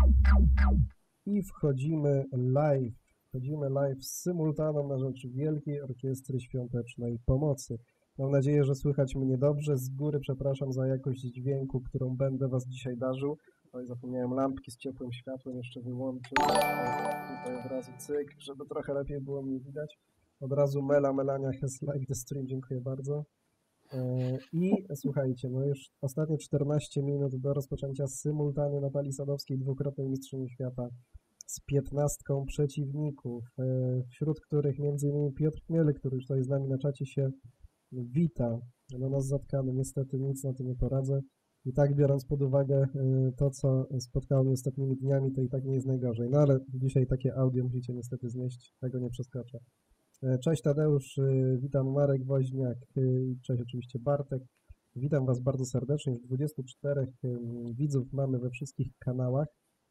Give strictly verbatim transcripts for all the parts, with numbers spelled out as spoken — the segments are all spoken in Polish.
I wchodzimy live. Wchodzimy live z symultanem na rzecz Wielkiej Orkiestry Świątecznej Pomocy. Mam nadzieję, że słychać mnie dobrze. Z góry przepraszam za jakość dźwięku, którą będę Was dzisiaj darzył. Oj, zapomniałem lampki z ciepłym światłem jeszcze wyłączyć. Tutaj od razu cyk, żeby trochę lepiej było mnie widać. Od razu Mela, Melania has like the stream, dziękuję bardzo. I słuchajcie, no już ostatnie czternaście minut do rozpoczęcia symultanu Natalii Sadowskiej, dwukrotnej mistrzyni świata, z piętnastką przeciwników, wśród których między innymi Piotr Chmiel, który już tutaj z nami na czacie się wita. No nas zatkamy, niestety nic na tym nie poradzę. I tak biorąc pod uwagę to, co spotkało mnie ostatnimi dniami, to i tak nie jest najgorzej. No ale dzisiaj takie audio musicie niestety znieść, tego nie przeskoczę. Cześć Tadeusz, witam Marek Woźniak, cześć oczywiście Bartek. Witam Was bardzo serdecznie, już dwudziestu czterech widzów mamy we wszystkich kanałach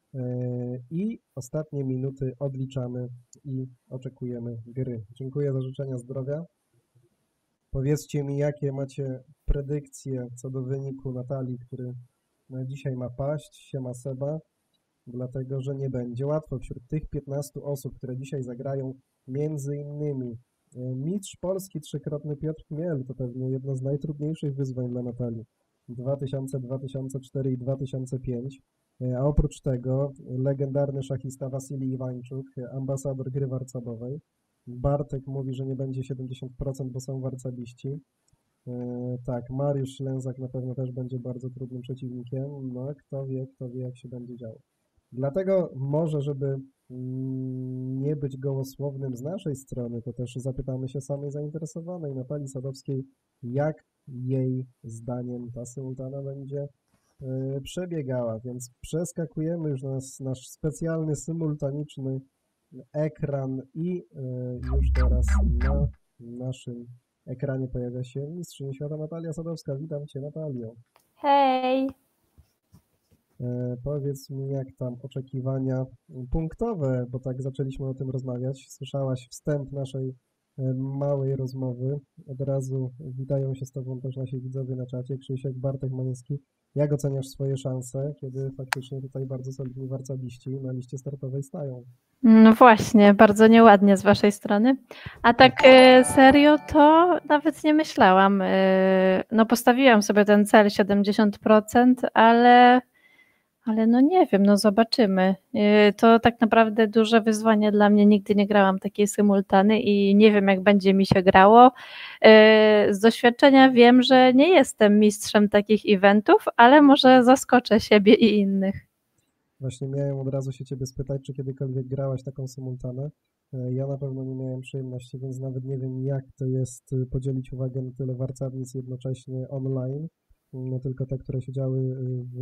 i ostatnie minuty odliczamy i oczekujemy gry. Dziękuję za życzenia zdrowia. Powiedzcie mi, jakie macie predykcje co do wyniku Natalii, który dzisiaj ma paść, siema Seba, dlatego że nie będzie łatwo. Wśród tych piętnastu osób, które dzisiaj zagrają, między innymi mistrz Polski trzykrotny Piotr Chmiel, to pewnie jedno z najtrudniejszych wyzwań dla Natalii. dwa tysiące, dwa tysiące cztery i dwa tysiące pięć. A oprócz tego legendarny szachista Wasilij Iwańczuk, ambasador gry warcabowej. Bartek mówi, że nie będzie siedemdziesiąt procent, bo są warcabiści. Tak, Mariusz Lęzak na pewno też będzie bardzo trudnym przeciwnikiem. No, kto wie, kto wie, jak się będzie działo. Dlatego może, żeby nie być gołosłownym z naszej strony, to też zapytamy się samej zainteresowanej Natalii Sadowskiej, jak jej zdaniem ta symultana będzie y, przebiegała, więc przeskakujemy już na nasz specjalny, symultaniczny ekran i y, już teraz na naszym ekranie pojawia się mistrzyni świata Natalia Sadowska. Witam Cię, Natalio. Hej! E, powiedz mi, jak tam oczekiwania punktowe, bo tak zaczęliśmy o tym rozmawiać. Słyszałaś wstęp naszej e, małej rozmowy. Od razu witają się z Tobą też nasi widzowie na czacie. Krzysiek, Bartek Maniewski. Jak oceniasz swoje szanse, kiedy faktycznie tutaj bardzo solidni warcabiści na liście startowej stają? No właśnie, bardzo nieładnie z Waszej strony. A tak e, serio, to nawet nie myślałam. E, no postawiłam sobie ten cel siedemdziesiąt procent, ale... Ale no nie wiem, no zobaczymy. To tak naprawdę duże wyzwanie dla mnie. Nigdy nie grałam takiej symultany i nie wiem, jak będzie mi się grało. Z doświadczenia wiem, że nie jestem mistrzem takich eventów, ale może zaskoczę siebie i innych. Właśnie miałem od razu się Ciebie spytać, czy kiedykolwiek grałaś taką symultanę. Ja na pewno nie miałem przyjemności, więc nawet nie wiem, jak to jest podzielić uwagę na tyle warcownic jednocześnie online. No tylko te, które siedziały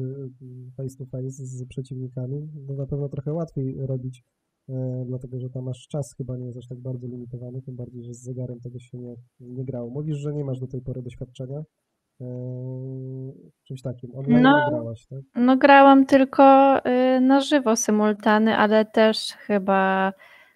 w face to face z przeciwnikami, no na pewno trochę łatwiej robić, e, dlatego że tam masz czas chyba nie jest aż tak bardzo limitowany, tym bardziej, że z zegarem tego się nie, nie grało. Mówisz, że nie masz do tej pory doświadczenia e, czymś takim, online no, nie grałaś, tak? No grałam tylko y, na żywo symultany, ale też chyba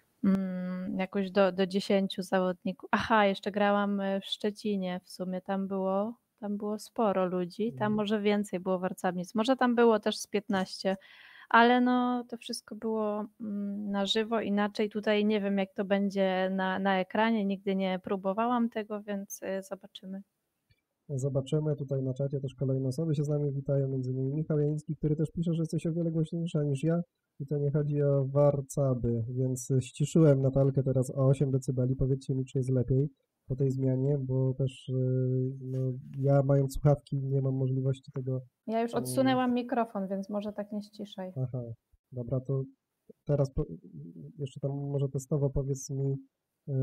mm, jakoś do, do dziesięciu zawodników. Aha, jeszcze grałam w Szczecinie w sumie, tam było Tam było sporo ludzi, tam może więcej było warcownic, może tam było też z piętnaście, ale no to wszystko było na żywo, inaczej tutaj nie wiem, jak to będzie na, na ekranie, nigdy nie próbowałam tego, więc zobaczymy. Zobaczymy, tutaj na czacie też kolejne osoby się z nami witają, między innymi Michał Janicki, który też pisze, że jesteś o wiele głośniejsza niż ja i to nie chodzi o warcaby, więc ściszyłem Natalkę teraz o osiem decybeli, powiedzcie mi, czy jest lepiej po tej zmianie, bo też no, ja mając słuchawki nie mam możliwości tego... Ja już odsunęłam mikrofon, więc może tak nie ściszaj. Aha, dobra, to teraz po, jeszcze tam może testowo powiedz mi, yy,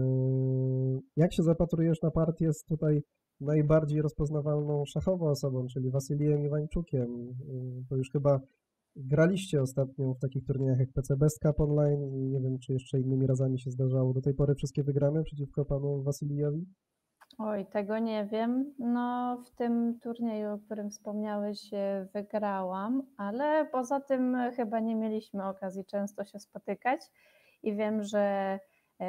jak się zapatrujesz na partię z tutaj najbardziej rozpoznawalną szachową osobą, czyli Wasylijem Iwańczukiem. Yy, to już chyba graliście ostatnio w takich turniejach jak P C Best Cup Online i nie wiem, czy jeszcze innymi razami się zdarzało. Do tej pory wszystkie wygrane przeciwko panu Wasylijowi? Oj, tego nie wiem. No w tym turnieju, o którym wspomniałeś, wygrałam, ale poza tym chyba nie mieliśmy okazji często się spotykać i wiem, że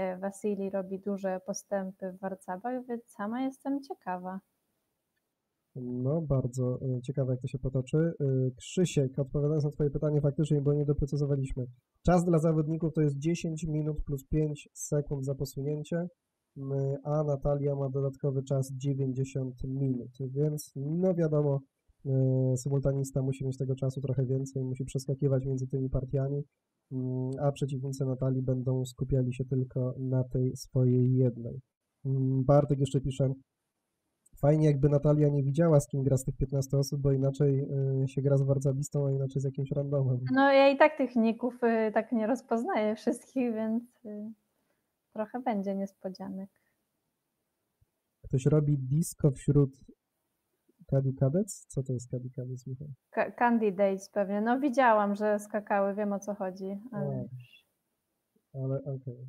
Wasilij robi duże postępy w warcabach, więc sama jestem ciekawa. No, bardzo y, ciekawe, jak to się potoczy. Y, Krzysiek, odpowiadając na Twoje pytanie, faktycznie, bo nie doprecyzowaliśmy. Czas dla zawodników to jest dziesięć minut plus pięć sekund za posunięcie, y, a Natalia ma dodatkowy czas dziewięćdziesiąt minut, więc no wiadomo, y, symultanista musi mieć tego czasu trochę więcej, musi przeskakiwać między tymi partiami, y, a przeciwnicy Natalii będą skupiali się tylko na tej swojej jednej. Y, Bartek jeszcze pisze, fajnie jakby Natalia nie widziała, z kim gra z tych piętnastu osób, bo inaczej y, się gra z wardzabistą, a inaczej z jakimś randomem. No ja i tak tych ników y, tak nie rozpoznaję wszystkich, więc y, trochę będzie niespodzianek. Ktoś robi disco wśród Caddy Cadets? Co to jest Caddy Cadets, Michał? Ka- Candidates pewnie. No widziałam, że skakały, wiem o co chodzi, ale A, ale okej.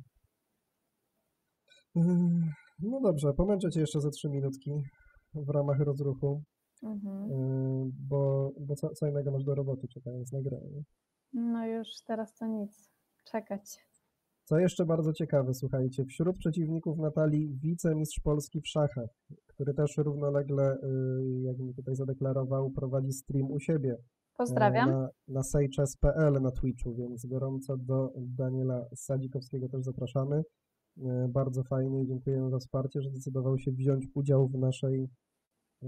Ym, No dobrze, pomęczę Cię jeszcze ze trzy minutki w ramach rozruchu, mhm. y, bo, bo co, co innego masz do roboty, czekając na grę. Nie? No już teraz to nic. Czekać. Co jeszcze bardzo ciekawe, słuchajcie, wśród przeciwników Natalii wicemistrz Polski w szachach, który też równolegle, y, jak mi tutaj zadeklarował, prowadzi stream u siebie e, Pozdrawiam. na, na sejchess kropka pe el na Twitchu, więc gorąco do Daniela Sadzikowskiego też zapraszamy. E, Bardzo fajnie i dziękujemy za wsparcie, że zdecydował się wziąć udział w naszej e,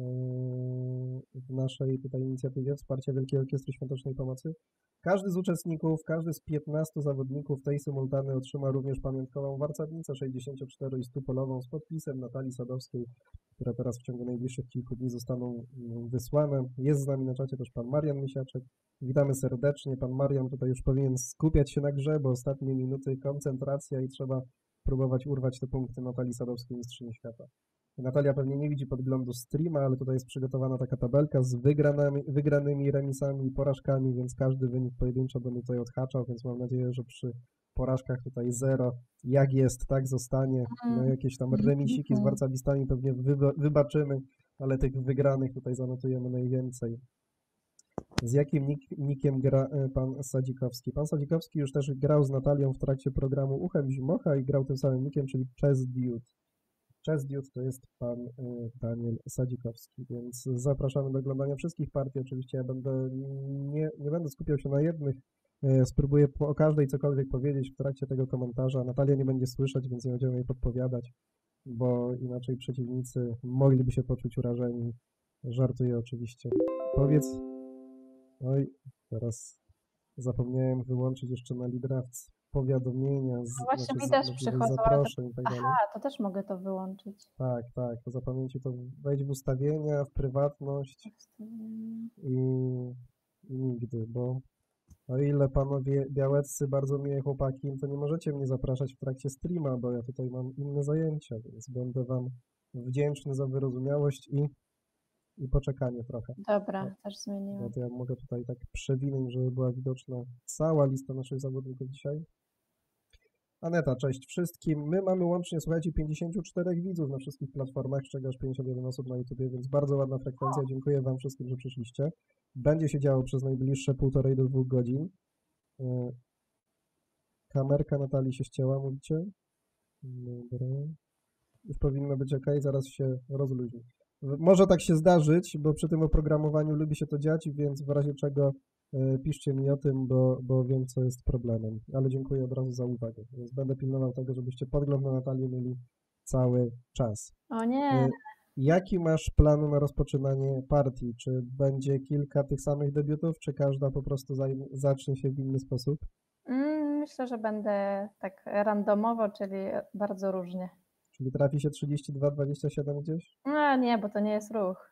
w naszej tutaj inicjatywie wsparcia Wielkiej Orkiestry Świątecznej Pomocy. Każdy z uczestników, każdy z piętnastu zawodników tej symultany otrzyma również pamiątkową warcownicę sześćdziesięciocztero i stupolową z podpisem Natalii Sadowskiej, które teraz w ciągu najbliższych kilku dni zostaną mm, wysłane. Jest z nami na czacie też pan Marian Misiaczek. Witamy serdecznie. Pan Marian tutaj już powinien skupiać się na grze, bo ostatnie minuty koncentracja i trzeba próbować urwać te punkty Natalii Sadowskiej, mistrzyni świata. Natalia pewnie nie widzi podglądu streama, ale tutaj jest przygotowana taka tabelka z wygranymi, wygranymi remisami i porażkami, więc każdy wynik pojedynczo będę tutaj odhaczał, więc mam nadzieję, że przy porażkach tutaj zero, jak jest, tak zostanie. No jakieś tam remisiki z warcabistami pewnie wyba- wybaczymy, ale tych wygranych tutaj zanotujemy najwięcej. Z jakim nik- nikiem gra e, pan Sadzikowski? Pan Sadzikowski już też grał z Natalią w trakcie programu Uchem Zimocha i grał tym samym nikiem, czyli Chess Dude. Chess Dude to jest pan y, Daniel Sadzikowski, więc zapraszamy do oglądania wszystkich partii. Oczywiście ja będę, nie, nie będę skupiał się na jednych, y, spróbuję po, o każdej cokolwiek powiedzieć w trakcie tego komentarza. Natalia nie będzie słyszeć, więc nie będziemy jej podpowiadać, bo inaczej przeciwnicy mogliby się poczuć urażeni. Żartuję oczywiście. Powiedz, oj, teraz zapomniałem wyłączyć jeszcze na Lidrafts powiadomienia z No właśnie znaczy, mi z też możliwych przychodzą, ale to... zaproszeń i tak dalej. Aha, to też mogę to wyłączyć. Tak, tak, to zapamiętajcie, to wejdź w ustawienia, w prywatność i, i nigdy, bo o ile panowie białeccy, bardzo miłe chłopaki, to nie możecie mnie zapraszać w trakcie streama, bo ja tutaj mam inne zajęcia, więc będę wam wdzięczny za wyrozumiałość i, i poczekanie trochę. Dobra, też Bo zmieniłam. to ja mogę tutaj tak przewinąć, żeby była widoczna cała lista naszych zawodników dzisiaj. Aneta, cześć wszystkim. My mamy łącznie, słuchajcie, pięćdziesięciu czterech widzów na wszystkich platformach, z czego aż pięćdziesiąt jeden osób na YouTubie, więc bardzo ładna frekwencja. Dziękuję wam wszystkim, że przyszliście. Będzie się działo przez najbliższe półtorej do dwóch godzin. Yy, Kamerka Natalii się ścięła, mówicie? Dobra. Już powinno być ok, zaraz się rozluźni. W- Może tak się zdarzyć, bo przy tym oprogramowaniu lubi się to dziać, więc w razie czego e, piszcie mi o tym, bo, bo wiem, co jest problemem. Ale dziękuję od razu za uwagę. Więc będę pilnował tego, żebyście podgląd na Natalię mieli cały czas. O nie, E, Jaki masz plan na rozpoczynanie partii? Czy będzie kilka tych samych debiutów, czy każda po prostu zaj- zacznie się w inny sposób? mm, myślę, że będę tak randomowo, czyli bardzo różnie. Czyli trafi się trzydzieści dwa dwadzieścia siedem gdzieś? No nie, bo to nie jest ruch.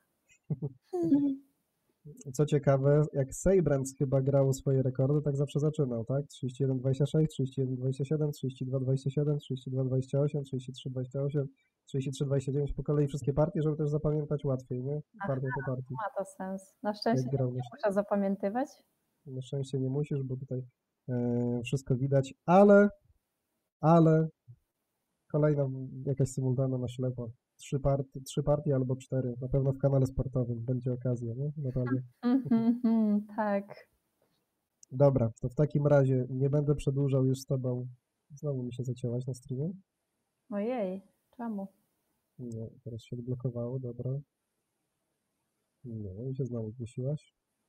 Co ciekawe, jak Seybrands chyba grał swoje rekordy, tak zawsze zaczynał, tak? trzydzieści jeden dwadzieścia sześć, trzydzieści jeden dwadzieścia siedem, trzydzieści dwa dwadzieścia siedem, trzydzieści dwa dwadzieścia osiem, trzydzieści trzy dwadzieścia osiem, trzydzieści trzy dwadzieścia dziewięć, po kolei wszystkie partie, żeby też zapamiętać łatwiej, nie? Partię po partii. Ma to sens. Na Jak szczęście grał, nie muszę zapamiętywać. na szczęście nie musisz, bo tutaj e, wszystko widać, ale, ale kolejna jakaś symultana na ślepo. Trzy partie, trzy partie albo cztery, na pewno w kanale sportowym będzie okazja, nie? Natalia. Mhm, tak. Dobra, to w takim razie nie będę przedłużał już z tobą. Znowu mi się zacięłaś na streamie. Ojej, czemu? Nie, teraz się odblokowało, dobra. Nie, i się znowu zgłosiłaś.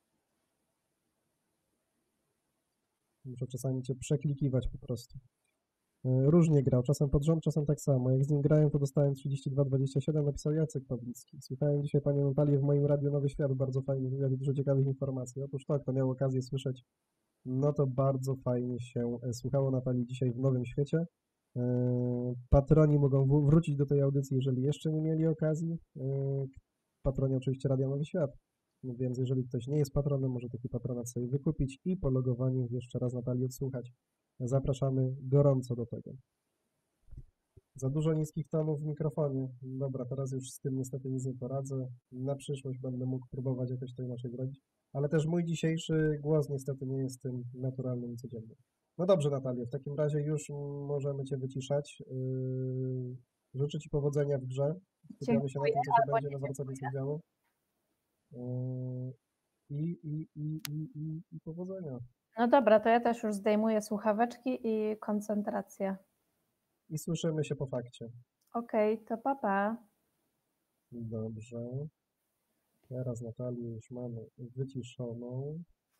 Muszę czasami cię przeklikiwać po prostu. E, Różnie grał, czasem pod rząd, czasem tak samo. Jak z nim grałem, to dostałem trzydzieści dwa dwadzieścia siedem, napisał Jacek Pawlicki. Słuchałem dzisiaj panią Natalię w moim radiu Nowy Świat, bardzo fajny wywiad i dużo ciekawych informacji. Otóż to, kto miał okazję słyszeć, no to bardzo fajnie się e, słuchało Natalii dzisiaj w Nowym Świecie. E, Patroni mogą w- wrócić do tej audycji, jeżeli jeszcze nie mieli okazji. E, Patroni oczywiście Radia Nowy Świat. No więc jeżeli ktoś nie jest patronem, może taki patronat sobie wykupić i po logowaniu jeszcze raz Natalii odsłuchać. Zapraszamy gorąco do tego. Za dużo niskich tonów w mikrofonie. Dobra, teraz już z tym niestety nic nie poradzę. Na przyszłość będę mógł próbować jakoś to inaczej zrobić. Ale też mój dzisiejszy głos niestety nie jest tym naturalnym i codziennym. No dobrze, Natalia, w takim razie już możemy Cię wyciszać. Yy, Życzę Ci powodzenia w grze. Skupiamy się na Dziękuję, tym, co się albo będzie nie na Warcabice działo. Yy, I, i, i, i, i, i powodzenia. No dobra, to ja też już zdejmuję słuchaweczki i koncentrację. I słyszymy się po fakcie. Okej, to pa pa. Dobrze. Teraz Natalię już mamy wyciszoną.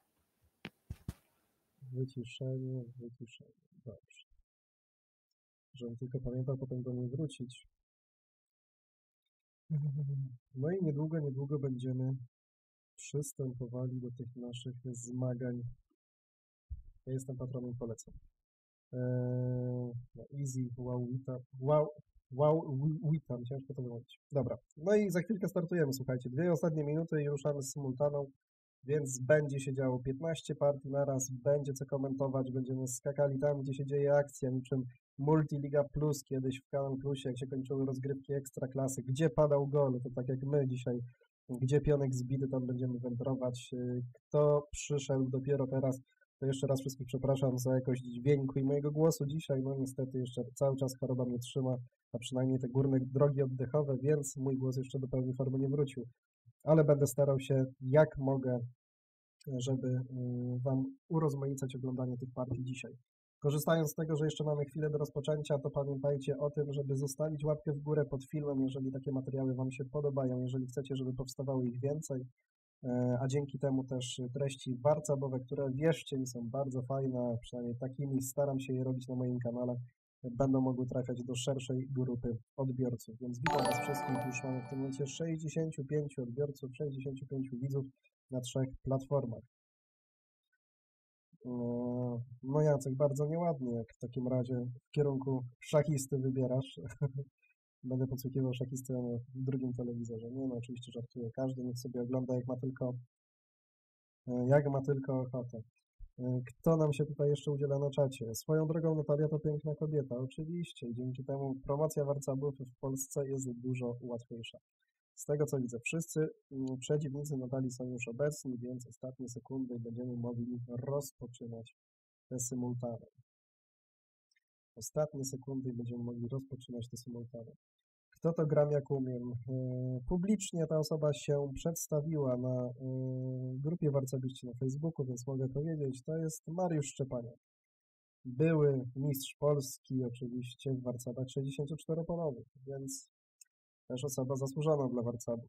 Wyciszenie, wyciszenie. Dobrze. Żebym tylko pamiętał potem do niej wrócić. No i niedługo, niedługo będziemy przystępowali do tych naszych zmagań. Ja jestem patronem, polecam. Eee, no easy, wow, witam. Wow, wow, wi- witam. Ciężko to wymówić. Dobra. No i za chwilkę startujemy, słuchajcie. Dwie ostatnie minuty i ruszamy z symultaną. Więc będzie się działo piętnaście partii naraz, będzie co komentować, będziemy skakali tam, gdzie się dzieje akcja, niczym Multiliga Plus kiedyś w K M Plusie, jak się kończyły rozgrywki Ekstraklasy, gdzie padał gol, to tak jak my dzisiaj, gdzie pionek zbity, tam będziemy wędrować. Y, Kto przyszedł dopiero teraz, to jeszcze raz wszystkich przepraszam za jakość dźwięku i mojego głosu dzisiaj, no niestety jeszcze cały czas choroba mnie trzyma, a przynajmniej te górne drogi oddechowe, więc mój głos jeszcze do pełnej formy nie wrócił. Ale będę starał się jak mogę, żeby y, Wam urozmaicać oglądanie tych partii dzisiaj. Korzystając z tego, że jeszcze mamy chwilę do rozpoczęcia, to pamiętajcie o tym, żeby zostawić łapkę w górę pod filmem, jeżeli takie materiały Wam się podobają, jeżeli chcecie, żeby powstawało ich więcej, e, a dzięki temu też treści warcabowe, które wierzcie mi są bardzo fajne, a przynajmniej takimi staram się je robić na moim kanale, będą mogły trafiać do szerszej grupy odbiorców. Więc witam Was wszystkich, już mamy w tym momencie sześćdziesięciu pięciu odbiorców, sześćdziesięciu pięciu widzów na trzech platformach. No, no Jacek, bardzo nieładnie, jak w takim razie w kierunku szachisty wybierasz. Będę podsłuchiwał szachistę na drugim telewizorze. Nie no, oczywiście żartuję. Każdy niech sobie ogląda jak ma tylko, e, jak ma tylko ochotę. E, Kto nam się tutaj jeszcze udziela na czacie? Swoją drogą Natalia to piękna kobieta, oczywiście. I dzięki temu promocja warcabów w Polsce jest dużo łatwiejsza. Z tego co widzę, wszyscy mm, przeciwnicy Natalii są już obecni, więc ostatnie sekundy będziemy mogli rozpoczynać te symultany. Ostatnie sekundy i będziemy mogli rozpoczynać te symultany. Kto to gram jak umiem? Yy, Publicznie ta osoba się przedstawiła na yy, grupie Warcabiści na Facebooku, więc mogę powiedzieć, to jest Mariusz Szczepaniak. Były mistrz Polski oczywiście w warcabach sześćdziesięcioczteropolowych, więc też osoba zasłużona dla warcabów.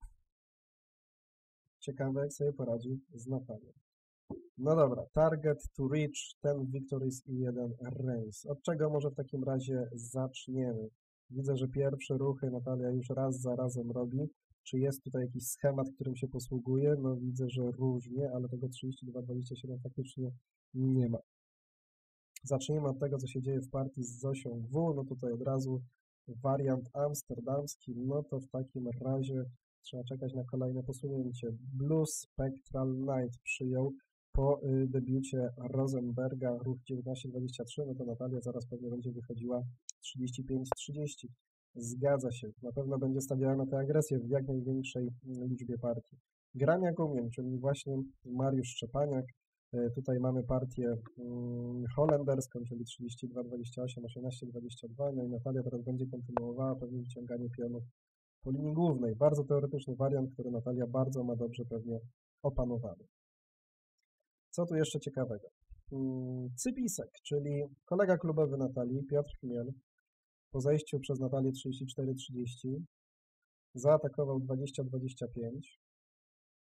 Ciekawe, jak sobie poradzi z Natalią. No dobra, target to reach ten victories i jeden race. Od czego może w takim razie zaczniemy? Widzę, że pierwsze ruchy Natalia już raz za razem robi. Czy jest tutaj jakiś schemat, którym się posługuje? No widzę, że różnie, ale tego trzydzieści dwa dwadzieścia siedem faktycznie nie ma. Zacznijmy od tego, co się dzieje w partii z Zosią W. No tutaj od razu wariant amsterdamski. No to w takim razie trzeba czekać na kolejne posunięcie. Blue Spectral Knight przyjął po y, debiucie Rosenberga ruch dziewiętnaście dwadzieścia trzy, no to Natalia zaraz pewnie będzie wychodziła trzydzieści pięć trzydzieści. Zgadza się. Na pewno będzie stawiała na tę agresję w jak największej y, liczbie partii. Gram jak umiem, czyli właśnie Mariusz Szczepaniak. Y, tutaj mamy partię y, holenderską, czyli trzydzieści dwa dwadzieścia osiem, osiemnaście dwadzieścia dwa. No i Natalia teraz będzie kontynuowała pewnie wyciąganie pionów po linii głównej. Bardzo teoretyczny wariant, który Natalia bardzo ma dobrze pewnie opanowany. Co tu jeszcze ciekawego? Cypisek, czyli kolega klubowy Natalii, Piotr Chmiel, po zejściu przez Natalię trzydzieści cztery trzydzieści zaatakował dwadzieścia dwadzieścia pięć.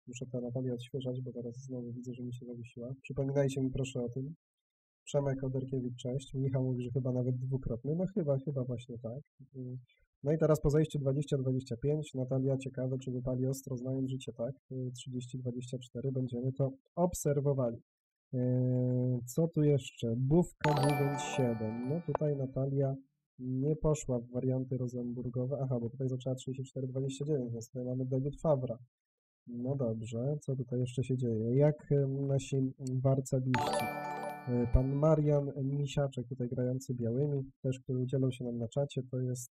Muszę tę Natalię odświeżać, bo teraz znowu widzę, że mi się zawiesiła. Przypominajcie mi proszę o tym. Przemek Oderkiewicz, cześć. Michał mówi, że chyba nawet dwukrotny. No chyba, chyba właśnie tak. No i teraz po zejściu dwadzieścia dwadzieścia pięć. Natalia, ciekawe, czy wypali ostro, znając życie, tak? trzydzieści dwadzieścia cztery. Będziemy to obserwowali. Co tu jeszcze? Bówka dziewięć siedem. No tutaj Natalia nie poszła w warianty rosenburgowe. Aha, bo tutaj zaczęła trzydzieści cztery dwadzieścia dziewięć, więc tutaj mamy debiut Fawra. No dobrze, co tutaj jeszcze się dzieje? Jak nasi warcabiści? Pan Marian Misiaczek, tutaj grający białymi, też który udzielał się nam na czacie, to jest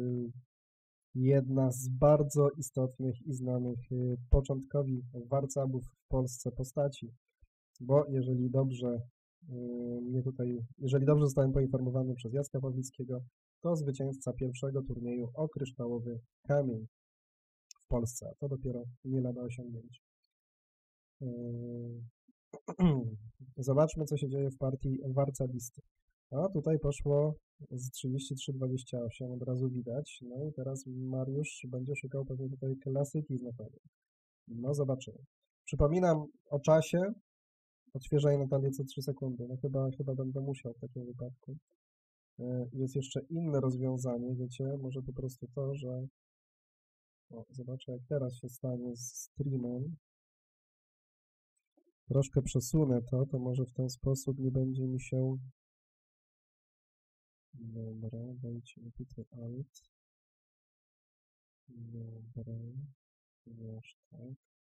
jedna z bardzo istotnych i znanych początkowi warcabów w Polsce postaci, bo jeżeli dobrze mnie tutaj, jeżeli dobrze zostałem poinformowany przez Jacka Pawlickiego, to zwycięzca pierwszego turnieju o kryształowy kamień w Polsce, a to dopiero nie lada osiągnięcie. Zobaczmy, co się dzieje w partii warcabisty. A tutaj poszło z trzydzieści trzy dwadzieścia osiem, od razu widać. No i teraz Mariusz będzie szukał pewnie tutaj klasyki z Natalią. No zobaczymy. Przypominam o czasie. Odświeżaj Natalię co trzy sekundy. No chyba, chyba będę musiał w takim wypadku. Jest jeszcze inne rozwiązanie, wiecie, może po prostu to, że o, zobaczę jak teraz się stanie z streamem. Troszkę przesunę to, to może w ten sposób nie będzie mi się... Dobra, dajcie mi tutaj alt. Dobra, już tak.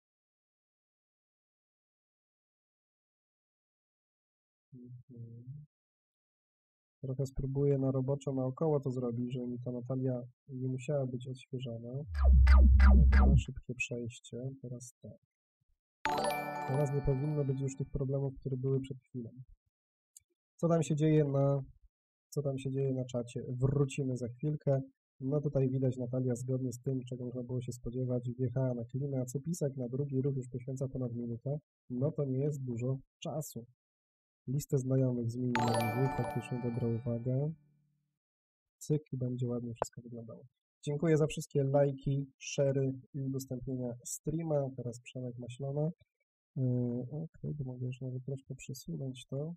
Mhm. Trochę spróbuję na roboczo naokoło to zrobić, żeby mi ta Natalia nie musiała być odświeżana. Dobra, szybkie przejście. Teraz tak. Teraz nie powinno być już tych problemów, które były przed chwilą. Co tam się dzieje na, co tam się dzieje na czacie? Wrócimy za chwilkę. No tutaj widać Natalia zgodnie z tym, czego można było się spodziewać, wjechała na klinę, a Cypisek na drugi ruch już poświęca ponad minutę. No to nie jest dużo czasu. Listę znajomych zminimalizuj, faktycznie dobra uwaga. Cyk i będzie ładnie wszystko wyglądało. Dziękuję za wszystkie lajki, share'y i udostępnienia streama. Teraz Przemek Maślona. Yy, ok, to mogę już nawet troszkę przesunąć to.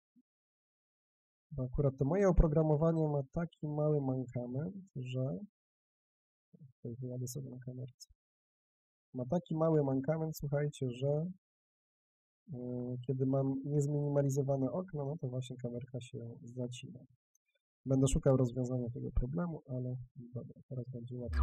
Bo akurat to moje oprogramowanie ma taki mały mankament, że... Tutaj wyjadę sobie na kamerce. Ma taki mały mankament, słuchajcie, że yy, kiedy mam niezminimalizowane okno, no to właśnie kamerka się zacina. Będę szukał rozwiązania tego problemu, ale dobra, teraz będzie ładnie.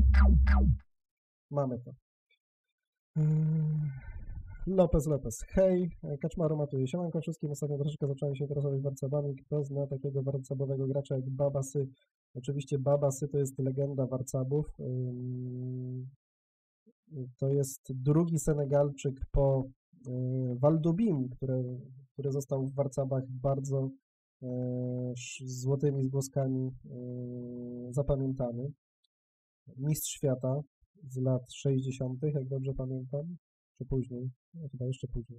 Mamy to. Yy... Lopez Lopez. Hej, Kaczmaru matuje. Siemanko wszystkim. Ostatnio troszeczkę zacząłem się interesować warcabami. Kto zna takiego warcabowego gracza jak Babasy? Oczywiście Babasy to jest legenda warcabów. To jest drugi Senegalczyk po Waldubim, który, który został w warcabach bardzo złotymi zgłoskami zapamiętany. Mistrz świata z lat sześćdziesiątych, jak dobrze pamiętam. Czy później? No, chyba jeszcze później.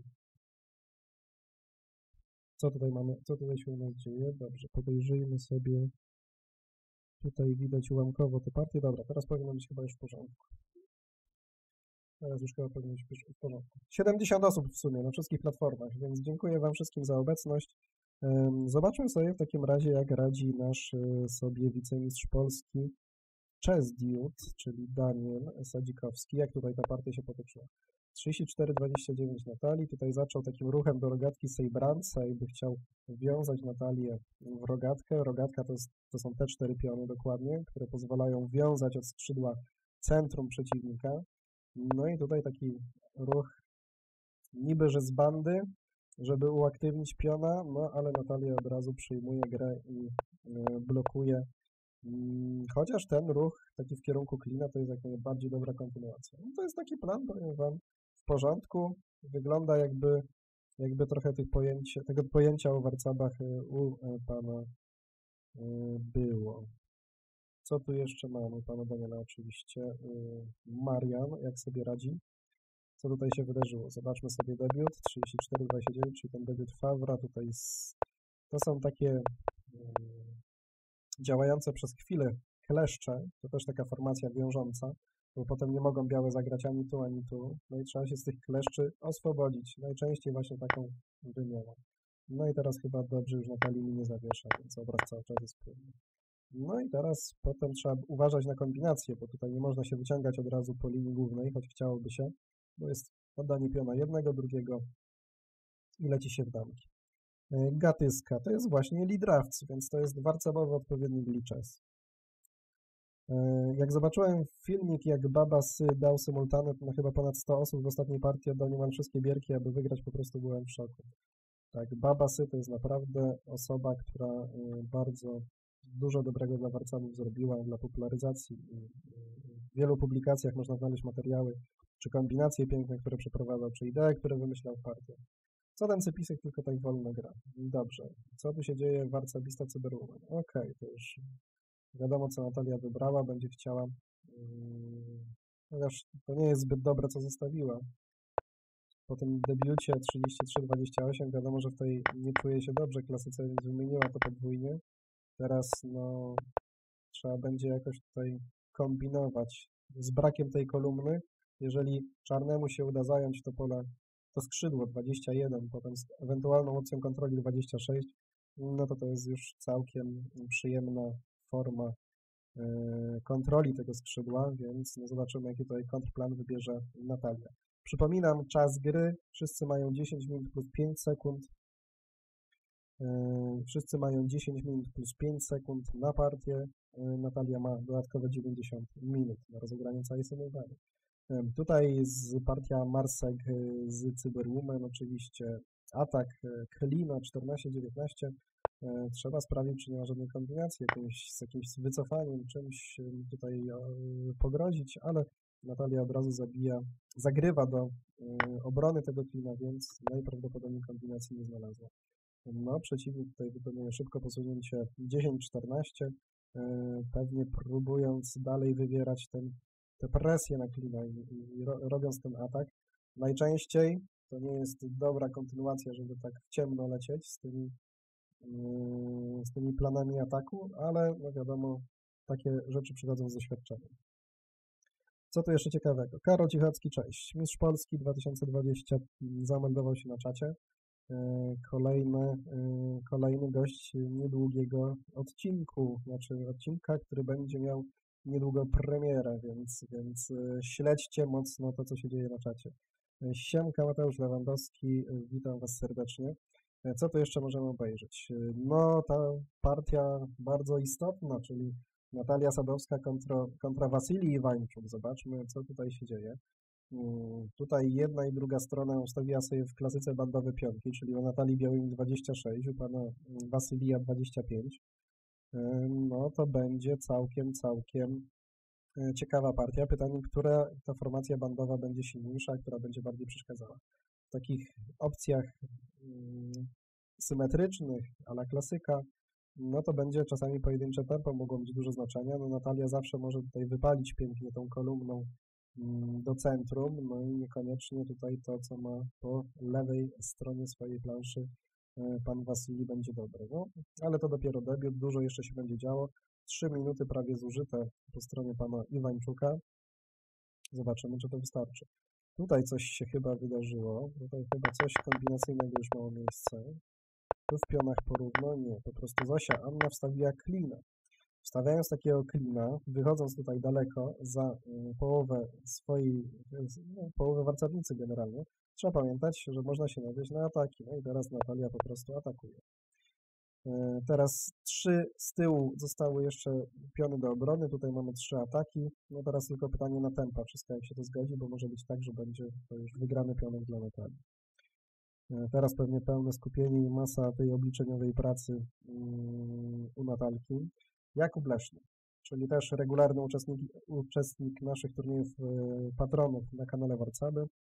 Co tutaj mamy? Co tutaj się u nas dzieje? Dobrze, podejrzyjmy sobie. Tutaj widać ułamkowo te partie. Dobra, teraz powinno być chyba już w porządku. Teraz już chyba powinno być w porządku. siedemdziesiąt osób w sumie na wszystkich platformach, więc dziękuję Wam wszystkim za obecność. Zobaczmy sobie w takim razie, jak radzi nasz sobie wicemistrz Polski Chess Dude, czyli Daniel Sadzikowski. Jak tutaj ta partia się potoczyła? trzydzieści cztery dwadzieścia dziewięć Natalii. Tutaj zaczął takim ruchem do rogatki Sejbrandsa, jakby chciał wiązać Natalię w rogatkę. Rogatka to, jest, to są te cztery piony dokładnie, które pozwalają wiązać od skrzydła centrum przeciwnika. No i tutaj taki ruch niby, że z bandy, żeby uaktywnić piona, no ale Natalia od razu przyjmuje grę i blokuje. Chociaż ten ruch taki w kierunku klina to jest jak najbardziej dobra kontynuacja. No to jest taki plan, powiem Wam, w porządku. Wygląda jakby, jakby trochę tych pojęcia, tego pojęcia o warcabach u Pana było. Co tu jeszcze mamy? Pana Daniela oczywiście. Marian, jak sobie radzi? Co tutaj się wydarzyło? Zobaczmy sobie debiut. trzydzieści cztery dwadzieścia dziewięć, czyli ten debiut Fawra. Tutaj z... to są takie działające przez chwilę kleszcze. To też taka formacja wiążąca. bo potem nie mogą białe zagrać ani tu, ani tu. No i trzeba się z tych kleszczy oswobodzić. Najczęściej właśnie taką wymianą. No i teraz chyba dobrze już Natalii mi nie zawiesza, więc obraz cały czas jest płynny. No i teraz potem trzeba uważać na kombinację, bo tutaj nie można się wyciągać od razu po linii głównej, choć chciałoby się, bo jest oddanie piona jednego, drugiego i leci się w damki. Gatyska to jest właśnie lidrawc, więc to jest warcabowy odpowiednik liczes. Jak zobaczyłem filmik, jak Babasy dał symultany, to na chyba ponad sto osób w ostatniej partii oddał niemal wszystkie bierki, aby wygrać, po prostu byłem w szoku. Tak, Babasy to jest naprawdę osoba, która bardzo dużo dobrego dla warcabów zrobiła, dla popularyzacji. W wielu publikacjach można znaleźć materiały, czy kombinacje piękne, które przeprowadzał, czy idee, które wymyślał w partiach. Co ten Cypisek tylko tak wolno gra. Dobrze. Co tu się dzieje Warcabista Cyberwoman? Okej, okay, to już wiadomo, co Natalia wybrała, będzie chciała. Chociaż to nie jest zbyt dobre, co zostawiła. Po tym debiucie trzydzieści trzy dwadzieścia osiem wiadomo, że w tej nie czuje się dobrze klasyce, więc wymieniła to podwójnie. Teraz no trzeba będzie jakoś tutaj kombinować z brakiem tej kolumny. Jeżeli czarnemu się uda zająć to pole, to skrzydło dwadzieścia jeden, potem z ewentualną opcją kontroli dwadzieścia sześć, no to to jest już całkiem przyjemna forma y, kontroli tego skrzydła, więc no zobaczymy, jaki tutaj kontrplan wybierze Natalia. Przypominam, czas gry, wszyscy mają dziesięć minut plus pięć sekund, y, wszyscy mają dziesięć minut plus pięć sekund na partię, y, Natalia ma dodatkowe dziewięćdziesiąt minut na rozegranie całej symultanii. Tutaj z partia Marsek z Cyberwoman, oczywiście atak Kelina czternaście dziewiętnaście. Trzeba sprawdzić, czy nie ma żadnej kombinacji, jakimś, z jakimś wycofaniem, czymś tutaj pogrozić, ale Natalia od razu zabija, zagrywa do obrony tego Klina, więc najprawdopodobniej kombinacji nie znalazła. No, przeciwnik tutaj wykonuje szybko posunięcie dziesięć czternaście, pewnie próbując dalej wywierać ten tę presję na Klina i, i ro, robiąc ten atak. Najczęściej to nie jest dobra kontynuacja, żeby tak w ciemno lecieć z tymi, yy, z tymi planami ataku, ale no wiadomo, takie rzeczy przychodzą z doświadczeniem. Co tu jeszcze ciekawego? Karol Cichocki, cześć. Mistrz Polski dwa tysiące dwadzieścia zameldował się na czacie. Yy, kolejny, yy, kolejny gość niedługiego odcinku, znaczy odcinka, który będzie miał niedługo premierę, więc, więc śledźcie mocno to, co się dzieje na czacie. Siemka, Mateusz Lewandowski, witam Was serdecznie. Co tu jeszcze możemy obejrzeć? No, ta partia bardzo istotna, czyli Natalia Sadowska kontra, kontra Wasilij Iwańczuk. Zobaczmy, co tutaj się dzieje. Tutaj jedna i druga strona ustawiła sobie w klasyce bandowe pionki, czyli u Natalii Białymi dwadzieścia sześć, u pana Wasylija dwadzieścia pięć. No to będzie całkiem, całkiem ciekawa partia. Pytanie, która ta formacja bandowa będzie silniejsza, która będzie bardziej przeszkadzała. W takich opcjach symetrycznych, a la klasyka, no to będzie czasami pojedyncze tempo, mogą mieć dużo znaczenia. No Natalia zawsze może tutaj wypalić pięknie tą kolumną do centrum, no i niekoniecznie tutaj to, co ma po lewej stronie swojej planszy pan Wasylij, będzie dobry. No, ale to dopiero debiut, dużo jeszcze się będzie działo. Trzy minuty prawie zużyte po stronie pana Iwańczuka. Zobaczymy, czy to wystarczy. Tutaj coś się chyba wydarzyło. Tutaj chyba coś kombinacyjnego już miało miejsce. Tu w pionach porówno? Nie, po prostu Zosia Anna wstawiła klina. Wstawiając takiego klina, wychodząc tutaj daleko za połowę swojej, no, połowę warcownicy generalnie, trzeba pamiętać, że można się nadzieć na ataki. No i teraz Natalia po prostu atakuje. Teraz trzy z tyłu zostały jeszcze piony do obrony, tutaj mamy trzy ataki. No teraz tylko pytanie na tempa, wszystko jak się to zgodzi, bo może być tak, że będzie to już wygrany pionek dla Natalii. Teraz pewnie pełne skupienie i masa tej obliczeniowej pracy u Natalki. Jakub Leszny, czyli też regularny uczestnik, uczestnik naszych turniejów patronów na kanale Warcaby.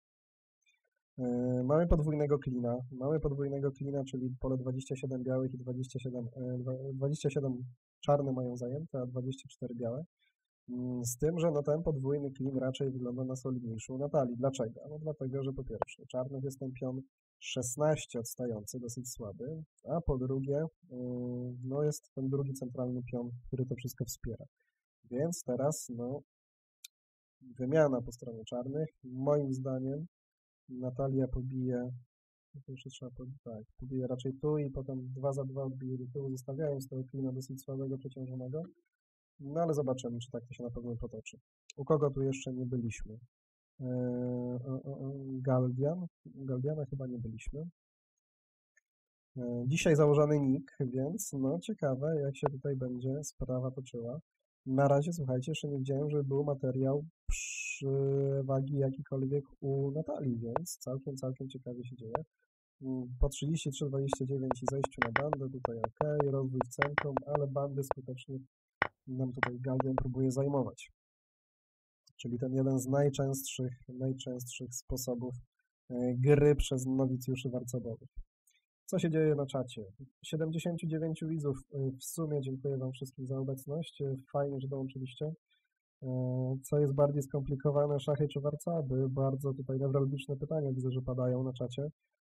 Mamy podwójnego klina, mamy podwójnego klina, czyli pole dwadzieścia siedem białych i dwadzieścia siedem, dwadzieścia siedem czarne mają zajęte, a dwadzieścia cztery białe. Z tym, że no ten podwójny klin raczej wygląda na solidniejszy u Natalii. Dlaczego? No dlatego, że po pierwsze czarnych jest ten pion szesnaście odstający, dosyć słaby, a po drugie no jest ten drugi centralny pion, który to wszystko wspiera. Więc teraz no wymiana po stronie czarnych. Moim zdaniem Natalia pobije, to jeszcze trzeba powiedzieć, tak, pobije raczej tu i potem dwa za dwa odbije do tyłu, zostawiając tego klina dosyć słabego, przeciążonego. No ale zobaczymy, czy tak to się na pewno potoczy. U kogo tu jeszcze nie byliśmy? Eee, o, o, o, Galdian. Galdiana chyba nie byliśmy. Eee, dzisiaj założony nick, więc no ciekawe, jak się tutaj będzie sprawa toczyła. Na razie, słuchajcie, jeszcze nie widziałem, żeby był materiał przewagi jakikolwiek u Natalii, więc całkiem, całkiem ciekawie się dzieje. Po trzydzieści trzy dwadzieścia dziewięć i zejściu na bandę, tutaj ok, rozwój w centrum, ale bandy skutecznie nam tutaj Galdian próbuje zajmować. Czyli ten jeden z najczęstszych, najczęstszych sposobów gry przez nowicjuszy warcabowych. Co się dzieje na czacie? siedemdziesięciu dziewięciu widzów w sumie, dziękuję Wam wszystkim za obecność. Fajnie, że dołączyliście. Co jest bardziej skomplikowane, szachy czy warcaby? Bardzo tutaj newralgiczne pytania widzę, że padają na czacie.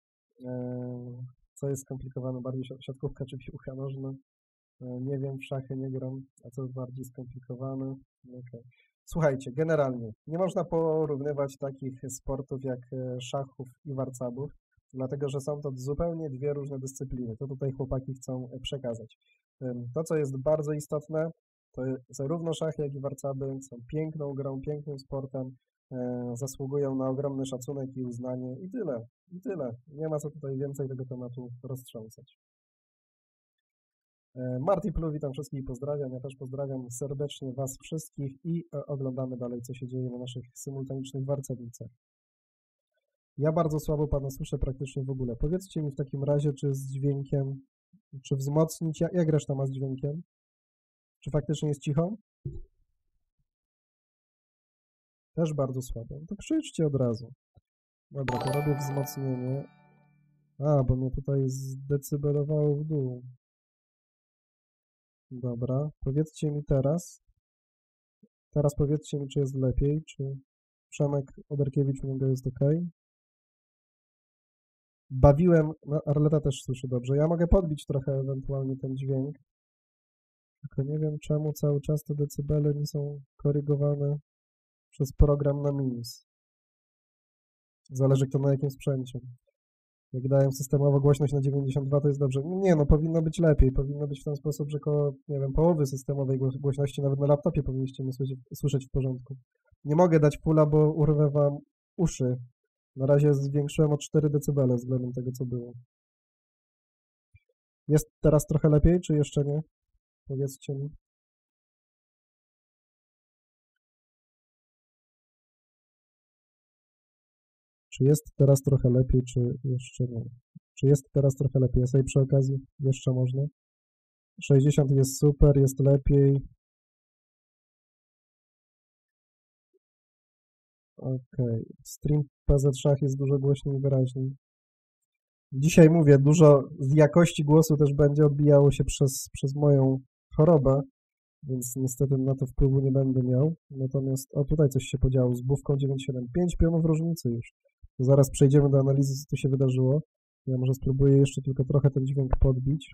Co jest skomplikowane, bardziej siatkówka czy piłka nożna? Nie wiem, w szachy nie gram, a co jest bardziej skomplikowane? Okay. Słuchajcie, generalnie nie można porównywać takich sportów jak szachów i warcabów, dlatego że są to zupełnie dwie różne dyscypliny. To tutaj chłopaki chcą przekazać. To, co jest bardzo istotne, to zarówno szachy, jak i warcaby są piękną grą, pięknym sportem, zasługują na ogromny szacunek i uznanie i tyle, i tyle. Nie ma co tutaj więcej tego tematu roztrząsać. Marty Plu, witam wszystkich i pozdrawiam. Ja też pozdrawiam serdecznie Was wszystkich i oglądamy dalej, co się dzieje na naszych symultanicznych warcownicach. Ja bardzo słabo Pana słyszę praktycznie w ogóle. Powiedzcie mi w takim razie, czy z dźwiękiem, czy wzmocnić, jak reszta ma z dźwiękiem? Czy faktycznie jest cicho? Też bardzo słabo. To krzyczcie od razu. Dobra, to robię wzmocnienie. A, bo mnie tutaj zdecybelowało w dół. Dobra, powiedzcie mi teraz. Teraz powiedzcie mi, czy jest lepiej, czy Przemek Oderkiewicz mówią, że jest ok. Bawiłem, no Arleta też słyszy dobrze. Ja mogę podbić trochę ewentualnie ten dźwięk. Tylko nie wiem, czemu cały czas te decybele nie są korygowane przez program na minus. Zależy kto na jakim sprzęcie. Jak dają systemowo głośność na dziewięćdziesiąt dwa, to jest dobrze. Nie, no powinno być lepiej. Powinno być w ten sposób, że koło, nie wiem, połowy systemowej głośności nawet na laptopie powinniście mnie słyszeć, słyszeć w porządku. Nie mogę dać fulla, bo urwę Wam uszy. Na razie zwiększyłem o cztery decybele względem tego, co było. Jest teraz trochę lepiej, czy jeszcze nie? Powiedzcie mi. Czy jest teraz trochę lepiej, czy jeszcze nie? Czy jest teraz trochę lepiej? Ja sobie przy okazji jeszcze można. sześćdziesiąt jest super, jest lepiej. Ok. Stream P Z Szach jest dużo głośniej i wyraźniej. Dzisiaj mówię, dużo z jakości głosu też będzie odbijało się przez, przez moją chorobę, więc niestety na to wpływu nie będę miał. Natomiast, o tutaj coś się podziało z bówką dziewięć siedem. pięć pionów różnicy już. Zaraz przejdziemy do analizy, co tu się wydarzyło. Ja może spróbuję jeszcze tylko trochę ten dźwięk podbić.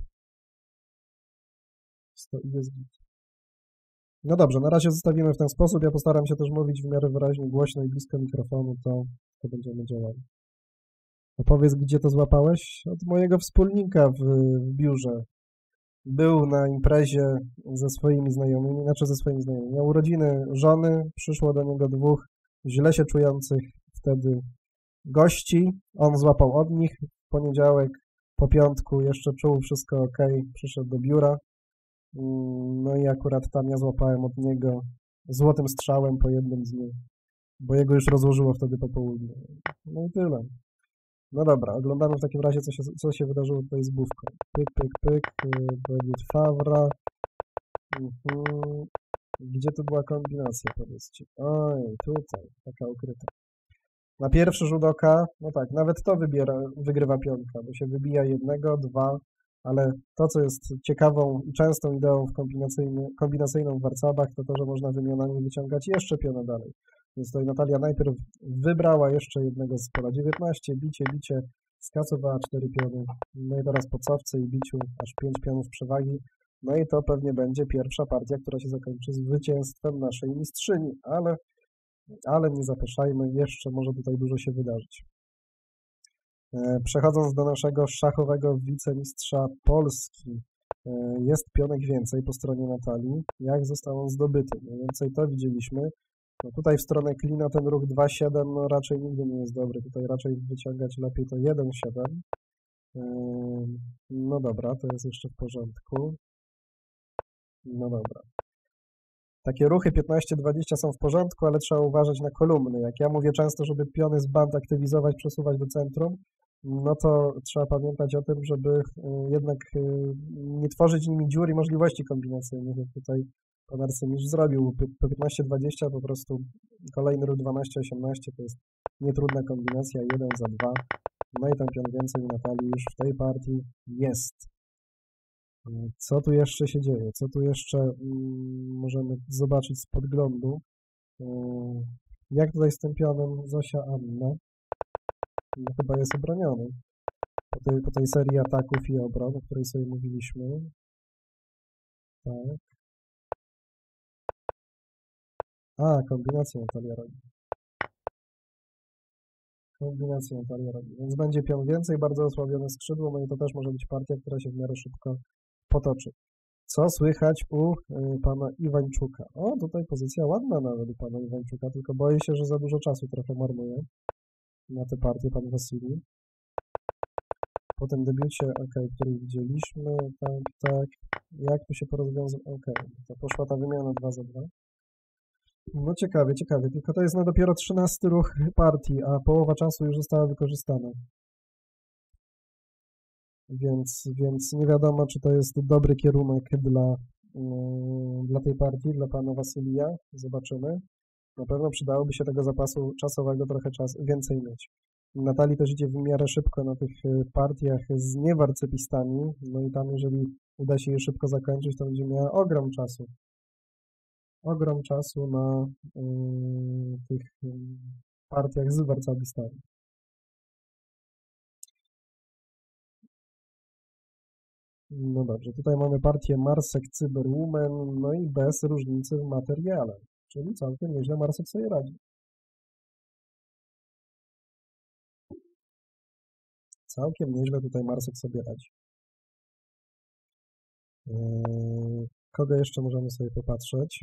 Jest git. No dobrze, na razie zostawimy w ten sposób. Ja postaram się też mówić w miarę wyraźnie, głośno i blisko mikrofonu, to, to będziemy działali. Opowiedz, gdzie to złapałeś? Od mojego wspólnika w, w biurze. Był na imprezie ze swoimi znajomymi, znaczy ze swoimi znajomymi. Miał urodziny żony, przyszło do niego dwóch źle się czujących wtedy gości. On złapał od nich w poniedziałek, po piątku jeszcze czuł wszystko ok, przyszedł do biura. No i akurat tam ja złapałem od niego złotym strzałem po jednym dniu, bo jego już rozłożyło wtedy po południu. No i tyle. No dobra, oglądamy w takim razie, co się, co się wydarzyło tutaj z bówką. Pyk, pyk, pyk, według Fawra. Uh-huh. Gdzie tu była kombinacja, powiedzcie? Oj, tutaj, taka ukryta. Na pierwszy rzut oka, no tak, nawet to wybiera, wygrywa piątka, bo się wybija jednego, dwa, ale to, co jest ciekawą i częstą ideą w kombinacyjną w warcabach, to to, że można wymianami wyciągać jeszcze pionę dalej. Więc tutaj Natalia najpierw wybrała jeszcze jednego z pola dziewiętnaście, bicie, bicie, skasowała cztery piony, no i teraz po cofce i biciu aż pięć pionów przewagi. No i to pewnie będzie pierwsza partia, która się zakończy zwycięstwem naszej mistrzyni, ale ale nie zapeszajmy, jeszcze może tutaj dużo się wydarzyć. Przechodząc do naszego szachowego wicemistrza Polski, jest pionek więcej po stronie Natalii. Jak został on zdobyty? Mniej więcej to widzieliśmy. No tutaj w stronę klina ten ruch dwa siedem no raczej nigdy nie jest dobry. Tutaj raczej wyciągać lepiej to jeden siedem. No dobra, to jest jeszcze w porządku. No dobra. Takie ruchy piętnaście dwadzieścia są w porządku, ale trzeba uważać na kolumny. Jak ja mówię często, żeby piony z band aktywizować, przesuwać do centrum, no to trzeba pamiętać o tym, żeby jednak nie tworzyć nimi dziur i możliwości kombinacyjnych, jak tutaj pan Arcymistrz zrobił. Po piętnaście dwadzieścia po prostu kolejny ruch dwanaście osiemnaście to jest nietrudna kombinacja, jeden za dwa. No i ten pion więcej Natalii już w tej partii jest. Co tu jeszcze się dzieje? Co tu jeszcze mm, możemy zobaczyć z podglądu? Yy, jak tutaj z tym pionem Zosia Anna? No, chyba jest obroniony. Po tej, po tej serii ataków i obron, o której sobie mówiliśmy. Tak. A, kombinację Natalia robi. Kombinację Natalia robi. Więc będzie pion więcej, bardzo osłabione skrzydło, no i to też może być partia, która się w miarę szybko potoczy. Co słychać u y, pana Iwańczuka? O, tutaj pozycja ładna nawet u pana Iwańczuka, tylko boję się, że za dużo czasu trochę marnuje na tę partię pan Wasilij. Po tym debiucie, ok, który widzieliśmy, tak, tak. Jak tu się porozwiązał? Ok, to poszła ta wymiana dwa za dwa. No ciekawie, ciekawie, tylko to jest no dopiero trzynasty ruch partii, a połowa czasu już została wykorzystana. Więc, więc nie wiadomo, czy to jest dobry kierunek dla, yy, dla tej partii, dla pana Wasylija. Zobaczymy. Na pewno przydałoby się tego zapasu czasowego trochę czas, więcej mieć. Natalii też idzie w miarę szybko na tych partiach z niewarcypistami, no i tam jeżeli uda się je szybko zakończyć, to będzie miała ogrom czasu. Ogrom czasu na yy, tych yy, partiach z warcapistami. No dobrze, tutaj mamy partię Marsek Cyberwoman, no i bez różnicy w materiale, czyli całkiem nieźle Marsek sobie radzi. Całkiem nieźle tutaj Marsek sobie radzi. Yy, kogo jeszcze możemy sobie popatrzeć?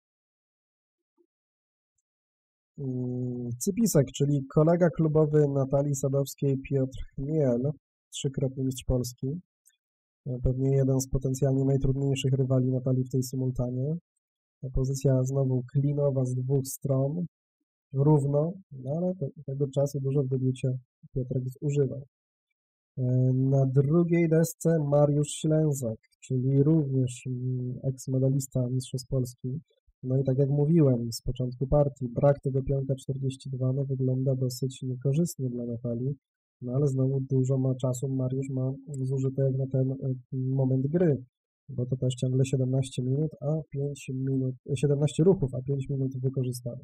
Yy, Cypisek, czyli kolega klubowy Natalii Sadowskiej, Piotr Chmiel, trzykrotny mistrz Polski. Pewnie jeden z potencjalnie najtrudniejszych rywali Natalii w tej symultanie. Pozycja znowu klinowa z dwóch stron, równo, no ale te, tego czasu dużo w debiucie Piotrek zużywał. Na drugiej desce Mariusz Ślęzak, czyli również eks-medalista Mistrzostw Polski. No i tak jak mówiłem z początku partii, brak tego pionka czterdzieści dwa no, wygląda dosyć niekorzystnie dla Natalii. No ale znowu dużo ma czasu, Mariusz ma zużyte jak na ten moment gry, bo to też ciągle siedemnaście minut, a pięć minut, siedemnaście ruchów, a pięć minut wykorzystane.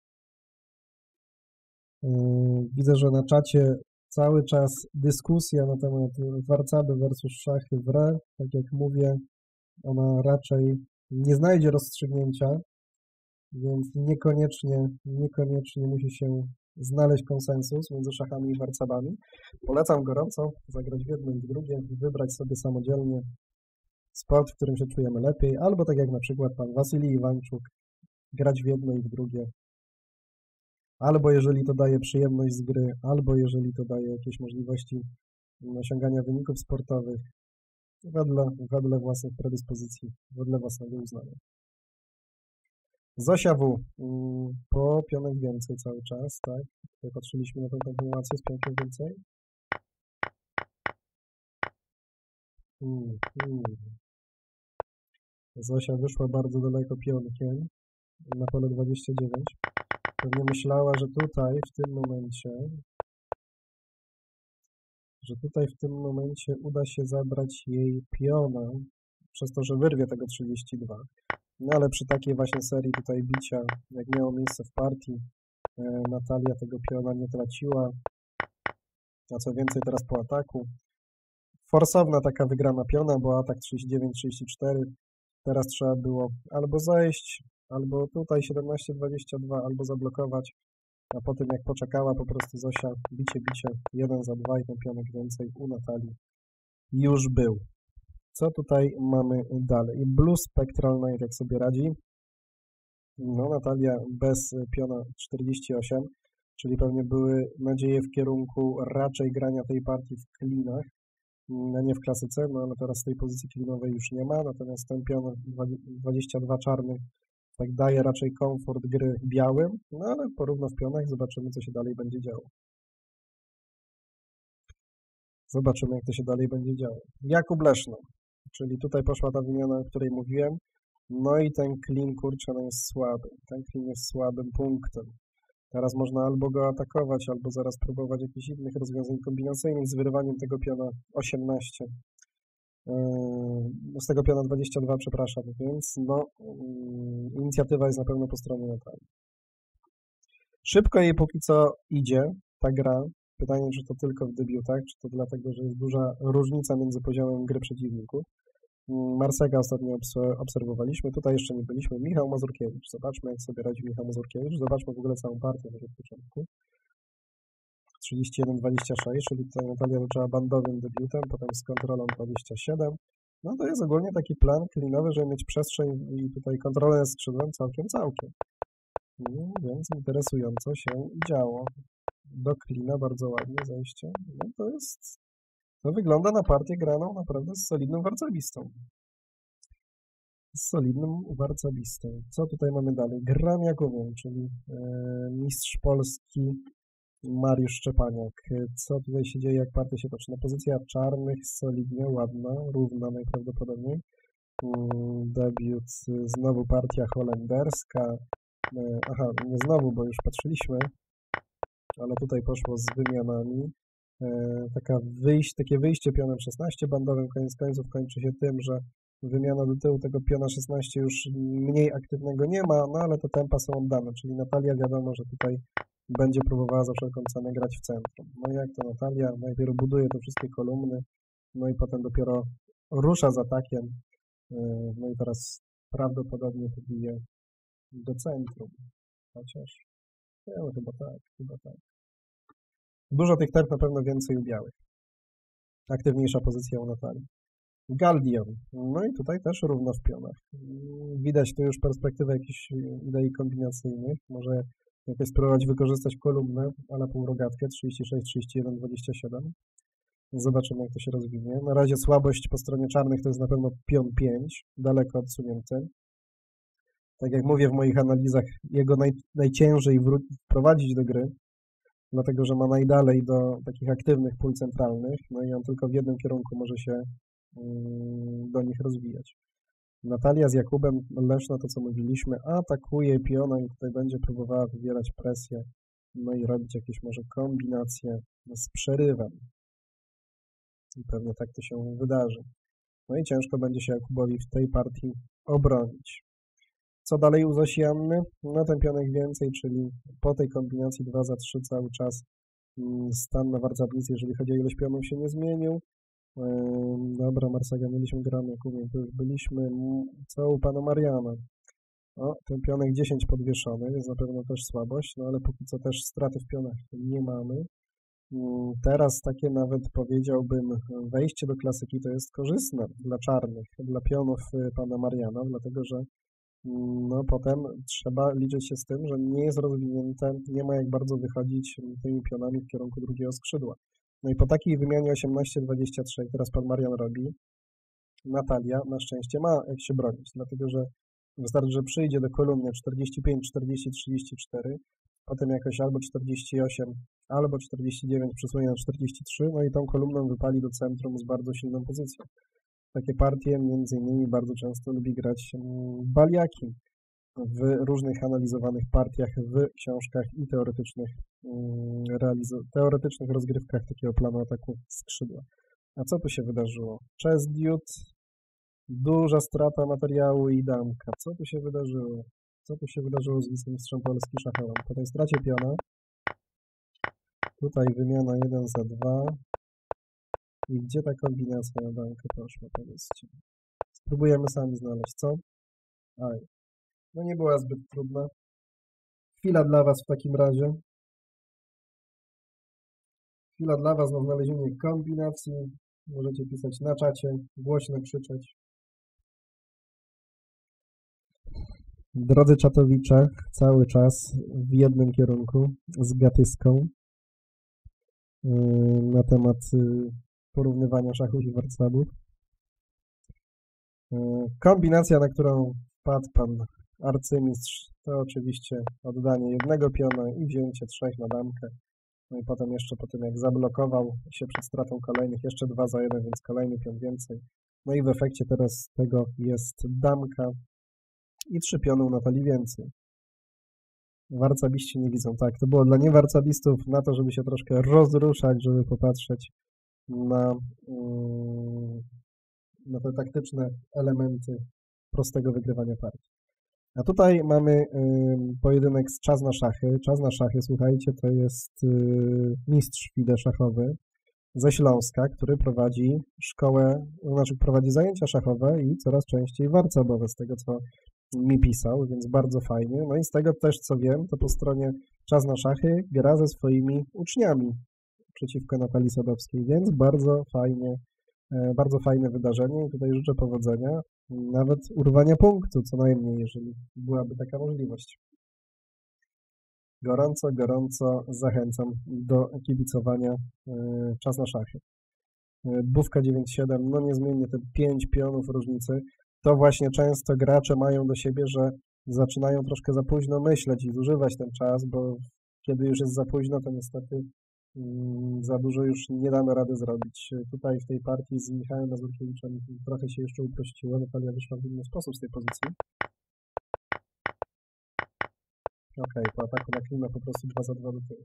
Widzę, że na czacie cały czas dyskusja na temat warcaby versus szachy w re. Tak jak mówię, ona raczej nie znajdzie rozstrzygnięcia, więc niekoniecznie, niekoniecznie musi się znaleźć konsensus między szachami i warcabami. Polecam gorąco zagrać w jedno i w drugie, wybrać sobie samodzielnie sport, w którym się czujemy lepiej, albo tak jak na przykład pan Wasylij Iwańczuk, grać w jedno i w drugie. Albo jeżeli to daje przyjemność z gry, albo jeżeli to daje jakieś możliwości osiągania wyników sportowych wedle, wedle własnych predyspozycji, wedle własnego uznania. Zosia W. Po pionek więcej cały czas, tak? Tutaj patrzyliśmy na tę kontynuację z pionkiem więcej. Hmm, hmm. Zosia wyszła bardzo daleko pionkiem na pole dwadzieścia dziewięć. Pewnie myślała, że tutaj w tym momencie, że tutaj w tym momencie uda się zabrać jej piona, przez to, że wyrwie tego trzydzieści dwa. No ale przy takiej właśnie serii tutaj bicia, jak miało miejsce w partii, e, Natalia tego piona nie traciła, a co więcej teraz po ataku. Forsowna taka wygrana piona, bo atak trzydzieści dziewięć trzydzieści cztery, teraz trzeba było albo zejść, albo tutaj siedemnaście dwadzieścia dwa, albo zablokować, a po tym jak poczekała po prostu Zosia, bicie, bicie, jeden za dwa i ten pionek więcej u Natalii już był. Co tutaj mamy dalej? Blue Spectral Knight jak sobie radzi? No Natalia bez piona czterdzieści osiem, czyli pewnie były nadzieje w kierunku raczej grania tej partii w klinach, a nie w klasyce, no ale teraz tej pozycji klinowej już nie ma, natomiast ten pion dwadzieścia dwa czarny tak daje raczej komfort gry białym, no ale porówno w pionach zobaczymy, co się dalej będzie działo. Zobaczymy, jak to się dalej będzie działo. Jakub Leszno, czyli tutaj poszła ta wymiana, o której mówiłem, no i ten klin, kurczę, no jest słaby. Ten klin jest słabym punktem. Teraz można albo go atakować, albo zaraz próbować jakichś innych rozwiązań kombinacyjnych z wyrywaniem tego piona osiemnaście. Yy, z tego piona dwadzieścia dwa, przepraszam, więc no, yy, inicjatywa jest na pewno po stronie Natalii. Szybko jej póki co idzie ta gra. Pytanie, czy to tylko w debiutach, czy to dlatego, że jest duża różnica między poziomem gry przeciwników. Marsega ostatnio obserwowaliśmy, tutaj jeszcze nie byliśmy. Michał Mazurkiewicz, zobaczmy, jak sobie radzi Michał Mazurkiewicz, zobaczmy w ogóle całą partię na początku. trzydzieści jeden dwadzieścia sześć, czyli tutaj Natalia zaczęła bandowym debiutem, potem z kontrolą dwadzieścia siedem. No to jest ogólnie taki plan klinowy, żeby mieć przestrzeń i tutaj kontrolę nad skrzydłem całkiem, całkiem. No, więc interesująco się działo. Do klina bardzo ładnie zejście. No to jest... To wygląda na partię graną naprawdę z solidnym warcabistą. Z solidnym warcabistą. Co tutaj mamy dalej? Gram Jakubem, czyli e, mistrz Polski Mariusz Szczepaniak. Co tutaj się dzieje, jak partia się toczy? No, pozycja czarnych, solidnie, ładna, równa najprawdopodobniej. Mm, debiut, znowu partia holenderska. E, aha, nie znowu, bo już patrzyliśmy, ale tutaj poszło z wymianami. Taka wyjść, takie wyjście pionem szesnaście bandowym, koniec końców kończy się tym, że wymiana do tyłu tego piona szesnaście już mniej aktywnego nie ma, no ale te tempa są oddane, czyli Natalia wiadomo, że tutaj będzie próbowała za wszelką cenę grać w centrum. No i jak to Natalia najpierw buduje te wszystkie kolumny, no i potem dopiero rusza z atakiem, no i teraz prawdopodobnie pobije do centrum, chociaż nie, no chyba tak, chyba tak. Dużo tych temp, na pewno więcej u białych. Aktywniejsza pozycja u Natalii. Galdion. No i tutaj też równo w pionach. Widać tu już perspektywę jakichś idei kombinacyjnych. Może jakoś spróbować wykorzystać kolumnę, ale półrogatkę trzydzieści sześć, trzydzieści jeden, dwadzieścia siedem. Zobaczymy, jak to się rozwinie. Na razie słabość po stronie czarnych to jest na pewno pion pięć, daleko odsunięty. Tak jak mówię w moich analizach, jego naj, najciężej wprowadzić do gry, dlatego że ma najdalej do takich aktywnych pól centralnych, no i on tylko w jednym kierunku może się mm, do nich rozwijać. Natalia z Jakubem Leszno, to co mówiliśmy, atakuje piona i tutaj będzie próbowała wywierać presję, no i robić jakieś może kombinacje z przerywem. I pewnie tak to się wydarzy. No i ciężko będzie się Jakubowi w tej partii obronić. Co dalej u Zosi Anny? No ten pionek więcej, czyli po tej kombinacji dwa za trzy cały czas stan na warcablicy, jeżeli chodzi o ilość pionów, się nie zmienił. Dobra, Marsega mieliśmy gramy, Jakubem, to już byliśmy. Co u pana Mariana? O, ten pionek dziesięć podwieszony, jest na pewno też słabość, no ale póki co też straty w pionach nie mamy. Teraz takie nawet powiedziałbym wejście do klasyki to jest korzystne dla czarnych, dla pionów pana Mariana, dlatego że no potem trzeba liczyć się z tym, że nie jest rozwinięte, nie ma jak bardzo wychodzić tymi pionami w kierunku drugiego skrzydła. No i po takiej wymianie osiemnaście dwadzieścia trzy, teraz pan Marian robi, Natalia na szczęście ma jak się bronić, dlatego że wystarczy, że przyjdzie do kolumny czterdzieści pięć, czterdzieści, trzydzieści cztery, potem jakoś albo czterdzieści osiem, albo czterdzieści dziewięć przesunie na czterdzieści trzy, no i tą kolumną wypali do centrum z bardzo silną pozycją. Takie partie między innymi bardzo często lubi grać Baliaki w różnych analizowanych partiach, w książkach i teoretycznych, teoretycznych rozgrywkach takiego planu ataku skrzydła. A co tu się wydarzyło? Chess Dude, duża strata materiału i damka. Co tu się wydarzyło? Co tu się wydarzyło z wicemistrzem Polski szachowym? Po tej stracie piona, tutaj wymiana jeden za dwa. I gdzie ta kombinacja na damkę poszła, powiedzcie? Spróbujemy sami znaleźć, co? Aj. No nie była zbyt trudna. Chwila dla Was w takim razie. Chwila dla Was na znalezienie kombinacji. Możecie pisać na czacie, głośno krzyczeć. Drodzy czatowicze, cały czas w jednym kierunku z gatyską yy, na temat yy, porównywania szachów i warcabów. Yy, kombinacja, na którą wpadł pan arcymistrz, to oczywiście oddanie jednego piona i wzięcie trzech na damkę. No i potem jeszcze po tym, jak zablokował się przed stratą kolejnych, jeszcze dwa za jeden, więc kolejny pion więcej. No i w efekcie teraz tego jest damka i trzy piony u Natalii więcej. Warcabiści nie widzą. Tak, to było dla niewarcabistów na to, żeby się troszkę rozruszać, żeby popatrzeć na, yy, na te taktyczne elementy prostego wygrywania partii. A tutaj mamy y, pojedynek z Czas na szachy. Czas na szachy, słuchajcie, to jest y, mistrz FIDE szachowy ze Śląska, który prowadzi szkołę, znaczy prowadzi zajęcia szachowe i coraz częściej warcabowe, z tego co mi pisał, więc bardzo fajnie. No i z tego też co wiem, to po stronie Czas na szachy gra ze swoimi uczniami przeciwko Natalii Sadowskiej, więc bardzo fajnie, y, bardzo fajne wydarzenie i tutaj życzę powodzenia. Nawet urwania punktu, co najmniej, jeżeli byłaby taka możliwość. Gorąco, gorąco zachęcam do kibicowania y, Czas na szachy. Y, Bówka dziewięć siedem, no niezmiennie te pięć pionów różnicy, to właśnie często gracze mają do siebie, że zaczynają troszkę za późno myśleć i zużywać ten czas, bo kiedy już jest za późno, to niestety y, za dużo już nie damy rady zrobić. Tutaj w tej partii z Michałem Mazurkiewiczem trochę się jeszcze uprościło. Natalia wyszła w inny sposób z tej pozycji. Ok, po ataku na klima po prostu dwa za dwa do tyłu.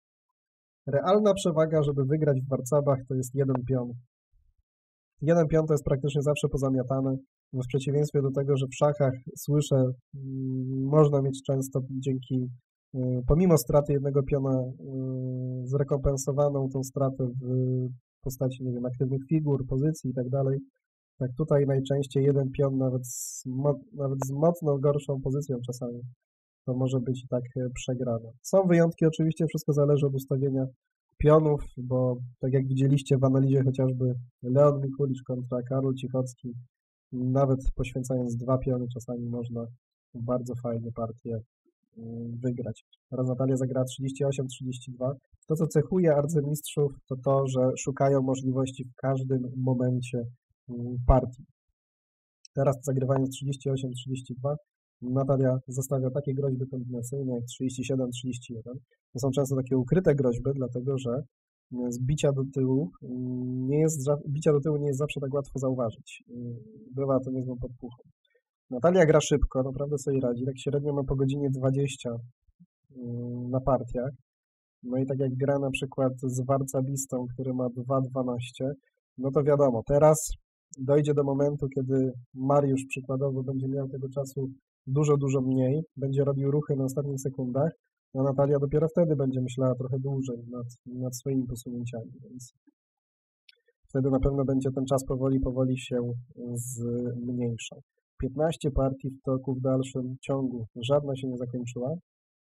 Realna przewaga, żeby wygrać w warcabach, to jest jeden pion. Jeden pion to jest praktycznie zawsze pozamiatane. W przeciwieństwie do tego, że w szachach słyszę, mm, można mieć często dzięki pomimo straty jednego piona yy, zrekompensowaną tą stratę w postaci, nie wiem, aktywnych figur, pozycji i tak dalej. Tak tutaj najczęściej jeden pion nawet z, mo nawet z mocno gorszą pozycją czasami to może być i tak przegrane. Są wyjątki oczywiście, wszystko zależy od ustawienia pionów, bo tak jak widzieliście w analizie chociażby Leon Mikulicz kontra Karol Cichocki, nawet poświęcając dwa piony czasami można bardzo fajnie partię wygrać. Teraz Natalia zagrała trzydzieści osiem trzydzieści dwa. To, co cechuje arcymistrzów, to to, że szukają możliwości w każdym momencie partii. Teraz zagrywając trzydzieści osiem trzydzieści dwa, Natalia zostawia takie groźby kombinacyjne jak trzydzieści siedem trzydzieści jeden. To są często takie ukryte groźby, dlatego że z bicia do tyłu nie jest, bicia do tyłu nie jest zawsze tak łatwo zauważyć. Bywa to niezłą podpuchą. Natalia gra szybko, naprawdę sobie radzi, tak średnio ma po godzinie dwadzieścia na partiach. No i tak jak gra na przykład z warcabistą, który ma dwa dwanaście, no to wiadomo, teraz dojdzie do momentu, kiedy Mariusz przykładowo będzie miał tego czasu dużo, dużo mniej, będzie robił ruchy na ostatnich sekundach, a Natalia dopiero wtedy będzie myślała trochę dłużej nad, nad swoimi posunięciami, więc wtedy na pewno będzie ten czas powoli, powoli się zmniejszał. piętnaście partii w toku w dalszym ciągu. Żadna się nie zakończyła.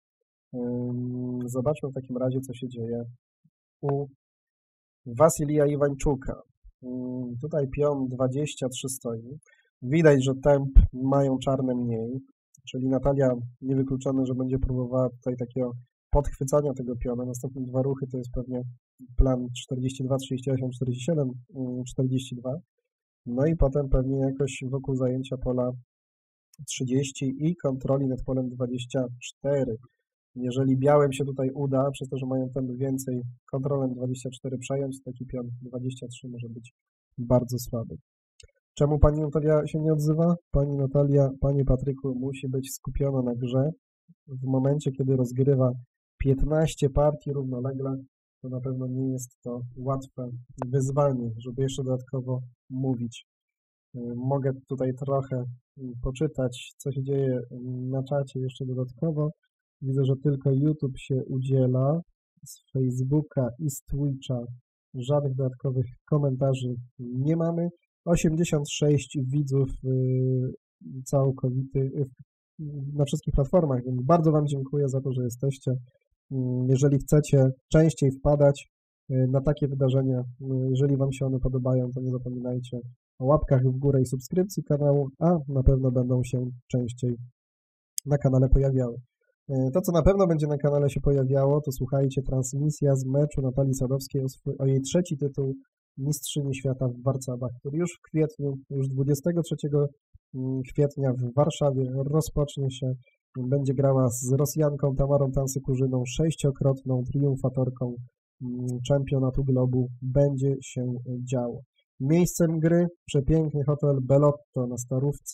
Zobaczmy w takim razie, co się dzieje u Wasylija Iwańczuka. Tutaj pion dwadzieścia trzy stoi. Widać, że temp mają czarne mniej, czyli Natalia niewykluczone, że będzie próbowała tutaj takiego podchwycania tego piona. Następne dwa ruchy to jest pewnie plan czterdzieści dwa trzydzieści osiem czterdzieści siedem czterdzieści dwa. No i potem pewnie jakoś wokół zajęcia pola trzydzieści i kontroli nad polem dwadzieścia cztery. Jeżeli białym się tutaj uda, przez to, że mają temp więcej, kontrolem dwadzieścia cztery przejąć, taki pion dwadzieścia trzy może być bardzo słaby. Czemu pani Natalia się nie odzywa? Pani Natalia, panie Patryku, musi być skupiona na grze. W momencie, kiedy rozgrywa piętnaście partii równolegle, to na pewno nie jest to łatwe wyzwanie, żeby jeszcze dodatkowo mówić. Mogę tutaj trochę poczytać, co się dzieje na czacie jeszcze dodatkowo. Widzę, że tylko YouTube się udziela, z Facebooka i z Twitcha żadnych dodatkowych komentarzy nie mamy. osiemdziesiąt sześć widzów całkowitych, na wszystkich platformach, więc bardzo Wam dziękuję za to, że jesteście. Jeżeli chcecie częściej wpadać na takie wydarzenia, jeżeli Wam się one podobają, to nie zapominajcie o łapkach w górę i subskrypcji kanału, a na pewno będą się częściej na kanale pojawiały. To, co na pewno będzie na kanale się pojawiało, to słuchajcie, transmisja z meczu Natalii Sadowskiej o, swój, o jej trzeci tytuł Mistrzyni Świata w Warcabach, który już w kwietniu, już dwudziestego trzeciego kwietnia w Warszawie rozpocznie się. Będzie grała z Rosjanką Tamarą Tansykurzyną, sześciokrotną triumfatorką czempionatu globu. Będzie się działo. Miejscem gry przepiękny hotel Bellotto na Starówce.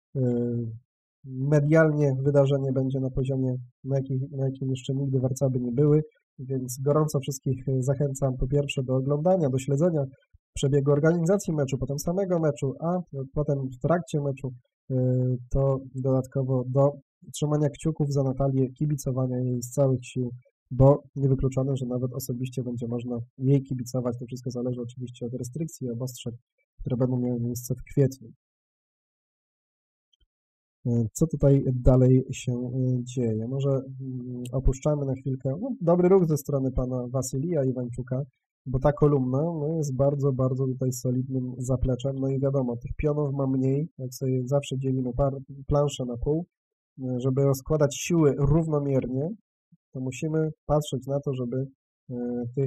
Medialnie wydarzenie będzie na poziomie, na, jakich, na jakim jeszcze nigdy Warcaby nie były, więc gorąco wszystkich zachęcam po pierwsze do oglądania, do śledzenia przebiegu organizacji meczu, potem samego meczu, a potem w trakcie meczu to dodatkowo do trzymania kciuków za Natalię, kibicowania jej z całych sił, bo niewykluczone, że nawet osobiście będzie można jej kibicować. To wszystko zależy oczywiście od restrykcji i obostrzeń, które będą miały miejsce w kwietniu. Co tutaj dalej się dzieje? Może opuszczamy na chwilkę. No, dobry ruch ze strony pana Wasylija Iwańczuka, bo ta kolumna no, jest bardzo, bardzo tutaj solidnym zapleczem. No i wiadomo, tych pionów ma mniej, jak sobie zawsze dzielimy par, planszę na pół. Żeby rozkładać siły równomiernie, to musimy patrzeć na to, żeby tych,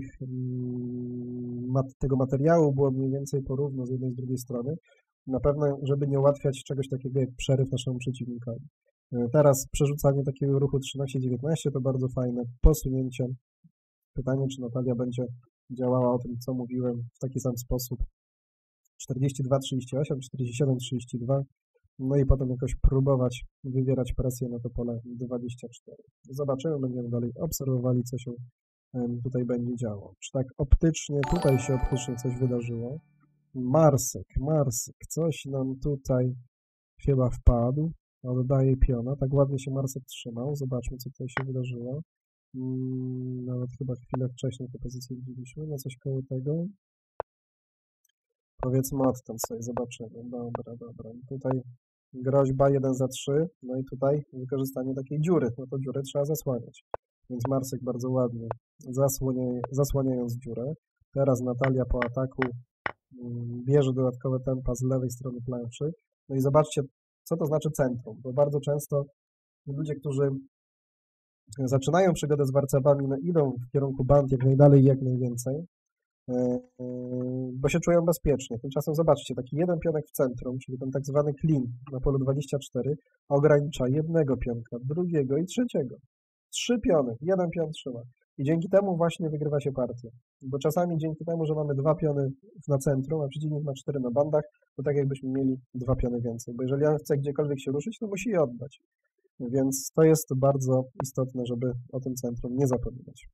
tego materiału było mniej więcej porówno z jednej i z drugiej strony. Na pewno, żeby nie ułatwiać czegoś takiego jak przeryw naszemu przeciwnikowi. Teraz przerzucanie takiego ruchu trzynaście dziewiętnaście to bardzo fajne posunięcie. Pytanie, czy Natalia będzie działała o tym, co mówiłem, w taki sam sposób. czterdzieści dwa trzydzieści osiem, czterdzieści siedem trzydzieści dwa. No i potem jakoś próbować wywierać presję na to pole dwadzieścia cztery. Zobaczymy, będziemy dalej obserwowali, co się tutaj będzie działo. Czy tak optycznie, tutaj się optycznie coś wydarzyło. Marsek, Marsek, coś nam tutaj chyba wpadł, oddaje piona, tak ładnie się Marsek trzymał, zobaczmy, co tutaj się wydarzyło. Hmm, nawet chyba chwilę wcześniej tę pozycję widzieliśmy, no coś koło tego. Powiedzmy odtąd sobie, zobaczymy. Dobra, dobra. Tutaj groźba jeden za trzy, no i tutaj wykorzystanie takiej dziury. No to dziurę trzeba zasłaniać. Więc Marsek bardzo ładnie zasłania, zasłaniając dziurę. Teraz Natalia po ataku bierze dodatkowe tempa z lewej strony planszy. No i zobaczcie, co to znaczy centrum, bo bardzo często ludzie, którzy zaczynają przygodę z warcabami, no idą w kierunku band jak najdalej i jak najwięcej, bo się czują bezpiecznie. Tymczasem zobaczcie, taki jeden pionek w centrum, czyli ten tak zwany clean na polu dwadzieścia cztery, ogranicza jednego pionka, drugiego i trzeciego. Trzy piony, jeden pion trzyma. I dzięki temu właśnie wygrywa się partię. Bo czasami dzięki temu, że mamy dwa piony na centrum, a przeciwnik ma cztery na bandach, to tak jakbyśmy mieli dwa piony więcej. Bo jeżeli on chce gdziekolwiek się ruszyć, to musi je oddać. Więc to jest bardzo istotne, żeby o tym centrum nie zapominać.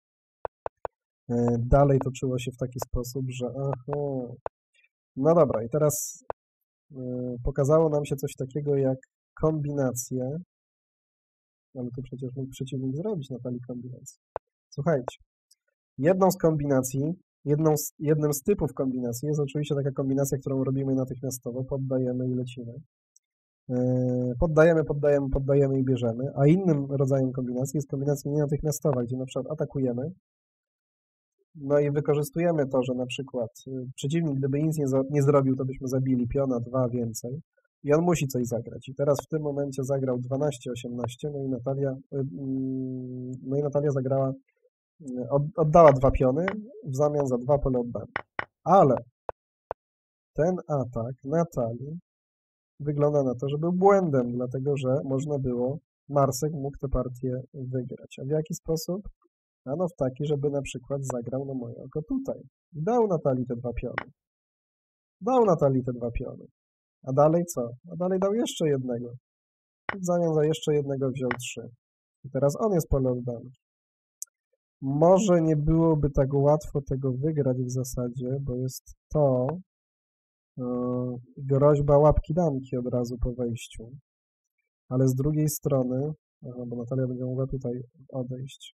Dalej toczyło się w taki sposób, że aha, no dobra, i teraz pokazało nam się coś takiego jak kombinacje, ale tu przecież mógł przeciwnik zrobić Natalii kombinację. Słuchajcie, jedną z kombinacji, jedną z, jednym z typów kombinacji jest oczywiście taka kombinacja, którą robimy natychmiastowo, poddajemy i lecimy. Poddajemy, poddajemy, poddajemy i bierzemy, a innym rodzajem kombinacji jest kombinacja nienatychmiastowa, gdzie na przykład atakujemy, no i wykorzystujemy to, że na przykład przeciwnik, gdyby nic nie, nie zrobił, to byśmy zabili piona, dwa więcej i on musi coś zagrać. I teraz w tym momencie zagrał dwanaście osiemnaście, no i Natalia, no i Natalia zagrała, oddała dwa piony w zamian za dwa pole oddane. Ale ten atak Natalii wygląda na to, że był błędem, dlatego że można było, Marsek mógł tę partię wygrać. A w jaki sposób? Ano w taki, żeby na przykład zagrał na moje oko tutaj. Dał Natalii te dwa piony. Dał Natalii te dwa piony. A dalej co? A dalej dał jeszcze jednego. W zamian za jeszcze jednego wziął trzy. I teraz on jest pole oddane. Może nie byłoby tak łatwo tego wygrać w zasadzie, bo jest to yy, groźba łapki damki od razu po wejściu. Ale z drugiej strony, aha, bo Natalia będzie mogła tutaj odejść.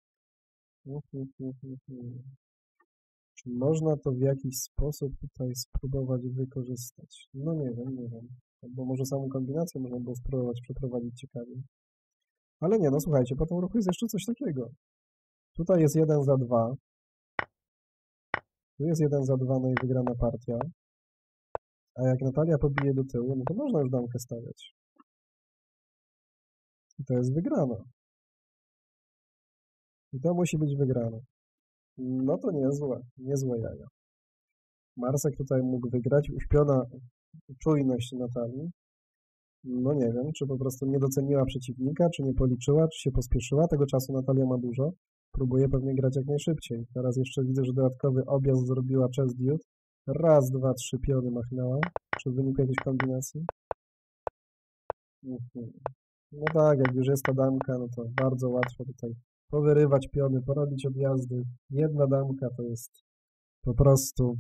Czy można to w jakiś sposób tutaj spróbować wykorzystać? No nie wiem, nie wiem. Bo może samą kombinację można było spróbować przeprowadzić ciekawie. Ale nie, no słuchajcie, po tym ruchu jest jeszcze coś takiego. Tutaj jest jeden za dwa. Tu jest jeden za dwa, no i wygrana partia. A jak Natalia pobije do tyłu, no to można już damkę stawiać. I to jest wygrana. I to musi być wygrane. No to niezłe, niezłe jaja. Marsek tutaj mógł wygrać, uśpiona czujność Natalii. No nie wiem, czy po prostu nie doceniła przeciwnika, czy nie policzyła, czy się pospieszyła. Tego czasu Natalia ma dużo. Próbuje pewnie grać jak najszybciej. Teraz jeszcze widzę, że dodatkowy objazd zrobiła Chess Dude. Raz, dwa, trzy piony machnęła. Czy w wyniku jakiejś kombinacji? Mhm. No tak, jak już jest ta damka, no to bardzo łatwo tutaj powyrywać piony, porobić odjazdy. Jedna damka to jest po prostu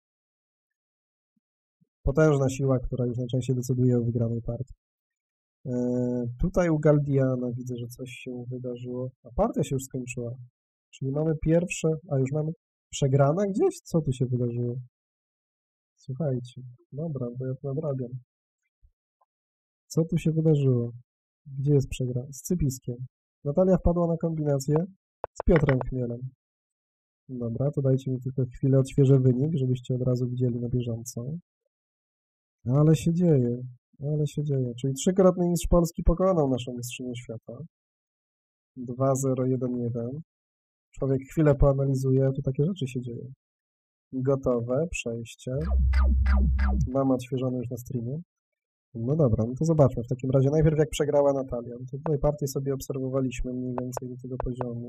potężna siła, która już najczęściej decyduje o wygranej partii. Eee, tutaj u Galdiana widzę, że coś się wydarzyło. A partia się już skończyła. Czyli mamy pierwsze, a już mamy przegrana gdzieś? Co tu się wydarzyło? Słuchajcie, dobra, bo ja to nadrabiam. Co tu się wydarzyło? Gdzie jest przegrana? Z Cypiskiem. Natalia wpadła na kombinację z Piotrem Chmielem. Dobra, to dajcie mi tylko chwilę odświeżę wynik, żebyście od razu widzieli na bieżąco. Ale się dzieje, ale się dzieje. Czyli trzykrotny mistrz Polski pokonał naszą mistrzynię świata. dwa zero jeden jeden. Człowiek chwilę poanalizuje, a tu takie rzeczy się dzieją. Gotowe, przejście. Mam odświeżone już na streamie. No dobra, no to zobaczmy w takim razie. Najpierw jak przegrała Natalia. No to tutaj partię sobie obserwowaliśmy mniej więcej do tego poziomu.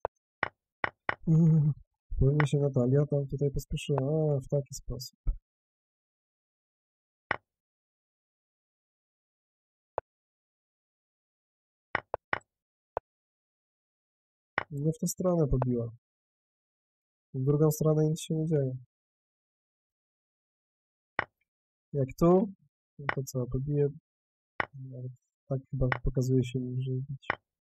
Pewnie się Natalia tam tutaj pospieszyła. A, w taki sposób. Nie w tę stronę pobiła. W drugą stronę nic się nie dzieje. Jak tu, no to co, pobije. Nawet tak chyba pokazuje się mi, że widzieć.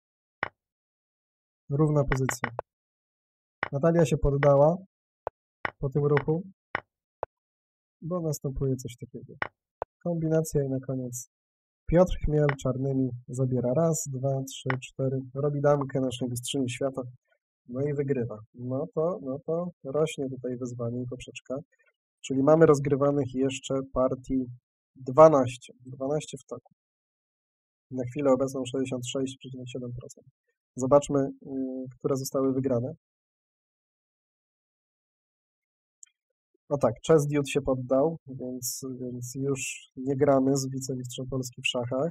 Równa pozycja. Natalia się poddała po tym ruchu, bo następuje coś takiego. Kombinacja i na koniec Piotr Chmiel czarnymi zabiera raz, dwa, trzy, cztery. Robi damkę naszej mistrzyni świata. No i wygrywa. No to, no to rośnie tutaj wyzwanie i poprzeczka. Czyli mamy rozgrywanych jeszcze partii dwanaście. dwanaście w toku. Na chwilę obecną sześćdziesiąt sześć przecinek siedem procent. Zobaczmy, yy, które zostały wygrane. No tak, Chess Dude się poddał, więc, więc już nie gramy z wicemistrzem Polski w szachach.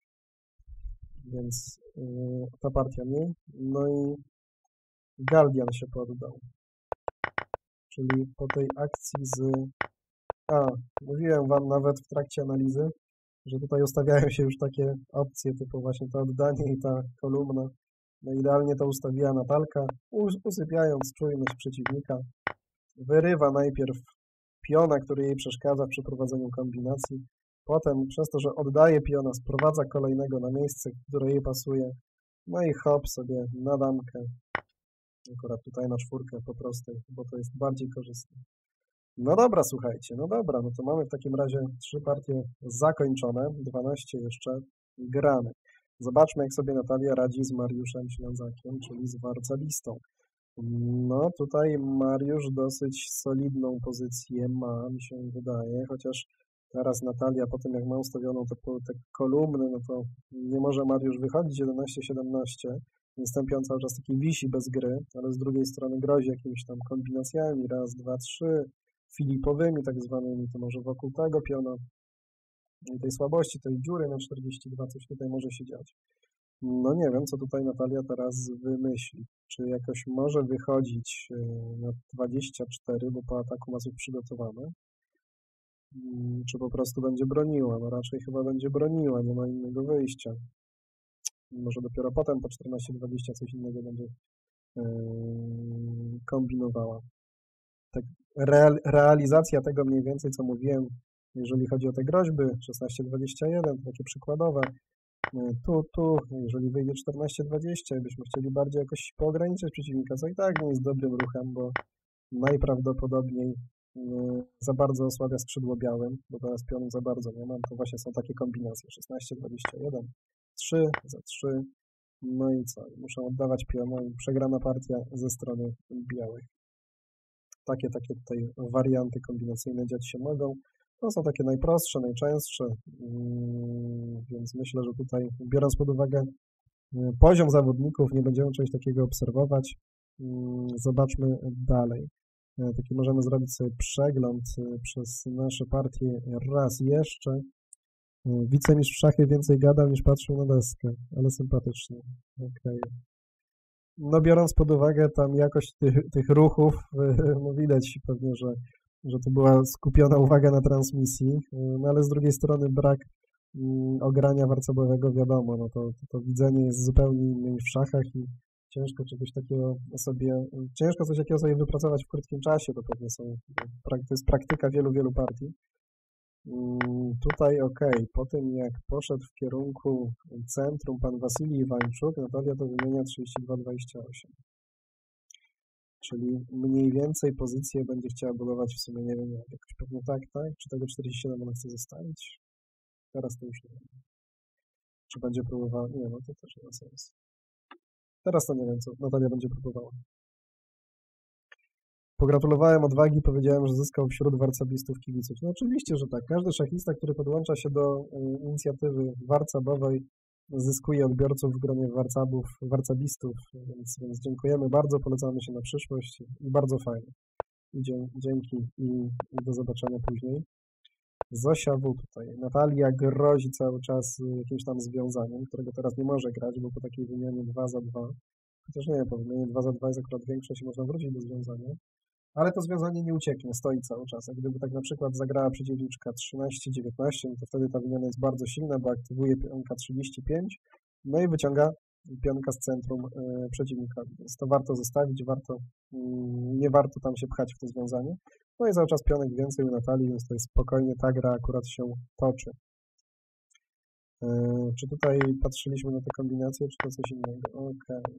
Więc yy, ta partia mniej. No i Galdian się poddał. Czyli po tej akcji z... A, mówiłem wam nawet w trakcie analizy, że tutaj ustawiają się już takie opcje typu właśnie to oddanie i ta kolumna. No idealnie to ustawiła Natalka, usypiając czujność przeciwnika. Wyrywa najpierw piona, który jej przeszkadza w przeprowadzeniu kombinacji. Potem przez to, że oddaje piona, sprowadza kolejnego na miejsce, które jej pasuje. No i hop sobie na damkę. Akurat tutaj na czwórkę po prostej, bo to jest bardziej korzystne. No dobra, słuchajcie, no dobra, no to mamy w takim razie trzy partie zakończone, dwanaście jeszcze grane. Zobaczmy, jak sobie Natalia radzi z Mariuszem Ślązakiem, czyli z warcalistą. No tutaj Mariusz dosyć solidną pozycję ma, mi się wydaje, chociaż teraz Natalia po tym, jak ma ustawioną te, te kolumny, no to nie może Mariusz wychodzić jedenaście siedemnaście, więc ten pion cały czas taki wisi bez gry, ale z drugiej strony grozi jakimiś tam kombinacjami, raz, dwa, trzy, filipowymi tak zwanymi, to może wokół tego piona, tej słabości, tej dziury na czterdzieści dwa, coś tutaj może się dziać. No nie wiem, co tutaj Natalia teraz wymyśli. Czy jakoś może wychodzić na dwadzieścia cztery, bo po ataku ma coś przygotowane? Czy po prostu będzie broniła? No raczej chyba będzie broniła, nie ma innego wyjścia. Może dopiero potem po czternaście dwadzieścia coś innego będzie yy, kombinowała. Tak, real, realizacja tego mniej więcej, co mówiłem, jeżeli chodzi o te groźby, szesnaście dwadzieścia jeden, takie przykładowe. Tu, tu, jeżeli wyjdzie czternaście dwadzieścia i byśmy chcieli bardziej jakoś poograniczyć przeciwnika, co i tak nie jest dobrym ruchem, bo najprawdopodobniej za bardzo osłabia skrzydło białym, bo teraz pionów za bardzo nie mam, to właśnie są takie kombinacje szesnaście, dwadzieścia jeden, trzy, za trzy, no i co, muszę oddawać piona i przegrana partia ze strony białych. Takie, takie tutaj warianty kombinacyjne dziać się mogą. To są takie najprostsze, najczęstsze, więc myślę, że tutaj biorąc pod uwagę poziom zawodników, nie będziemy czegoś takiego obserwować. Zobaczmy dalej. Taki możemy zrobić sobie przegląd przez nasze partie raz jeszcze. Wicemistrz w szachy więcej gadał niż patrzył na deskę, ale sympatycznie. Okay. No biorąc pod uwagę tam jakość tych, tych ruchów, no widać pewnie, że, że to była skupiona uwaga na transmisji, no ale z drugiej strony brak ogrania warcabowego wiadomo, no to, to, to widzenie jest zupełnie inne niż w szachach i ciężko czegoś takiego sobie, ciężko coś takiego sobie wypracować w krótkim czasie, to pewnie są, to jest praktyka wielu, wielu partii. Tutaj ok, po tym jak poszedł w kierunku centrum pan Wasilij Iwańczuk, Natalia to wymienia trzydzieści dwa dwadzieścia osiem. Czyli mniej więcej pozycję będzie chciała budować w sumie, nie wiem, jakoś pewnie tak, tak? Czy tego czterdzieści siedem ona chce zostawić? Teraz to już nie wiem. Czy będzie próbowała? Nie, no to też nie ma sensu. Teraz to nie wiem, co Natalia będzie próbowała. Pogratulowałem odwagi, powiedziałem, że zyskał wśród warcabistów kibiców. No oczywiście, że tak. Każdy szachista, który podłącza się do y, inicjatywy warcabowej, zyskuje odbiorców w gronie warcabów, warcabistów, więc, więc dziękujemy bardzo, polecamy się na przyszłość i bardzo fajnie. I dzie, dzięki i, i do zobaczenia później. Zosia W tutaj. Natalia grozi cały czas jakimś tam związaniem, którego teraz nie może grać, bo po takiej wymianie dwa za dwa, chociaż nie, po wymianie dwa za dwa jest akurat większość i można wrócić do związania. Ale to związanie nie ucieknie, stoi cały czas. A gdyby tak na przykład zagrała przeciwniczka trzynaście dziewiętnaście, no to wtedy ta wymiana jest bardzo silna, bo aktywuje pionka trzydzieści pięć, no i wyciąga pionka z centrum y, przeciwnika. Więc to warto zostawić, warto, y, nie warto tam się pchać w to związanie. No i cały czas pionek więcej u Natalii, więc to jest spokojnie, ta gra akurat się toczy. Y, czy tutaj patrzyliśmy na te kombinacje, czy to coś innego? Okej. Okay.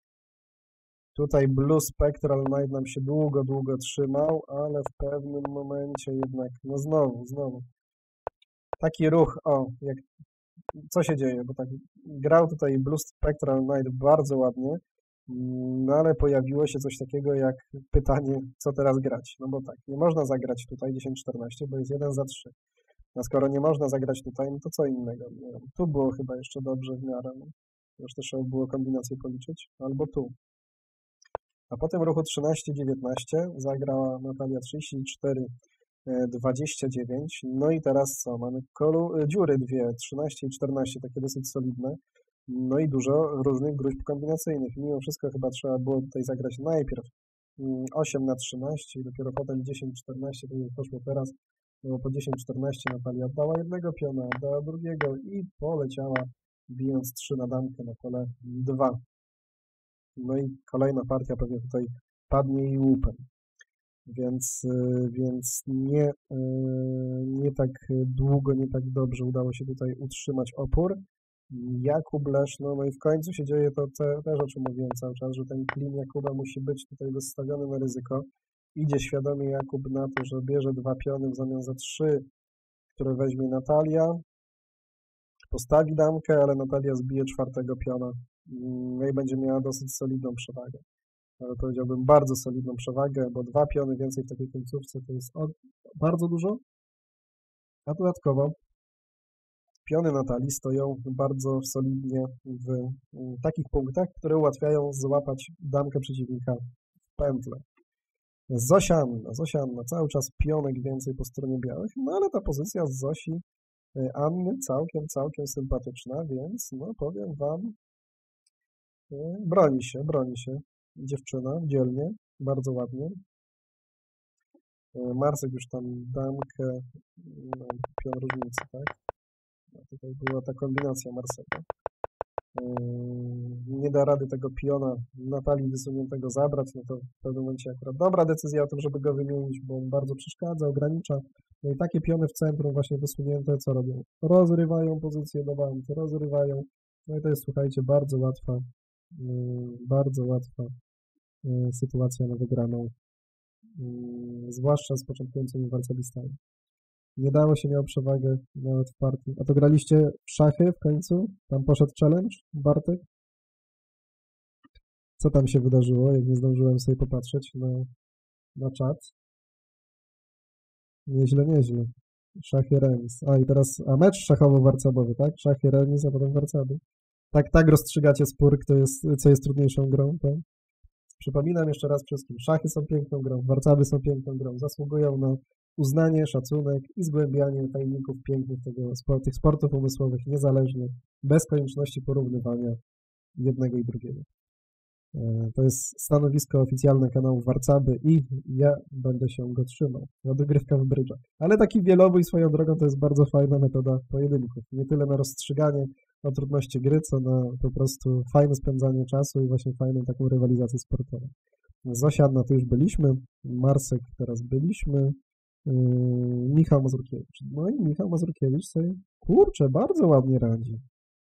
Tutaj Blue Spectral Knight nam się długo, długo trzymał, ale w pewnym momencie jednak, no znowu, znowu. Taki ruch, o, jak, co się dzieje, bo tak grał tutaj Blue Spectral Knight bardzo ładnie, no ale pojawiło się coś takiego jak pytanie, co teraz grać. No bo tak, nie można zagrać tutaj dziesięć czternaście, bo jest jeden za trzy. A skoro nie można zagrać tutaj, no to co innego? Nie wiem, tu było chyba jeszcze dobrze w miarę, no. Już też trzeba było kombinację policzyć, albo tu. A po tym ruchu trzynaście dziewiętnaście zagrała Natalia trzydzieści cztery dwadzieścia dziewięć. No i teraz co? Mamy kolu, dziury dwie, trzynaście i czternaście, takie dosyć solidne. No i dużo różnych gruźb kombinacyjnych. Mimo wszystko chyba trzeba było tutaj zagrać najpierw osiem na trzynaście i dopiero potem dziesięć czternaście, to już poszło teraz. No po dziesięć czternaście Natalia oddała jednego piona, oddała drugiego i poleciała, bijąc trzy na damkę na pole dwa. No i kolejna partia pewnie tutaj padnie jej łupem. Więc, więc nie, nie tak długo, nie tak dobrze udało się tutaj utrzymać opór. Jakub Leszno, no i w końcu się dzieje to te, też, o czym mówiłem cały czas, że ten klin Jakuba musi być tutaj dostawiony na ryzyko. Idzie świadomie Jakub na to, że bierze dwa piony w zamian za trzy, które weźmie Natalia. Postawi damkę, ale Natalia zbije czwartego piona. No i będzie miała dosyć solidną przewagę. Ale powiedziałbym bardzo solidną przewagę, bo dwa piony więcej w takiej końcówce to jest bardzo dużo. A dodatkowo piony Natalii stoją bardzo solidnie w takich punktach, które ułatwiają złapać damkę przeciwnika w pętlę. Zosia Anna. Zosia Anna, cały czas pionek więcej po stronie białych, no ale ta pozycja z Zosi Anny całkiem, całkiem sympatyczna, więc no powiem Wam, broni się, broni się dziewczyna, dzielnie, bardzo ładnie. Marsek już tam damkę, no, pion różnicy, tak? No, tutaj była ta kombinacja Marseka. Nie da rady tego piona Natalii wysuniętego zabrać, no to w pewnym momencie akurat dobra decyzja o tym, żeby go wymienić, bo on bardzo przeszkadza, ogranicza. No i takie piony w centrum właśnie wysunięte, co robią? Rozrywają pozycję do walki, rozrywają. No i to jest, słuchajcie, bardzo łatwa, bardzo łatwa sytuacja na wygraną mm, zwłaszcza z początkującymi warcabistami. Nie dało się, miał przewagę nawet w partii. A to graliście w szachy w końcu? Tam poszedł challenge, Bartek? Co tam się wydarzyło, jak nie zdążyłem sobie popatrzeć na, na czat? Nieźle, nieźle. Szachy, remis. A i teraz, a mecz szachowo-warcabowy, tak? Szachy, remis, a potem warcaby. Tak, tak rozstrzygacie spór, kto jest, co jest trudniejszą grą, tak? Przypominam jeszcze raz wszystkim, szachy są piękną grą, warcaby są piękną grą, zasługują na uznanie, szacunek i zgłębianie tajników pięknych tego, tych sportów umysłowych, niezależnie, bez konieczności porównywania jednego i drugiego. To jest stanowisko oficjalne kanału Warcaby i ja będę się go trzymał. Dogrywka w brydża. Ale taki wielobój swoją drogą to jest bardzo fajna metoda pojedynków. Nie tyle na rozstrzyganie o trudności gry, co na po prostu fajne spędzanie czasu i właśnie fajną taką rywalizację sportową. Zosia, na to już byliśmy, Marsek teraz byliśmy, yy, Michał Mazurkiewicz. No i Michał Mazurkiewicz sobie, kurczę, bardzo ładnie radzi.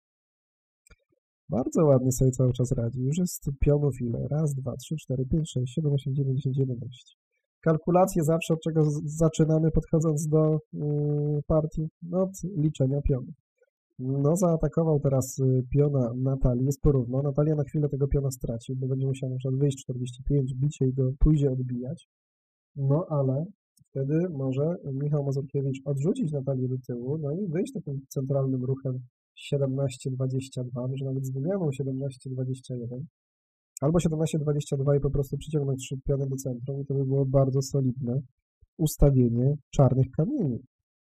Bardzo ładnie sobie cały czas radzi. Już jest pionów ile? Raz, dwa, trzy, cztery, pięć, sześć, siedem, osiem, dziewięć, dziesięć, jedenaście. Kalkulacje zawsze od czego zaczynamy, podchodząc do yy, partii? No, od liczenia pionów. No, zaatakował teraz y, piona Natalii, jest porówno. Natalia na chwilę tego piona straci, bo będzie musiała na przykład wyjść czterdzieści pięć, bicie i go pójdzie odbijać. No, ale wtedy może Michał Mazurkiewicz odrzucić Natalię do tyłu, no i wyjść takim centralnym ruchem siedemnaście dwadzieścia dwa, może nawet z wymianą siedemnaście dwadzieścia jeden, albo siedemnaście dwadzieścia dwa i po prostu przyciągnąć trzy piony do centrum i to by było bardzo solidne ustawienie czarnych kamieni.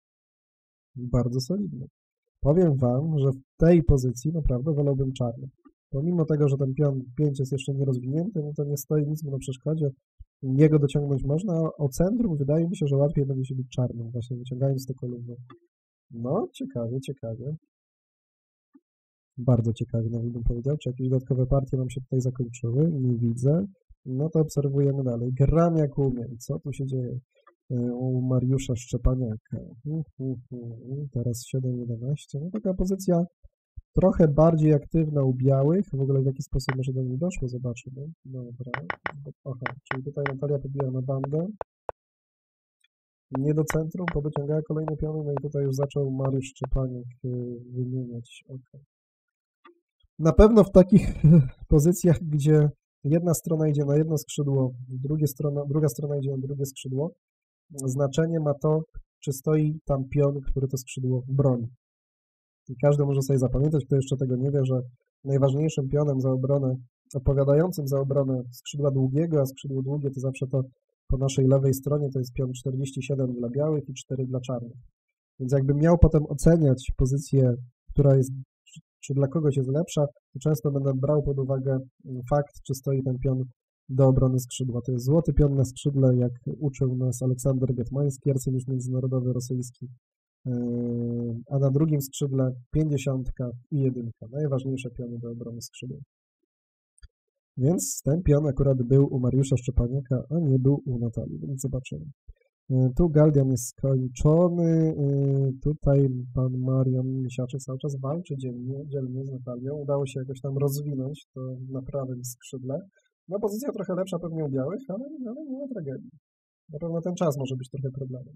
Bardzo solidne. Powiem wam, że w tej pozycji naprawdę wolałbym czarny. Pomimo tego, że ten pion pięć jest jeszcze nierozwinięty, no to nie stoi nic mu na przeszkodzie. Jego dociągnąć można, a o centrum wydaje mi się, że łatwiej będzie się być czarnym, właśnie wyciągając te kolumny. No, ciekawie, ciekawie. Bardzo ciekawie, nawet bym powiedział. Czy jakieś dodatkowe partie nam się tutaj zakończyły? Nie widzę. No to obserwujemy dalej. Gram jak umiem. Co tu się dzieje? U Mariusza Szczepaniaka. Uh, uh, uh. Teraz siedem jedenaście. No taka pozycja trochę bardziej aktywna u białych. W ogóle w jaki sposób może do niej doszło? Zobaczymy. Dobra. Aha, czyli tutaj Natalia podbija na bandę. Nie do centrum, powyciągała kolejne piony, no i tutaj już zaczął Mariusz Szczepaniak wymieniać. Okay. Na pewno w takich pozycjach, gdzie jedna strona idzie na jedno skrzydło, drugie strona, druga strona idzie na drugie skrzydło, znaczenie ma to, czy stoi tam pion, który to skrzydło broni. I każdy może sobie zapamiętać, kto jeszcze tego nie wie, że najważniejszym pionem za obronę, odpowiadającym za obronę skrzydła długiego, a skrzydło długie to zawsze to po naszej lewej stronie to jest pion czterdzieści siedem dla białych i cztery dla czarnych. Więc jakbym miał potem oceniać pozycję, która jest, czy, czy dla kogoś jest lepsza, to często będę brał pod uwagę fakt, czy stoi ten pion do obrony skrzydła. To jest złoty pion na skrzydle, jak uczył nas Aleksander Getmański, arcymistrz międzynarodowy rosyjski, a na drugim skrzydle pięćdziesiątka i jedynka. Najważniejsze piony do obrony skrzydła. Więc ten pion akurat był u Mariusza Szczepaniaka, a nie był u Natalii, więc zobaczymy. Tu Galdian jest skończony, tutaj pan Marian Misiaczek cały czas walczy dzielnie, dzielnie z Natalią. Udało się jakoś tam rozwinąć to na prawym skrzydle. No pozycja trochę lepsza pewnie u białych, ale, ale nie ma tragedii. Na pewno ten czas może być trochę problemem.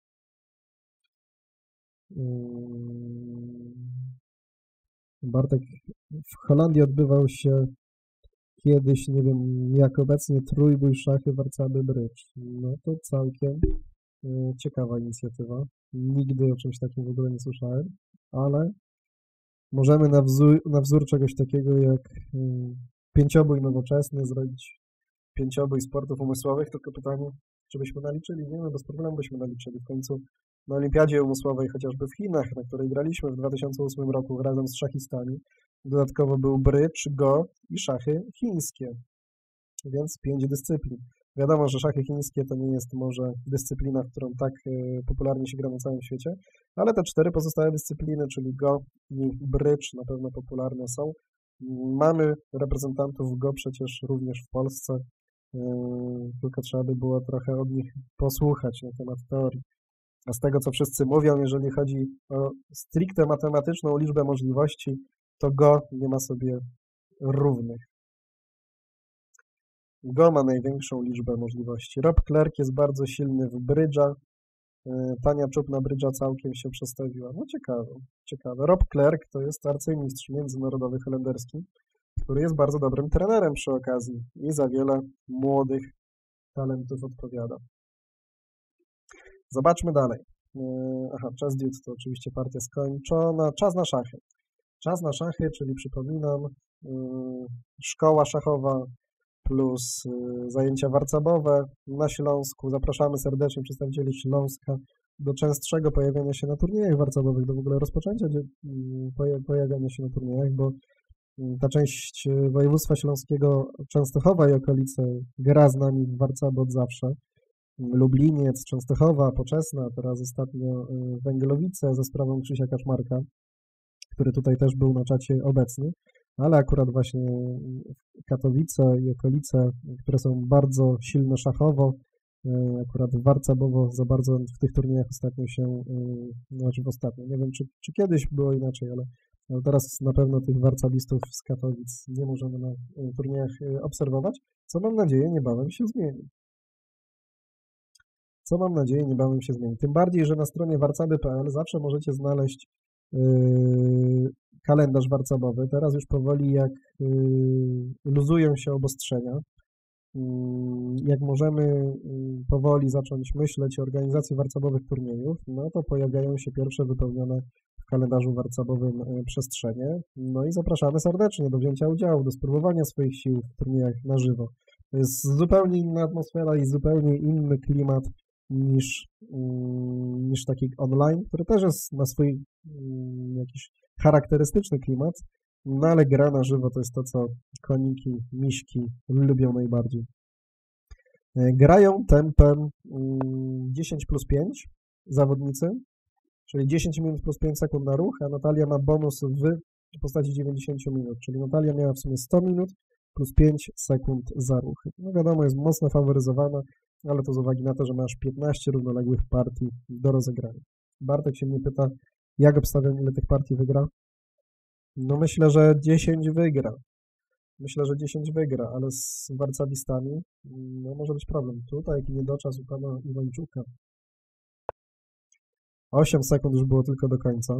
Bartek, w Holandii odbywał się kiedyś, nie wiem jak obecnie, trójbój, szachy, warcaby, brydż. No to całkiem y, ciekawa inicjatywa. Nigdy o czymś takim w ogóle nie słyszałem, ale możemy na wzór, na wzór czegoś takiego jak y, pięciobój nowoczesny zrobić pięciobój sportów umysłowych, tylko pytanie, czy byśmy naliczyli? Nie, no bez problemu byśmy naliczyli. W końcu na Olimpiadzie Umysłowej, chociażby w Chinach, na której graliśmy w dwa tysiące ósmym roku razem z szachistami, dodatkowo był brydż, go i szachy chińskie, więc pięć dyscyplin. Wiadomo, że szachy chińskie to nie jest może dyscyplina, w którą tak y, popularnie się gra na całym świecie, ale te cztery pozostałe dyscypliny, czyli go i brydż, na pewno popularne są. Mamy reprezentantów go przecież również w Polsce, y, tylko trzeba by było trochę od nich posłuchać na temat teorii. A z tego, co wszyscy mówią, jeżeli chodzi o stricte matematyczną liczbę możliwości, to go nie ma sobie równych. Go ma największą liczbę możliwości. Rob Clark jest bardzo silny w brydża. Tania Czub na brydża całkiem się przestawiła. No ciekawe, ciekawe. Rob Clark to jest arcymistrz międzynarodowy holenderski, który jest bardzo dobrym trenerem przy okazji i za wiele młodych talentów odpowiada. Zobaczmy dalej. Aha, Chess Dude to oczywiście partia skończona. Czas na szachy. Czas na szachy, czyli przypominam, szkoła szachowa plus zajęcia warcabowe na Śląsku. Zapraszamy serdecznie przedstawicieli Śląska do częstszego pojawiania się na turniejach warcabowych, do w ogóle rozpoczęcia pojawiania się na turniejach, bo ta część województwa śląskiego, Częstochowa i okolice gra z nami w warcabo od zawsze. Lubliniec, Częstochowa, Poczesna, teraz ostatnio Węglowice ze sprawą Krzysia Kaczmarka, który tutaj też był na czacie obecny, ale akurat właśnie Katowice i okolice, które są bardzo silne szachowo, akurat warcabowo za bardzo w tych turniejach ostatnio się, znaczy w ostatnio, nie wiem czy, czy kiedyś było inaczej, ale, ale teraz na pewno tych warcabistów z Katowic nie możemy na turniejach obserwować, co mam nadzieję niebawem się zmieni. Co mam nadzieję niebawem się zmieni. Tym bardziej, że na stronie warcaby kropka p l zawsze możecie znaleźć yy, kalendarz warcabowy. Teraz już powoli jak yy, luzują się obostrzenia, yy, jak możemy yy, powoli zacząć myśleć o organizacji warcabowych turniejów, no to pojawiają się pierwsze wypełnione w kalendarzu warcabowym yy, przestrzenie. No i zapraszamy serdecznie do wzięcia udziału, do spróbowania swoich sił w turniejach na żywo. To jest zupełnie inna atmosfera i zupełnie inny klimat niż, niż taki online, który też jest, ma swój jakiś charakterystyczny klimat, no ale gra na żywo to jest to, co koniki, miśki lubią najbardziej. Grają tempem dziesięć plus pięć zawodnicy, czyli dziesięć minut plus pięć sekund na ruch, a Natalia ma bonus w postaci dziewięćdziesiąt minut, czyli Natalia miała w sumie sto minut plus pięć sekund za ruchy. No wiadomo, jest mocno faworyzowana, ale to z uwagi na to, że masz piętnaście równoległych partii do rozegrania. Bartek się mnie pyta, jak obstawiam, ile tych partii wygra? No myślę, że dziesięć wygra. Myślę, że dziesięć wygra, ale z warcabistami no może być problem. Tutaj jaki niedoczas u pana Iwańczuka. osiem sekund już było tylko do końca.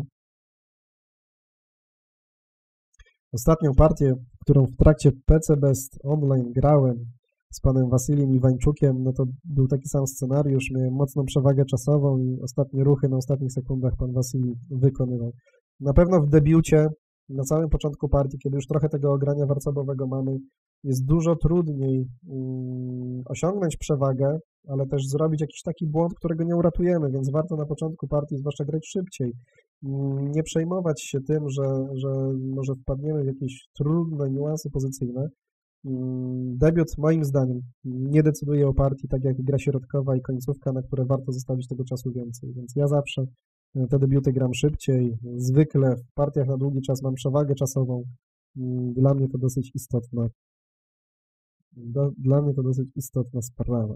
Ostatnią partię, którą w trakcie P C Best Online grałem z panem Wasylim Iwańczukiem, no to był taki sam scenariusz, miałem mocną przewagę czasową i ostatnie ruchy na ostatnich sekundach pan Wasyli wykonywał. Na pewno w debiucie, na samym początku partii, kiedy już trochę tego ogrania warcabowego mamy, jest dużo trudniej um, osiągnąć przewagę, ale też zrobić jakiś taki błąd, którego nie uratujemy, więc warto na początku partii zwłaszcza grać szybciej. Um, nie przejmować się tym, że, że może wpadniemy w jakieś trudne niuanse pozycyjne. Um, debiut moim zdaniem nie decyduje o partii, tak jak gra środkowa i końcówka, na które warto zostawić tego czasu więcej, więc ja zawsze te debiuty gram szybciej. Zwykle w partiach na długi czas mam przewagę czasową. Dla mnie to dosyć istotna. Do, dla mnie to dosyć istotna sprawa.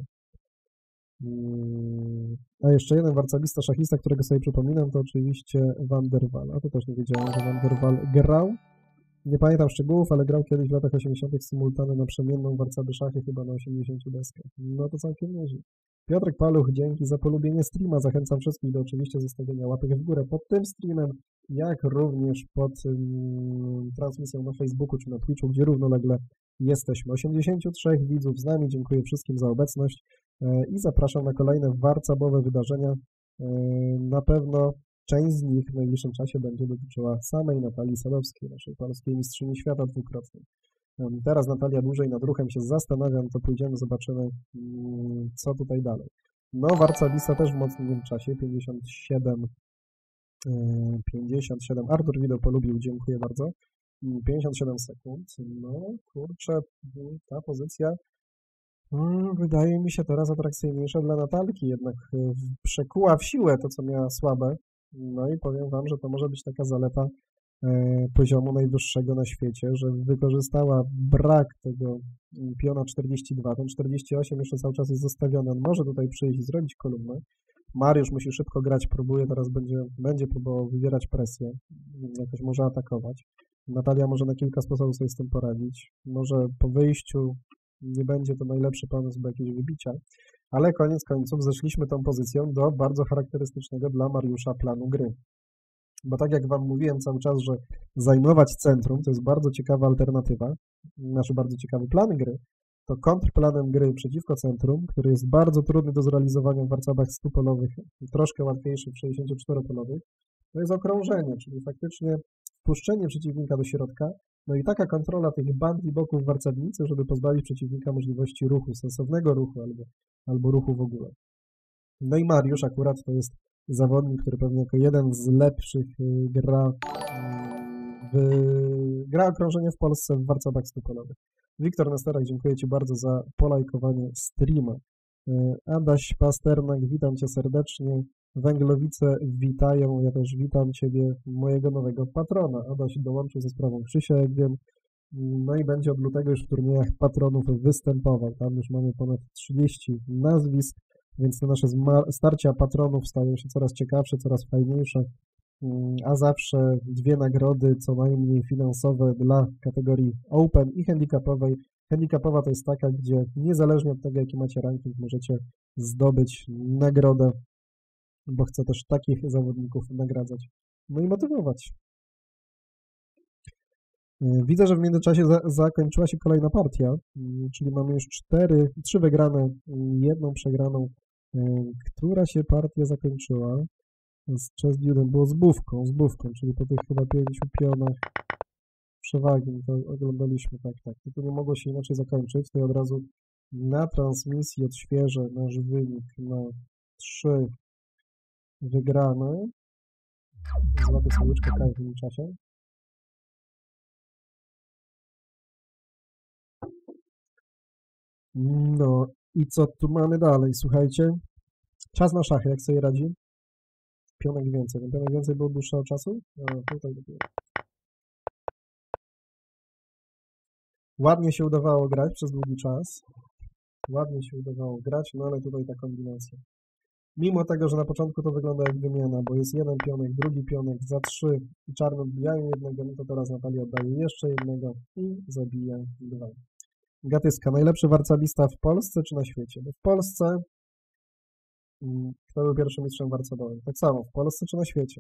A jeszcze jeden warcabista, szachista, którego sobie przypominam, to oczywiście Van der Waal. A to też nie wiedziałem, że Van der Waal grał. Nie pamiętam szczegółów, ale grał kiedyś w latach osiemdziesiątych symultane na przemienną warcaby szachy, chyba na osiemdziesięciu deskach. No to całkiem nieźle. Piotrek Paluch, dzięki za polubienie streama. Zachęcam wszystkich do oczywiście zostawienia łapek w górę pod tym streamem, jak również pod um, transmisją na Facebooku czy na Twitchu, gdzie równolegle jesteśmy. osiemdziesięciu trzech widzów z nami, dziękuję wszystkim za obecność e, i zapraszam na kolejne warcabowe wydarzenia. E, na pewno część z nich w najbliższym czasie będzie dotyczyła samej Natalii Sadowskiej, naszej polskiej mistrzyni świata dwukrotnej. Teraz Natalia dłużej nad ruchem się zastanawiam, to pójdziemy, zobaczymy, co tutaj dalej. No, warcabista też w mocnym czasie, pięćdziesiąt siedem, pięćdziesiąt siedem, Artur wideo polubił, dziękuję bardzo, pięćdziesiąt siedem sekund, no kurczę, ta pozycja wydaje mi się teraz atrakcyjniejsza dla Natalki, jednak przekuła w siłę to, co miała słabe, no i powiem wam, że to może być taka zaleta poziomu najwyższego na świecie, że wykorzystała brak tego piona czterdzieści dwa, ten czterdzieści osiem jeszcze cały czas jest zostawiony, on może tutaj przyjść i zrobić kolumnę. Mariusz musi szybko grać, próbuje, teraz będzie, będzie próbował wywierać presję, jakoś może atakować. Natalia może na kilka sposobów sobie z tym poradzić, może po wyjściu nie będzie to najlepszy pomysł, bo jakieś wybicia, ale koniec końców zeszliśmy tą pozycją do bardzo charakterystycznego dla Mariusza planu gry. Bo tak jak Wam mówiłem cały czas, że zajmować centrum to jest bardzo ciekawa alternatywa, znaczy bardzo ciekawy plan gry, to kontrplanem gry przeciwko centrum, który jest bardzo trudny do zrealizowania w warcabach stu polowych, troszkę łatwiejszy w sześćdziesięcioczteropolowych, to jest okrążenie, czyli faktycznie wpuszczenie przeciwnika do środka, no i taka kontrola tych band i boków warcabnicy, żeby pozbawić przeciwnika możliwości ruchu, sensownego ruchu albo, albo ruchu w ogóle. No i Mariusz akurat to jest zawodnik, który pewnie jako jeden z lepszych gra, w, gra okrążenie w Polsce w warcabach stu polowych. Wiktor Nesterach, dziękuję Ci bardzo za polajkowanie streama. Adaś Pasternak, witam Cię serdecznie. Węglowice witają, ja też witam Ciebie, mojego nowego patrona. Adaś dołączył ze sprawą Krzysia, jak wiem. No i będzie od lutego już w turniejach patronów występował. Tam już mamy ponad trzydzieści nazwisk, więc te nasze starcia patronów stają się coraz ciekawsze, coraz fajniejsze. A zawsze dwie nagrody, co najmniej finansowe dla kategorii Open i handicapowej. Handicapowa to jest taka, gdzie niezależnie od tego, jaki macie ranking, możecie zdobyć nagrodę, bo chcę też takich zawodników nagradzać, no i motywować. Widzę, że w międzyczasie za, zakończyła się kolejna partia, czyli mamy już cztery, trzy wygrane, jedną przegraną. Która się partia zakończyła? Z Chess Dude'em było z Bówką, z Bówką, czyli po tych chyba pięciu pionach przewagi, to oglądaliśmy, tak, tak. To nie mogło się inaczej zakończyć, to ja od razu na transmisji odświeżę nasz wynik na trzy wygrane. Złapię sobie łyczkę kawy w tym czasie. No i co tu mamy dalej? Słuchajcie, czas na szachy, jak sobie radzi? Pionek więcej. Ten pionek więcej było dłuższego czasu? A, tutaj dopiero. Ładnie się udawało grać przez długi czas. Ładnie się udawało grać, no ale tutaj ta kombinacja. Mimo tego, że na początku to wygląda jak wymiana, bo jest jeden pionek, drugi pionek, za trzy i czarno odbijają jednego, no to teraz Natalia oddaje jeszcze jednego i zabija dwa. Gatyska, najlepszy warcabista w Polsce czy na świecie? W Polsce, kto był pierwszym mistrzem warcabowym? Tak samo, w Polsce czy na świecie?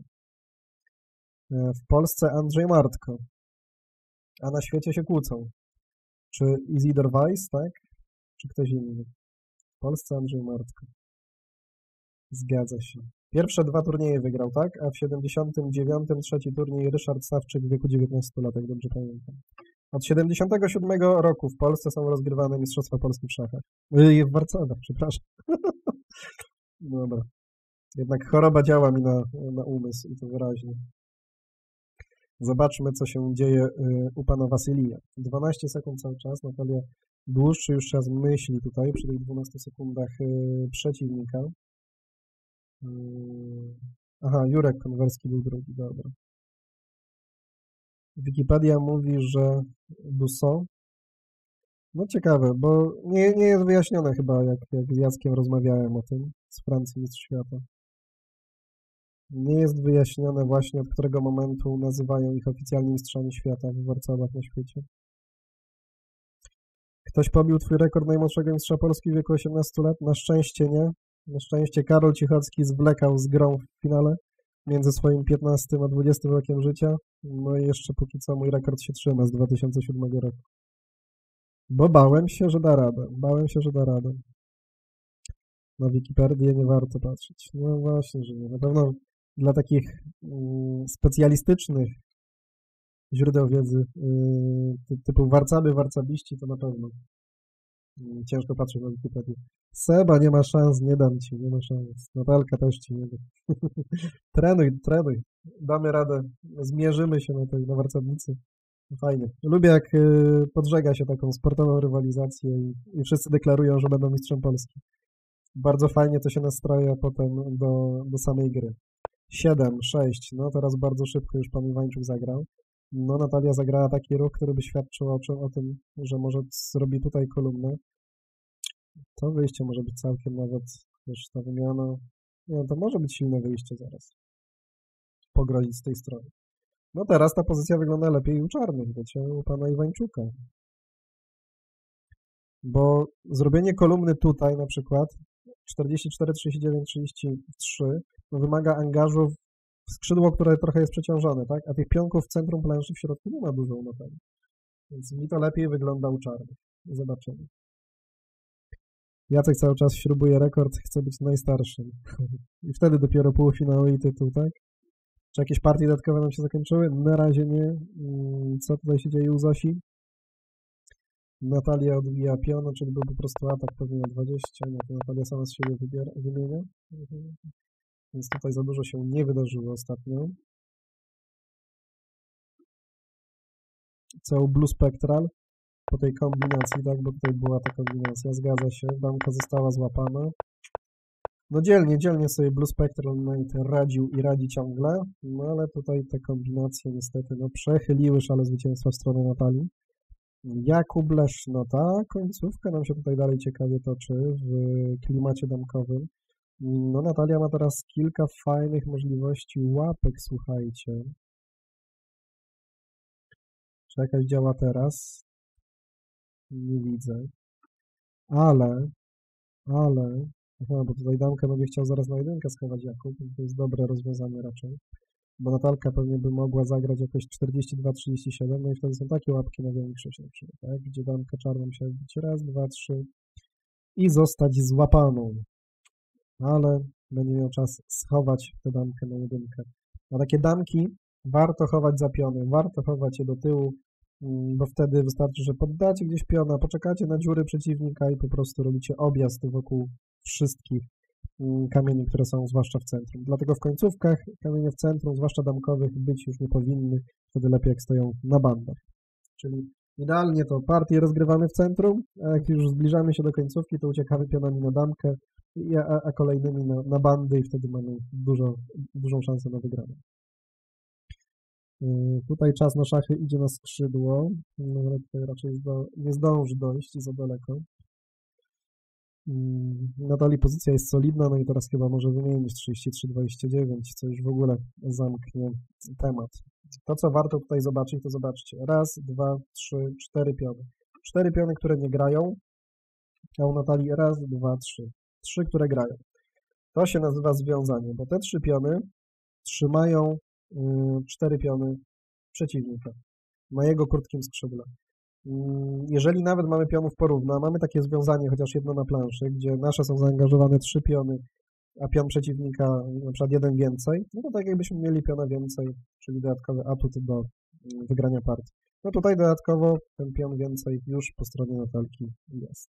W Polsce Andrzej Martko, a na świecie się kłócą. Czy Isidor Weiss, tak? Czy ktoś inny? W Polsce Andrzej Martko. Zgadza się. Pierwsze dwa turnieje wygrał, tak? A w siedemdziesiątym dziewiątym trzeci turniej Ryszard Sawczyk w wieku dziewiętnastu lat, jak dobrze pamiętam. Od siedemdziesiątego siódmego roku w Polsce są rozgrywane Mistrzostwa Polski w szachach. Yy, w Warcabach, przepraszam. Dobra. Jednak choroba działa mi na, na umysł i to wyraźnie. Zobaczmy, co się dzieje yy, u pana Wasylija. dwanaście sekund cały czas. Natalia dłuższy już czas myśli tutaj przy tych dwunastu sekundach yy, przeciwnika. Yy. Aha, Jurek Konwerski był drugi, dobra. Wikipedia mówi, że Dussault. No ciekawe, bo nie, nie jest wyjaśnione chyba, jak, jak z Jackiem rozmawiałem o tym, z Francji Mistrz Świata. Nie jest wyjaśnione właśnie, od którego momentu nazywają ich oficjalnie mistrzami świata w Warcabach na świecie. Ktoś pobił twój rekord najmłodszego mistrza Polski w wieku osiemnastu lat? Na szczęście nie. Na szczęście Karol Cichocki zwlekał z grą w finale między swoim piętnastym a dwudziestym rokiem życia. No i jeszcze póki co mój rekord się trzyma z dwa tysiące siódmego roku. Bo bałem się, że da radę. Bałem się, że da radę. Na Wikipedię nie warto patrzeć. No właśnie, że nie. Na pewno dla takich mm, specjalistycznych źródeł wiedzy yy, typu warcaby, warcabiści, to na pewno yy, ciężko patrzeć na Wikipedię. Seba, nie ma szans, nie dam ci, nie ma szans. Natalka też ci nie da. Trenuj, trenuj. Damy radę. Zmierzymy się na tej na warcabnicy. Fajnie. Lubię, jak y, podżega się taką sportową rywalizację i, i wszyscy deklarują, że będą mistrzem Polski. Bardzo fajnie to się nastroja potem do, do samej gry. siedem, sześć. No teraz bardzo szybko już pan Iwańczuk zagrał. No Natalia zagrała taki ruch, który by świadczył o, o tym, że może zrobi tutaj kolumnę. To wyjście może być całkiem nawet, wiesz, ta wymiana. Nie, to może być silne wyjście zaraz. Pogrozić z tej strony. No teraz ta pozycja wygląda lepiej u czarnych, wiecie, u pana Iwańczuka. Bo zrobienie kolumny tutaj na przykład czterdzieści cztery, trzydzieści dziewięć, trzydzieści trzy no wymaga angażu w skrzydło, które trochę jest przeciążone, tak? A tych pionków w centrum planszy w środku nie ma dużo na pewno. Więc mi to lepiej wygląda u czarnych. Zobaczymy. Jacek cały czas śrubuje rekord, chce być najstarszym. I wtedy dopiero półfinał i tytuł, tak? Czy jakieś partie dodatkowe nam się zakończyły? Na razie nie. Co tutaj się dzieje u Zosi? Natalia odbija piona, czyli był po prostu atak pewnie na dwadzieścia. No to Natalia sama z siebie wybiera, wymienia. Mhm. Więc tutaj za dużo się nie wydarzyło ostatnio. Co u Blue Spectral? Po tej kombinacji, tak? Bo tutaj była ta kombinacja. Zgadza się. Damka została złapana. No dzielnie, dzielnie sobie Blue Spectral radził i radzi ciągle. No ale tutaj te kombinacje niestety no przechyliły szale zwycięstwa w stronę Natalii. Jakub Lesznota, końcówka nam się tutaj dalej ciekawie toczy w klimacie damkowym. No Natalia ma teraz kilka fajnych możliwości łapek, słuchajcie. Czy jakaś działa teraz? Nie widzę. Ale, ale, aha, bo tutaj damkę będzie chciał zaraz na jedynkę schować Jakub, to jest dobre rozwiązanie raczej. Bo Natalka pewnie by mogła zagrać jakoś czterdzieści dwa trzydzieści siedem, no i wtedy są takie łapki na większość na przykład, tak? Gdzie damka czarną musiała być raz, dwa, trzy i zostać złapaną. Ale będzie miał czas schować tę damkę na jedynkę. A takie damki warto chować za piony, warto chować je do tyłu, bo wtedy wystarczy, że poddacie gdzieś piona, poczekacie na dziury przeciwnika i po prostu robicie objazd wokół wszystkich kamieni, które są zwłaszcza w centrum. Dlatego w końcówkach kamienie w centrum, zwłaszcza damkowych, być już nie powinny, wtedy lepiej jak stoją na bandach. Czyli idealnie to partię rozgrywamy w centrum, a jak już zbliżamy się do końcówki, to uciekamy pionami na damkę, a, a kolejnymi na, na bandy i wtedy mamy dużo, dużą szansę na wygraną. Yy, tutaj czas na szachy idzie na skrzydło, no, ale tutaj raczej zdo, nie zdąży dojść za daleko. Nadal pozycja jest solidna, no i teraz chyba może wymienić trzydzieści trzy dwadzieścia dziewięć, co już w ogóle zamknie temat. To, co warto tutaj zobaczyć, to zobaczcie. Raz, dwa, trzy, cztery piony. Cztery piony, które nie grają, a u Natalii raz, dwa, trzy. Trzy, które grają. To się nazywa związanie, bo te trzy piony trzymają y, cztery piony przeciwnika na jego krótkim skrzydle. Jeżeli nawet mamy pionów porówno, mamy takie związanie, chociaż jedno na planszy, gdzie nasze są zaangażowane trzy piony, a pion przeciwnika na przykład jeden więcej, no to tak jakbyśmy mieli piona więcej, czyli dodatkowy atut do wygrania partii. No tutaj dodatkowo ten pion więcej już po stronie Natalki jest.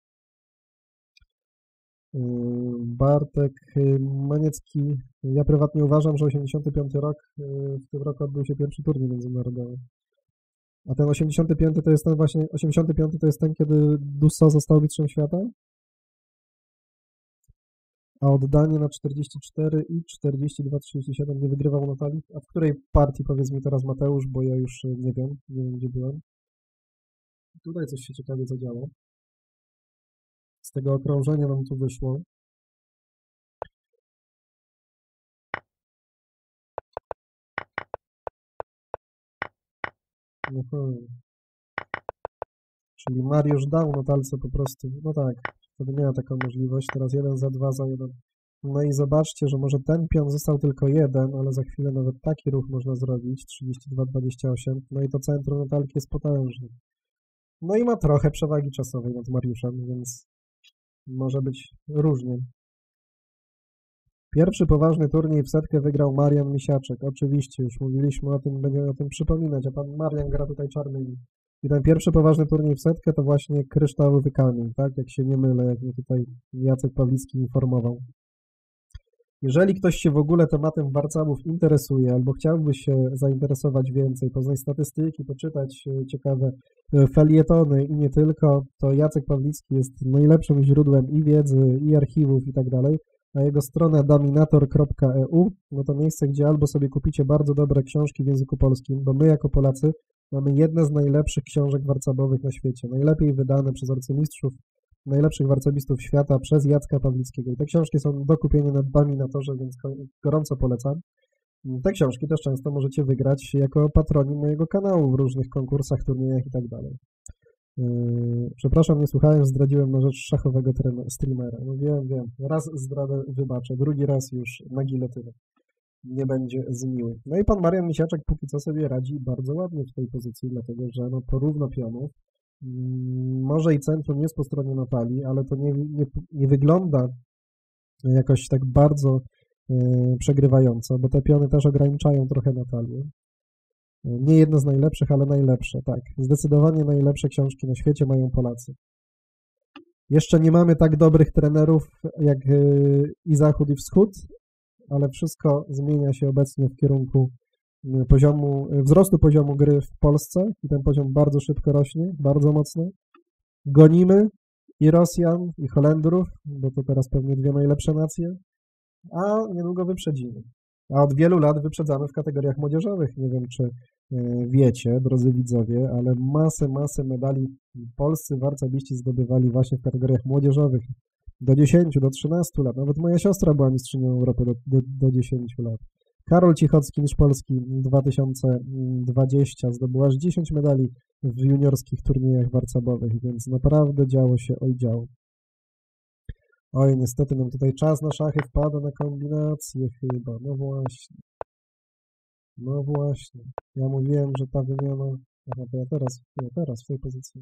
Bartek Maniecki, ja prywatnie uważam, że osiemdziesiąty piąty rok, w tym roku odbył się pierwszy turniej międzynarodowy. A ten osiemdziesiąty piąty to jest ten właśnie, osiemdziesiąty piąty to jest ten, kiedy Dussault został mistrzem świata? A oddanie na czterdzieści cztery i czterdzieści dwa trzydzieści siedem nie wygrywał Natalii? A w której partii, powiedz mi teraz Mateusz, bo ja już nie wiem, nie wiem gdzie byłem. Tutaj coś się ciekawie zadziało. Z tego okrążenia nam tu wyszło. Aha. Czyli Mariusz dał Natalce po prostu, no tak, wtedy miała taką możliwość, teraz jeden za dwa za jeden. No i zobaczcie, że może ten pion został tylko jeden, ale za chwilę nawet taki ruch można zrobić, trzydzieści dwa dwadzieścia osiem, no i to centrum Natalki jest potężne. No i ma trochę przewagi czasowej nad Mariuszem, więc może być różnie. Pierwszy poważny turniej w setkę wygrał Marian Misiaczek. Oczywiście, już mówiliśmy o tym, będziemy o tym przypominać, a pan Marian gra tutaj czarnymi. I ten pierwszy poważny turniej w setkę to właśnie kryształowy kamień, tak? Jak się nie mylę, jak mnie tutaj Jacek Pawlicki informował. Jeżeli ktoś się w ogóle tematem warcabów interesuje, albo chciałby się zainteresować więcej, poznać statystyki, poczytać ciekawe felietony i nie tylko, to Jacek Pawlicki jest najlepszym źródłem i wiedzy, i archiwów i tak dalej. A jego strona dominator kropka e u, no to miejsce, gdzie albo sobie kupicie bardzo dobre książki w języku polskim, bo my jako Polacy mamy jedne z najlepszych książek warcabowych na świecie, najlepiej wydane przez arcymistrzów, najlepszych warcabistów świata przez Jacka Pawlickiego. I te książki są do kupienia na Dominatorze, więc gorąco polecam. Te książki też często możecie wygrać jako patroni mojego kanału w różnych konkursach, turniejach i tak dalej. Yy, przepraszam, nie słuchałem, zdradziłem na rzecz szachowego streamera. No wiem, wiem. Raz zdradę wybaczę, drugi raz już na gilotynę. Nie będzie zmiły. No i pan Marian Misiaczek póki co sobie radzi bardzo ładnie w tej pozycji, dlatego że no porówno pionów. Mm, może i centrum jest po stronie Natalii, ale to nie, nie, nie wygląda jakoś tak bardzo yy, przegrywająco, bo te piony też ograniczają trochę Natalię. Nie jedno z najlepszych, ale najlepsze, tak. Zdecydowanie najlepsze książki na świecie mają Polacy. Jeszcze nie mamy tak dobrych trenerów jak i Zachód, i Wschód, ale wszystko zmienia się obecnie w kierunku poziomu, wzrostu poziomu gry w Polsce i ten poziom bardzo szybko rośnie, bardzo mocno. Gonimy i Rosjan, i Holendrów, bo to teraz pewnie dwie najlepsze nacje, a niedługo wyprzedzimy. A od wielu lat wyprzedzamy w kategoriach młodzieżowych. Nie wiem, czy wiecie, drodzy widzowie, ale masę, masę medali polscy warcabiści zdobywali właśnie w kategoriach młodzieżowych. Do dziesięciu, do trzynastu lat. Nawet moja siostra była mistrzynią Europy do, do, do dziesięciu lat. Karol Cichocki, mistrz Polski dwa tysiące dwudziesty, zdobył aż dziesięć medali w juniorskich turniejach warcabowych, więc naprawdę działo się, oj działo. Oj, niestety nam tutaj czas na szachy wpada na kombinację chyba. No właśnie. No właśnie. Ja mówiłem, że ta wymiana... Aha, to ja teraz, ja teraz w tej pozycji.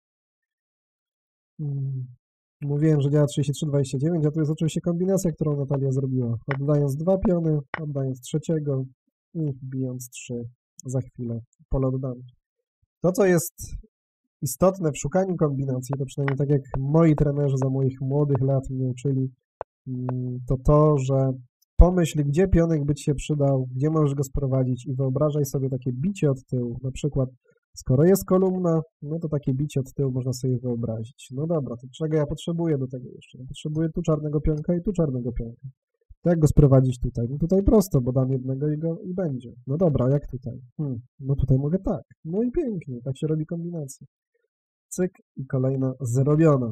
Hmm. Mówiłem, że działa trzydzieści trzy dwadzieścia dziewięć, a tu jest oczywiście kombinacja, którą Natalia zrobiła. Oddając dwa piony, oddając trzeciego i bijąc trzy za chwilę. Pole oddane. To, co jest istotne w szukaniu kombinacji, to przynajmniej tak jak moi trenerzy za moich młodych lat mnie uczyli, to to, że pomyśl, gdzie pionek by ci się przydał, gdzie możesz go sprowadzić i wyobrażaj sobie takie bicie od tyłu. Na przykład, skoro jest kolumna, no to takie bicie od tyłu można sobie wyobrazić. No dobra, to czego ja potrzebuję do tego jeszcze? Ja potrzebuję tu czarnego pionka i tu czarnego pionka. To jak go sprowadzić tutaj? No tutaj prosto, bo dam jednego i, go, i będzie. No dobra, jak tutaj? Hmm, no tutaj mogę tak. No i pięknie, tak się robi kombinacja. Cyk i kolejna zrobiona.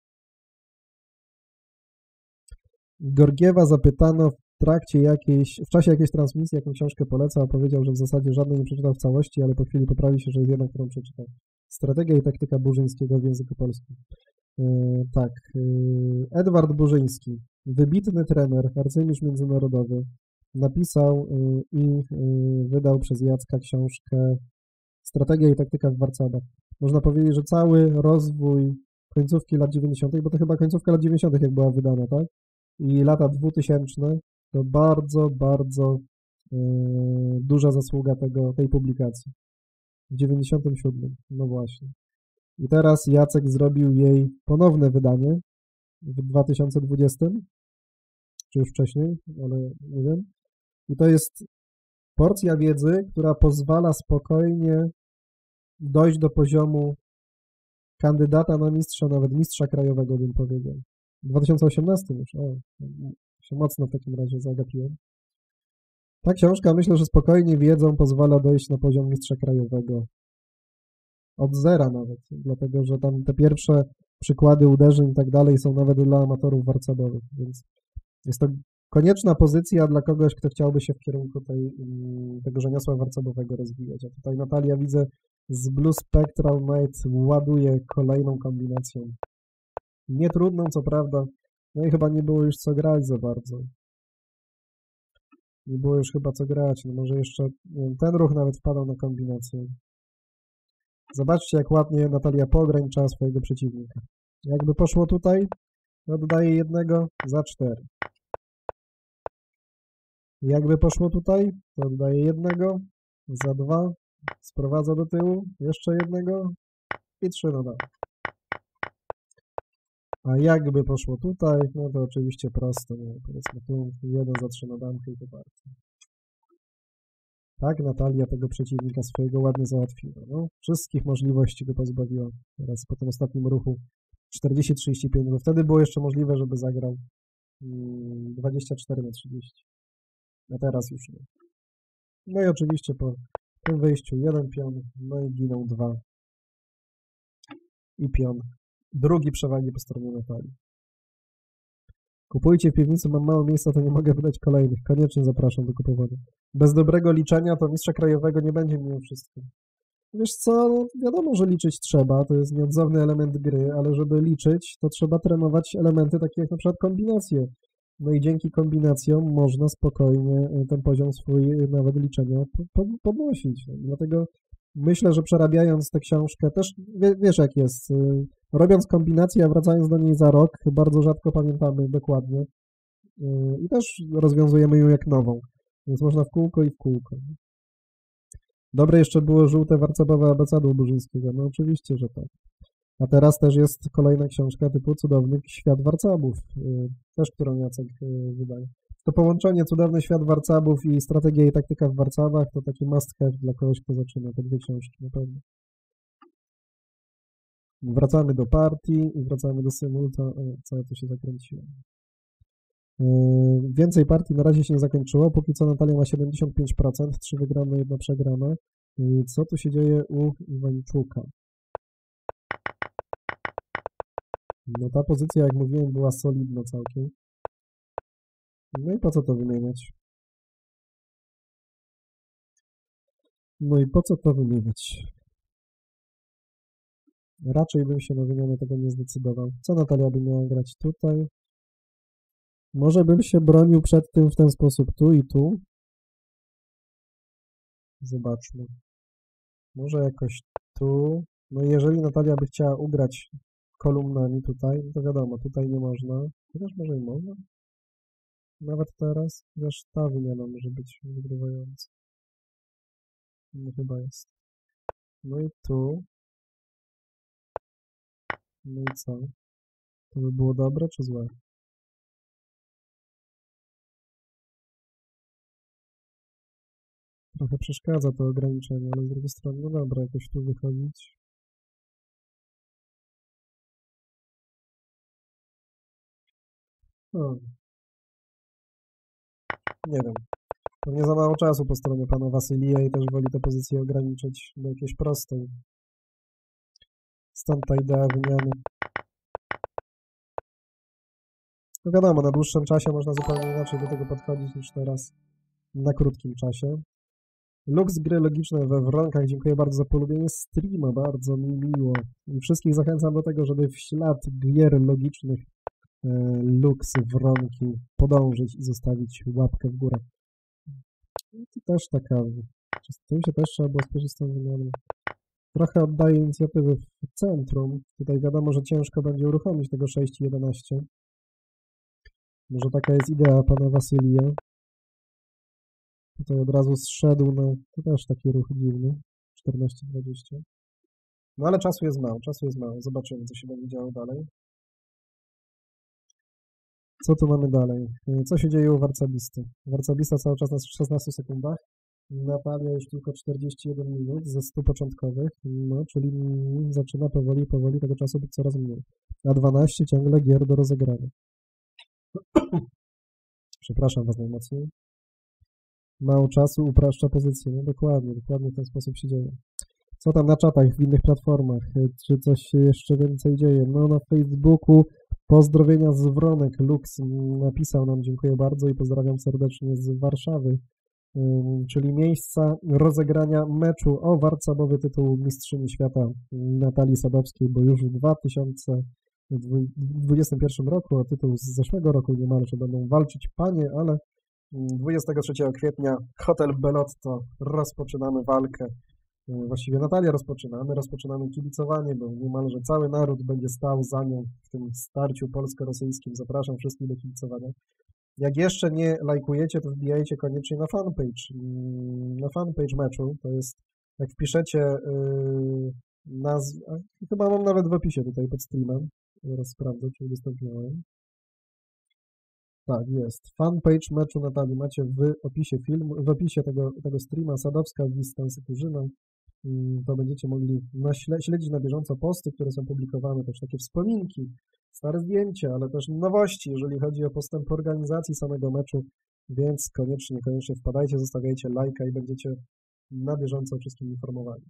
Gorgiewa zapytano w trakcie jakiejś, w czasie jakiejś transmisji, jaką książkę poleca, a powiedział, że w zasadzie żadnej nie przeczytał w całości, ale po chwili poprawi się, że jest jedna, którą przeczytał. Strategia i taktyka Burzyńskiego w języku polskim. Yy, tak. Yy, Edward Burzyński, wybitny trener, arcymistrz międzynarodowy, napisał yy, i yy, wydał przez Jacka książkę Strategia i taktyka w warcabach. Można powiedzieć, że cały rozwój końcówki lat dziewięćdziesiątych, bo to chyba końcówka lat dziewięćdziesiątych jak była wydana, tak? I lata dwutysięczne to bardzo, bardzo yy, duża zasługa tego, tej publikacji. W dziewięćdziesiątym siódmym, no właśnie. I teraz Jacek zrobił jej ponowne wydanie w dwa tysiące dwudziestym, czy już wcześniej, ale nie wiem. I to jest porcja wiedzy, która pozwala spokojnie dojść do poziomu kandydata na mistrza, nawet mistrza krajowego, bym powiedział. W dwa tysiące osiemnastym już, o, się mocno w takim razie zagapiłem. Ta książka, myślę, że spokojnie wiedzą pozwala dojść na poziom mistrza krajowego. Od zera nawet, dlatego, że tam te pierwsze przykłady uderzeń i tak dalej są nawet dla amatorów warcabowych, więc jest to konieczna pozycja dla kogoś, kto chciałby się w kierunku tej, tego rzemiosła warcabowego rozwijać. A tutaj Natalia, widzę, z Blue Spectral Night ładuje kolejną kombinacją. Nietrudną, co prawda, no i chyba nie było już co grać za bardzo. Nie było już chyba co grać, no może jeszcze nie wiem, ten ruch nawet wpadał na kombinację. Zobaczcie, jak ładnie Natalia poograniczała swojego przeciwnika. Jakby poszło tutaj, oddaje jednego za cztery. Jakby poszło tutaj, to oddaje jednego za dwa, sprowadza do tyłu, jeszcze jednego i trzy na dole. A jakby poszło tutaj, no to oczywiście prosto, nie, powiedzmy tu jeden za trzy na damkę i to bardzo. Tak, Natalia tego przeciwnika swojego ładnie załatwiła. No, wszystkich możliwości go pozbawiła. Teraz po tym ostatnim ruchu czterdzieści trzydzieści pięć, bo wtedy było jeszcze możliwe, żeby zagrał dwadzieścia cztery na trzydzieści. A teraz już nie. No i oczywiście po tym wyjściu jeden pion, no i ginął dwa. I pion. Drugi przewagi po stronie Natalii. Kupujcie w piwnicy, mam mało miejsca, to nie mogę wydać kolejnych. Koniecznie zapraszam do kupowania. Bez dobrego liczenia to mistrza krajowego nie będzie mimo wszystko. Wiesz co, no, wiadomo, że liczyć trzeba, to jest nieodzowny element gry, ale żeby liczyć, to trzeba trenować elementy takie jak na przykład kombinacje. No i dzięki kombinacjom można spokojnie ten poziom swój nawet liczenia podnosić. Dlatego myślę, że przerabiając tę książkę, też wiesz jak jest, robiąc kombinację, a wracając do niej za rok, bardzo rzadko pamiętamy dokładnie i też rozwiązujemy ją jak nową, więc można w kółko i w kółko. Dobre jeszcze było żółte warcabowe abecadu Burzyńskiego, no oczywiście, że tak. A teraz też jest kolejna książka typu Cudowny Świat Warcabów, też którą Jacek wydaje. To połączenie Cudowny Świat Warcabów i Strategia i taktyka w Warcabach to taki must have dla kogoś, kto zaczyna te dwie książki, na pewno. Wracamy do partii i wracamy do symulta. Co ja tu się zakręciłem? Więcej partii na razie się nie zakończyło, póki co Natalia ma siedemdziesiąt pięć procent, trzy wygrane, jedna przegrana. Co tu się dzieje u Iwańczuka? No ta pozycja, jak mówiłem, była solidna całkiem. No i po co to wymieniać? No i po co to wymieniać? Raczej bym się na wymianę tego nie zdecydował. Co Natalia by miała grać tutaj? Może bym się bronił przed tym w ten sposób tu i tu. Zobaczmy. Może jakoś tu. No i jeżeli Natalia by chciała ugrać kolumnami tutaj, to wiadomo, tutaj nie można. Chociaż może i można. Nawet teraz. Chociaż ta wymiana może być wygrywająca. No chyba jest. No i tu. No i co? To by było dobre czy złe? Trochę przeszkadza to ograniczenie, ale z drugiej strony, no dobra, jakoś tu wychodzić. No. Nie wiem. Pewnie za mało czasu po stronie pana Wasylija i też woli tę pozycję ograniczyć do jakiejś prostej. Stąd ta idea wymiany. No wiadomo, na dłuższym czasie można zupełnie inaczej do tego podchodzić niż teraz na krótkim czasie. Lux Gry Logiczne we Wronkach. Dziękuję bardzo za polubienie streama, bardzo mi miło. I wszystkich zachęcam do tego, żeby w ślad gier logicznych e, Lux Wronki podążyć i zostawić łapkę w górę. I to też taka, z tym się też trzeba było spieszyć z tą wymianą. Trochę oddaję inicjatywy w centrum. Tutaj wiadomo, że ciężko będzie uruchomić tego sześć i jedenaście. Może taka jest idea pana Wasylija. Tutaj od razu zszedł na... To też taki ruch dziwny. czternaście dwadzieścia. No ale czasu jest mało, czasu jest mało. Zobaczymy, co się będzie działo dalej. Co tu mamy dalej? Co się dzieje u Warcabisty? Warcabista cały czas na szesnastu sekundach. Natalia już tylko czterdzieści jeden minut ze stu początkowych. No, czyli zaczyna powoli, powoli tego czasu być coraz mniej. A dwanaście ciągle gier do rozegrania. Przepraszam was najmocniej. Mało czasu upraszcza pozycję. No dokładnie, dokładnie w ten sposób się dzieje. Co tam na czatach w innych platformach? Czy coś się jeszcze więcej dzieje? No na Facebooku pozdrowienia z Wronek. Lux napisał nam, dziękuję bardzo i pozdrawiam serdecznie z Warszawy, czyli miejsca rozegrania meczu o warcabowy tytuł Mistrzyni Świata Natalii Sadowskiej, bo już w dwa tysiące dwudziestym pierwszym roku o tytuł z zeszłego roku niemalże będą walczyć panie, ale dwudziestego trzeciego kwietnia Hotel Bellotto rozpoczynamy walkę. Właściwie Natalia rozpoczyna, my rozpoczynamy kibicowanie, bo niemalże cały naród będzie stał za nią w tym starciu polsko-rosyjskim. Zapraszam wszystkich do kibicowania. Jak jeszcze nie lajkujecie, to wbijajcie koniecznie na fanpage. Na fanpage meczu, to jest, jak wpiszecie yy, nazwę, chyba mam nawet w opisie tutaj pod streamem, zaraz sprawdzę, czy udostępniałem. Tak, jest. Fanpage meczu Natalii macie w opisie filmu, w opisie tego, tego streama Sadowska, Dystans Kurzyna. To będziecie mogli śledzić na bieżąco posty, które są publikowane, też takie wspominki, stare zdjęcia, ale też nowości, jeżeli chodzi o postęp organizacji samego meczu, więc koniecznie, koniecznie wpadajcie, zostawiajcie lajka i będziecie na bieżąco o wszystkim informowani.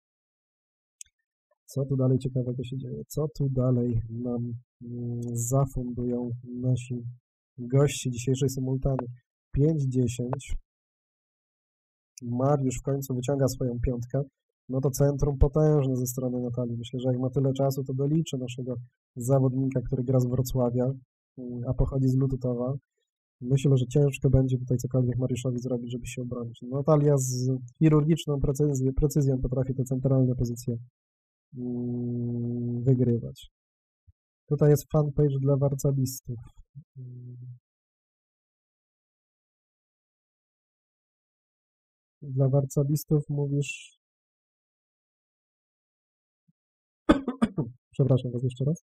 Co tu dalej ciekawego się dzieje? Co tu dalej nam zafundują nasi goście dzisiejszej symultany? pięć dziesięć. Mariusz w końcu wyciąga swoją piątkę. No to centrum potężne ze strony Natalii. Myślę, że jak ma tyle czasu, to doliczy naszego zawodnika, który gra z Wrocławia, a pochodzi z Lututowa. Myślę, że ciężko będzie tutaj cokolwiek Mariuszowi zrobić, żeby się obronić. Natalia z chirurgiczną precyzją, precyzją potrafi te centralne pozycje wygrywać. Tutaj jest fanpage dla warcabistów. Dla warcabistów mówisz... Przepraszam was jeszcze raz.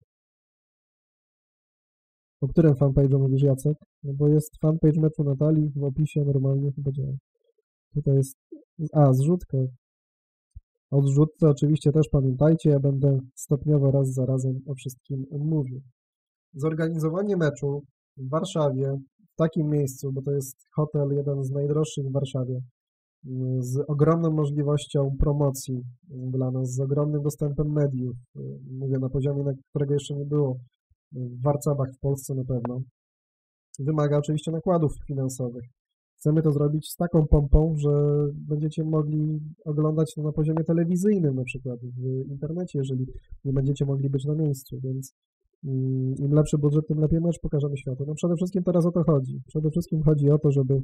O którym fanpage'u mówisz, Jacek? No bo jest fanpage meczu Natalii w opisie normalnie chyba działa. Tutaj jest... A, zrzutka. O zrzutce oczywiście też pamiętajcie, ja będę stopniowo raz za razem o wszystkim mówił. Zorganizowanie meczu w Warszawie, w takim miejscu, bo to jest hotel jeden z najdroższych w Warszawie, z ogromną możliwością promocji dla nas, z ogromnym dostępem mediów, mówię na poziomie, na którego jeszcze nie było w Warcabach w Polsce na pewno, wymaga oczywiście nakładów finansowych. Chcemy to zrobić z taką pompą, że będziecie mogli oglądać to na poziomie telewizyjnym na przykład, w internecie, jeżeli nie będziecie mogli być na miejscu, więc im lepszy budżet, tym lepiej mecz pokażemy światu. No przede wszystkim teraz o to chodzi. Przede wszystkim chodzi o to, żeby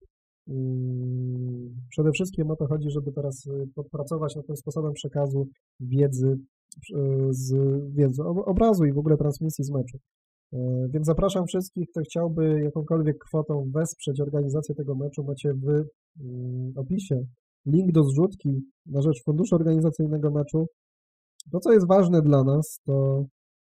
przede wszystkim o to chodzi, żeby teraz podpracować nad tym sposobem przekazu wiedzy, z wiedzy, obrazu i w ogóle transmisji z meczu. Więc zapraszam wszystkich, kto chciałby jakąkolwiek kwotą wesprzeć organizację tego meczu. Macie w opisie link do zrzutki na rzecz funduszu organizacyjnego meczu. To, co jest ważne dla nas, to,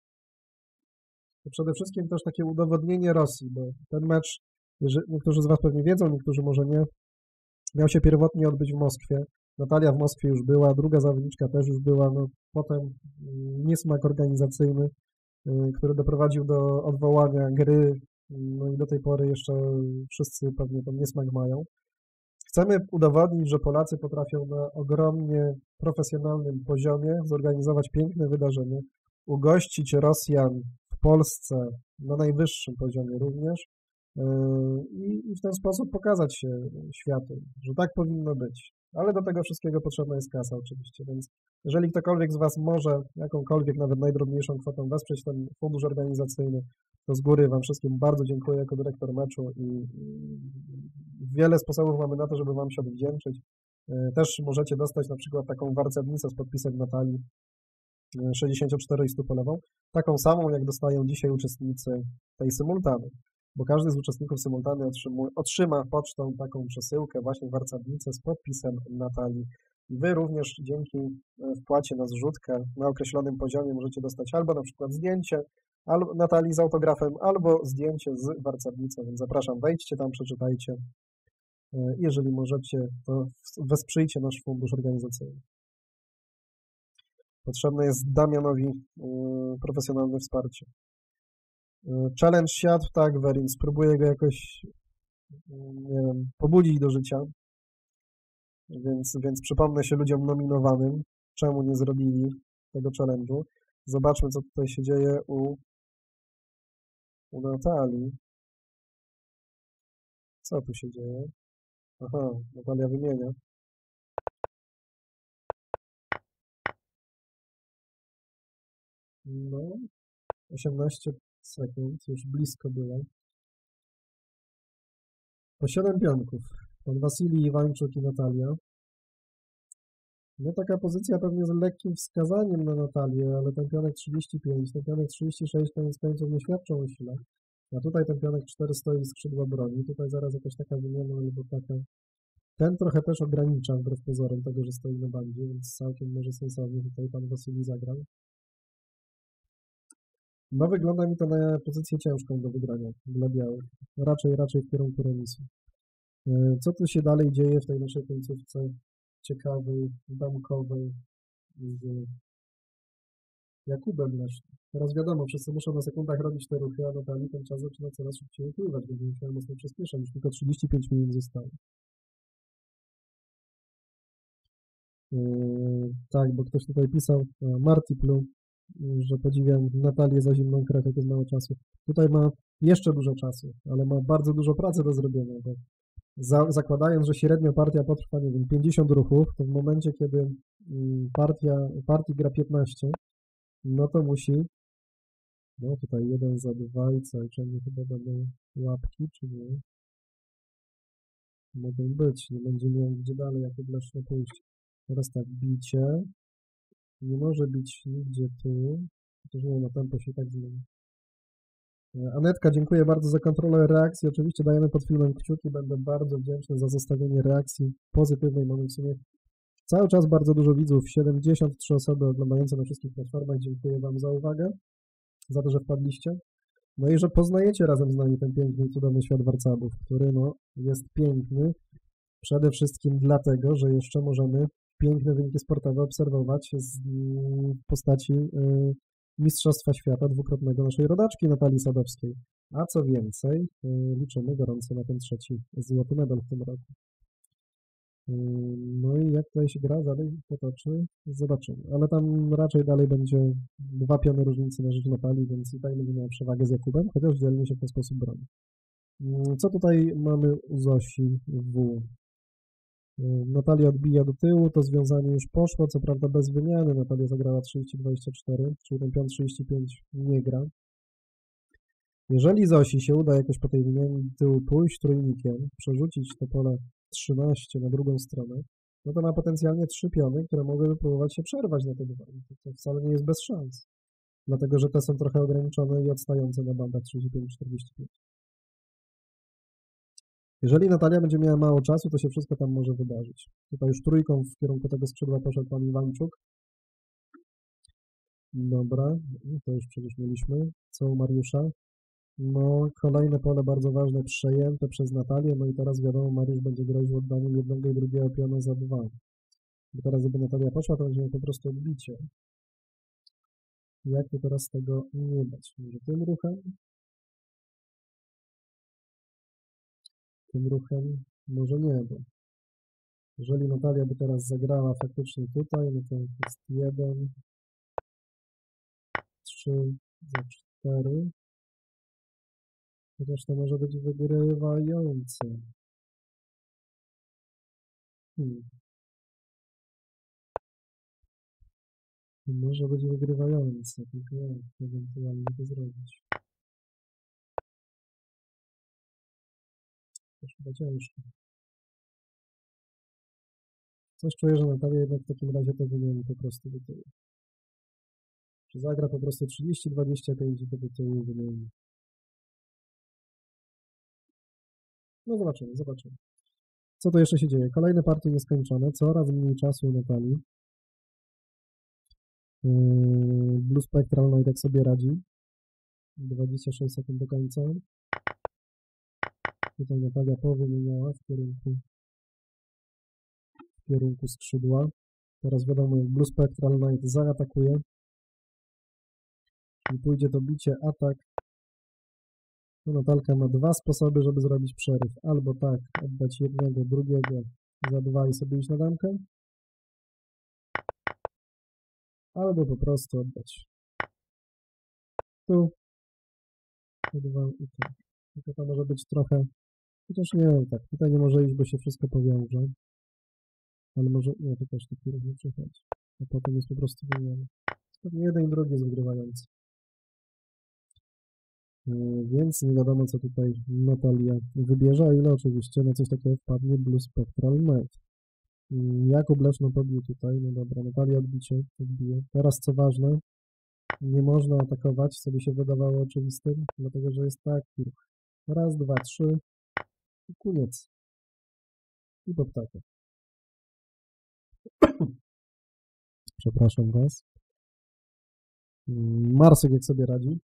to przede wszystkim też takie udowodnienie Rosji, bo ten mecz, jeżeli, niektórzy z was pewnie wiedzą, niektórzy może nie, miał się pierwotnie odbyć w Moskwie. Natalia w Moskwie już była, druga zawodniczka też już była, no potem niesmak organizacyjny, który doprowadził do odwołania gry, no i do tej pory jeszcze wszyscy pewnie ten niesmak mają. Chcemy udowodnić, że Polacy potrafią na ogromnie profesjonalnym poziomie zorganizować piękne wydarzenie, ugościć Rosjan w Polsce na najwyższym poziomie również i, i w ten sposób pokazać się światu, że tak powinno być. Ale do tego wszystkiego potrzebna jest kasa oczywiście, więc jeżeli ktokolwiek z was może jakąkolwiek, nawet najdrobniejszą kwotą wesprzeć ten fundusz organizacyjny, to z góry wam wszystkim bardzo dziękuję jako dyrektor meczu i wiele sposobów mamy na to, żeby wam się odwdzięczyć. Też możecie dostać na przykład taką warcabnicę z podpisem Natalii sześćdziesięcioczterostopolową, taką samą jak dostają dzisiaj uczestnicy tej symultany, bo każdy z uczestników symultany otrzyma pocztą taką przesyłkę, właśnie warcabnicę z podpisem Natalii. I wy również dzięki wpłacie na zrzutkę na określonym poziomie możecie dostać albo na przykład zdjęcie albo Natalii z autografem, albo zdjęcie z warcabnicą, więc zapraszam, wejdźcie tam, przeczytajcie. Jeżeli możecie, to wesprzyjcie nasz fundusz organizacyjny. Potrzebne jest Damianowi profesjonalne wsparcie. Challenge siadł, tak, Werin, spróbuję go jakoś, nie wiem, pobudzić do życia, więc, więc przypomnę się ludziom nominowanym, czemu nie zrobili tego challenge'u. Zobaczmy, co tutaj się dzieje u, u Natalii. Co tu się dzieje? Aha, Natalia wymienia. No, osiemnaście sekund, już blisko było. Po siedem pionków. Pan Wasilij, Iwańczuk i Natalia. No taka pozycja pewnie z lekkim wskazaniem na Natalię, ale ten pionek trzydzieści pięć, ten pionek trzydzieści sześć koniec końców nie świadczą o sile. A tutaj ten pionek cztery stoi skrzydła broni. Tutaj zaraz jakaś taka wymiana albo taka. Ten trochę też ogranicza wbrew pozorom tego, że stoi na bandzie, więc całkiem może sensownie tutaj pan Wasilij zagrał. No wygląda mi to na pozycję ciężką do wygrania dla białych. Raczej, raczej w kierunku remisu. Co tu się dalej dzieje w tej naszej końcówce ciekawej, damkowej z Jakubem Leszną? Teraz wiadomo, wszyscy muszą na sekundach robić te ruchy, a Natalii ten czas zaczyna coraz szybciej upływać, będzie musiała mocno przyspieszać, już tylko trzydzieści pięć minut zostało. Yy, tak, bo ktoś tutaj pisał, Martiplu, że podziwiam Natalię za zimną krew, jak jest mało czasu. Tutaj ma jeszcze dużo czasu, ale ma bardzo dużo pracy do zrobienia, bo za, zakładając, że średnio partia potrwa, nie wiem, pięćdziesiąt ruchów, to w momencie, kiedy partia, partii gra piętnaście, no to musi, no tutaj jeden za dwa i co, czy nie chyba będą łapki, czy nie? Mogą być, nie będzie miał gdzie dalej, jak odleczne pójść. Teraz tak, bicie, nie może być nigdzie tu, chociaż nie, na tempo się tak zmieni. Anetka, dziękuję bardzo za kontrolę reakcji. Oczywiście dajemy pod filmem kciuki. Będę bardzo wdzięczny za zostawienie reakcji pozytywnej. Mamy w sumie cały czas bardzo dużo widzów. siedemdziesiąt trzy osoby oglądające na wszystkich platformach. Dziękuję Wam za uwagę, za to, że wpadliście. No i że poznajecie razem z nami ten piękny i cudowny świat warcabów, który no, jest piękny przede wszystkim dlatego, że jeszcze możemy piękne wyniki sportowe obserwować z, w postaci y, Mistrzostwa Świata dwukrotnego naszej rodaczki Natalii Sadowskiej. A co więcej, liczymy gorąco na ten trzeci złoty medal w tym roku. No i jak tutaj się gra dalej potoczy, zobaczymy. Ale tam raczej dalej będzie dwa piony różnicy na rzecz Natalii, więc i tak będzie miała przewagę z Jakubem, chociaż dzielnie się w ten sposób broni. Co tutaj mamy u Zosi W? Natalia odbija do tyłu, to związanie już poszło, co prawda bez wymiany. Natalia zagrała trzydzieści dwadzieścia cztery, czyli ten pion trzydzieści pięć nie gra. Jeżeli Zosi się uda jakoś po tej wymianie do tyłu pójść trójnikiem, przerzucić to pole trzynaście na drugą stronę, no to ma potencjalnie trzy piony, które mogłyby próbować się przerwać na te dwa. To wcale nie jest bez szans, dlatego że te są trochę ograniczone i odstające na bandach trzydzieści pięć czterdzieści pięć. Jeżeli Natalia będzie miała mało czasu, to się wszystko tam może wydarzyć. Tutaj już trójką w kierunku tego skrzydła poszedł pan Iwańczuk. Dobra, to już przecież mieliśmy. Co u Mariusza? No, kolejne pole bardzo ważne, przejęte przez Natalię, no i teraz wiadomo, Mariusz będzie groził oddaniem jednego i drugiego piona za dwa. Bo teraz, gdyby Natalia poszła, to będzie miał po prostu odbicie. Jak to teraz tego nie dać? Może tym ruchem? Tym ruchem może nie, bo jeżeli Natalia by teraz zagrała faktycznie tutaj, no to jest jeden, trzy, za cztery. Chociaż to może być wygrywające. Hmm. To może być wygrywające, tylko jak ewentualnie to zrobić? To chyba ciężko. Coś czuję, że Natalia jednak w takim razie to wymieni po prostu do tyłu. Czy zagra po prostu trzydzieści dwadzieścia pięć i to do tyłu wymieni. No zobaczymy, zobaczymy. Co to jeszcze się dzieje? Kolejne partie nieskończone, coraz mniej czasu u Natalii. Yy, Blue Spectral no i tak sobie radzi. dwadzieścia sześć sekund do końca. Tutaj Natalia powymieniała w kierunku, w kierunku skrzydła. Teraz wiadomo, jak Blue Spectral Knight zaatakuje. I pójdzie to bicie, atak. No, Natalka ma dwa sposoby, żeby zrobić przeryw. Albo tak, oddać jednego, drugiego za dwa i sobie iść na damkę. Albo po prostu oddać tu, dwa i tu. Tylko to może być trochę, chociaż nie, tak, tutaj nie może iść, bo się wszystko powiąże. Ale może, nie, to też taki ruch nie przychodzi. A potem jest po prostu wymiana. Pewnie jeden i drugi jest wygrywający. Więc nie wiadomo, co tutaj Natalia wybierze, o ile oczywiście na coś takiego wpadnie Blue Spectral Knight. Jakub Leszno pobił tutaj, no dobra, Natalia odbicie, odbije. Teraz co ważne, nie można atakować, co by się wydawało oczywistym, dlatego że jest taki ruch. Raz, dwa, trzy i koniec. I po ptakę. Przepraszam Was. Marsek jak sobie radzi?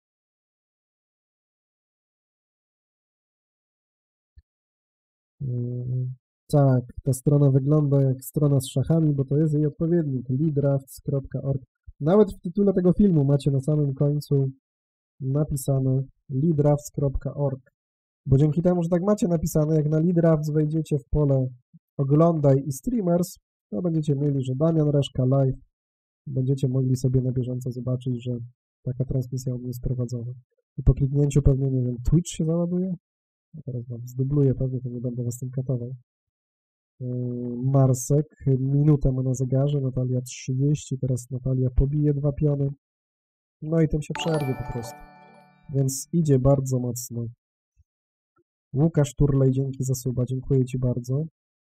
Tak, ta strona wygląda jak strona z szachami, bo to jest jej odpowiednik leadrafts kropka org. Nawet w tytule tego filmu macie na samym końcu napisane leadrafts kropka org, bo dzięki temu, że tak macie napisane, jak na leadrafts wejdziecie w pole oglądaj i streamers, to będziecie mieli, że Damian Reszka live, będziecie mogli sobie na bieżąco zobaczyć, że taka transmisja u mnie jest prowadzona. I po kliknięciu pewnie, nie wiem, Twitch się załaduje? A teraz wam zdubluję pewnie, to nie będę was tym katował. Marsek, minutę ma na zegarze, Natalia trzydzieści, teraz Natalia pobije dwa piony. No i tym się przerwie po prostu. Więc idzie bardzo mocno. Łukasz Turlej, dzięki za suba, dziękuję ci bardzo.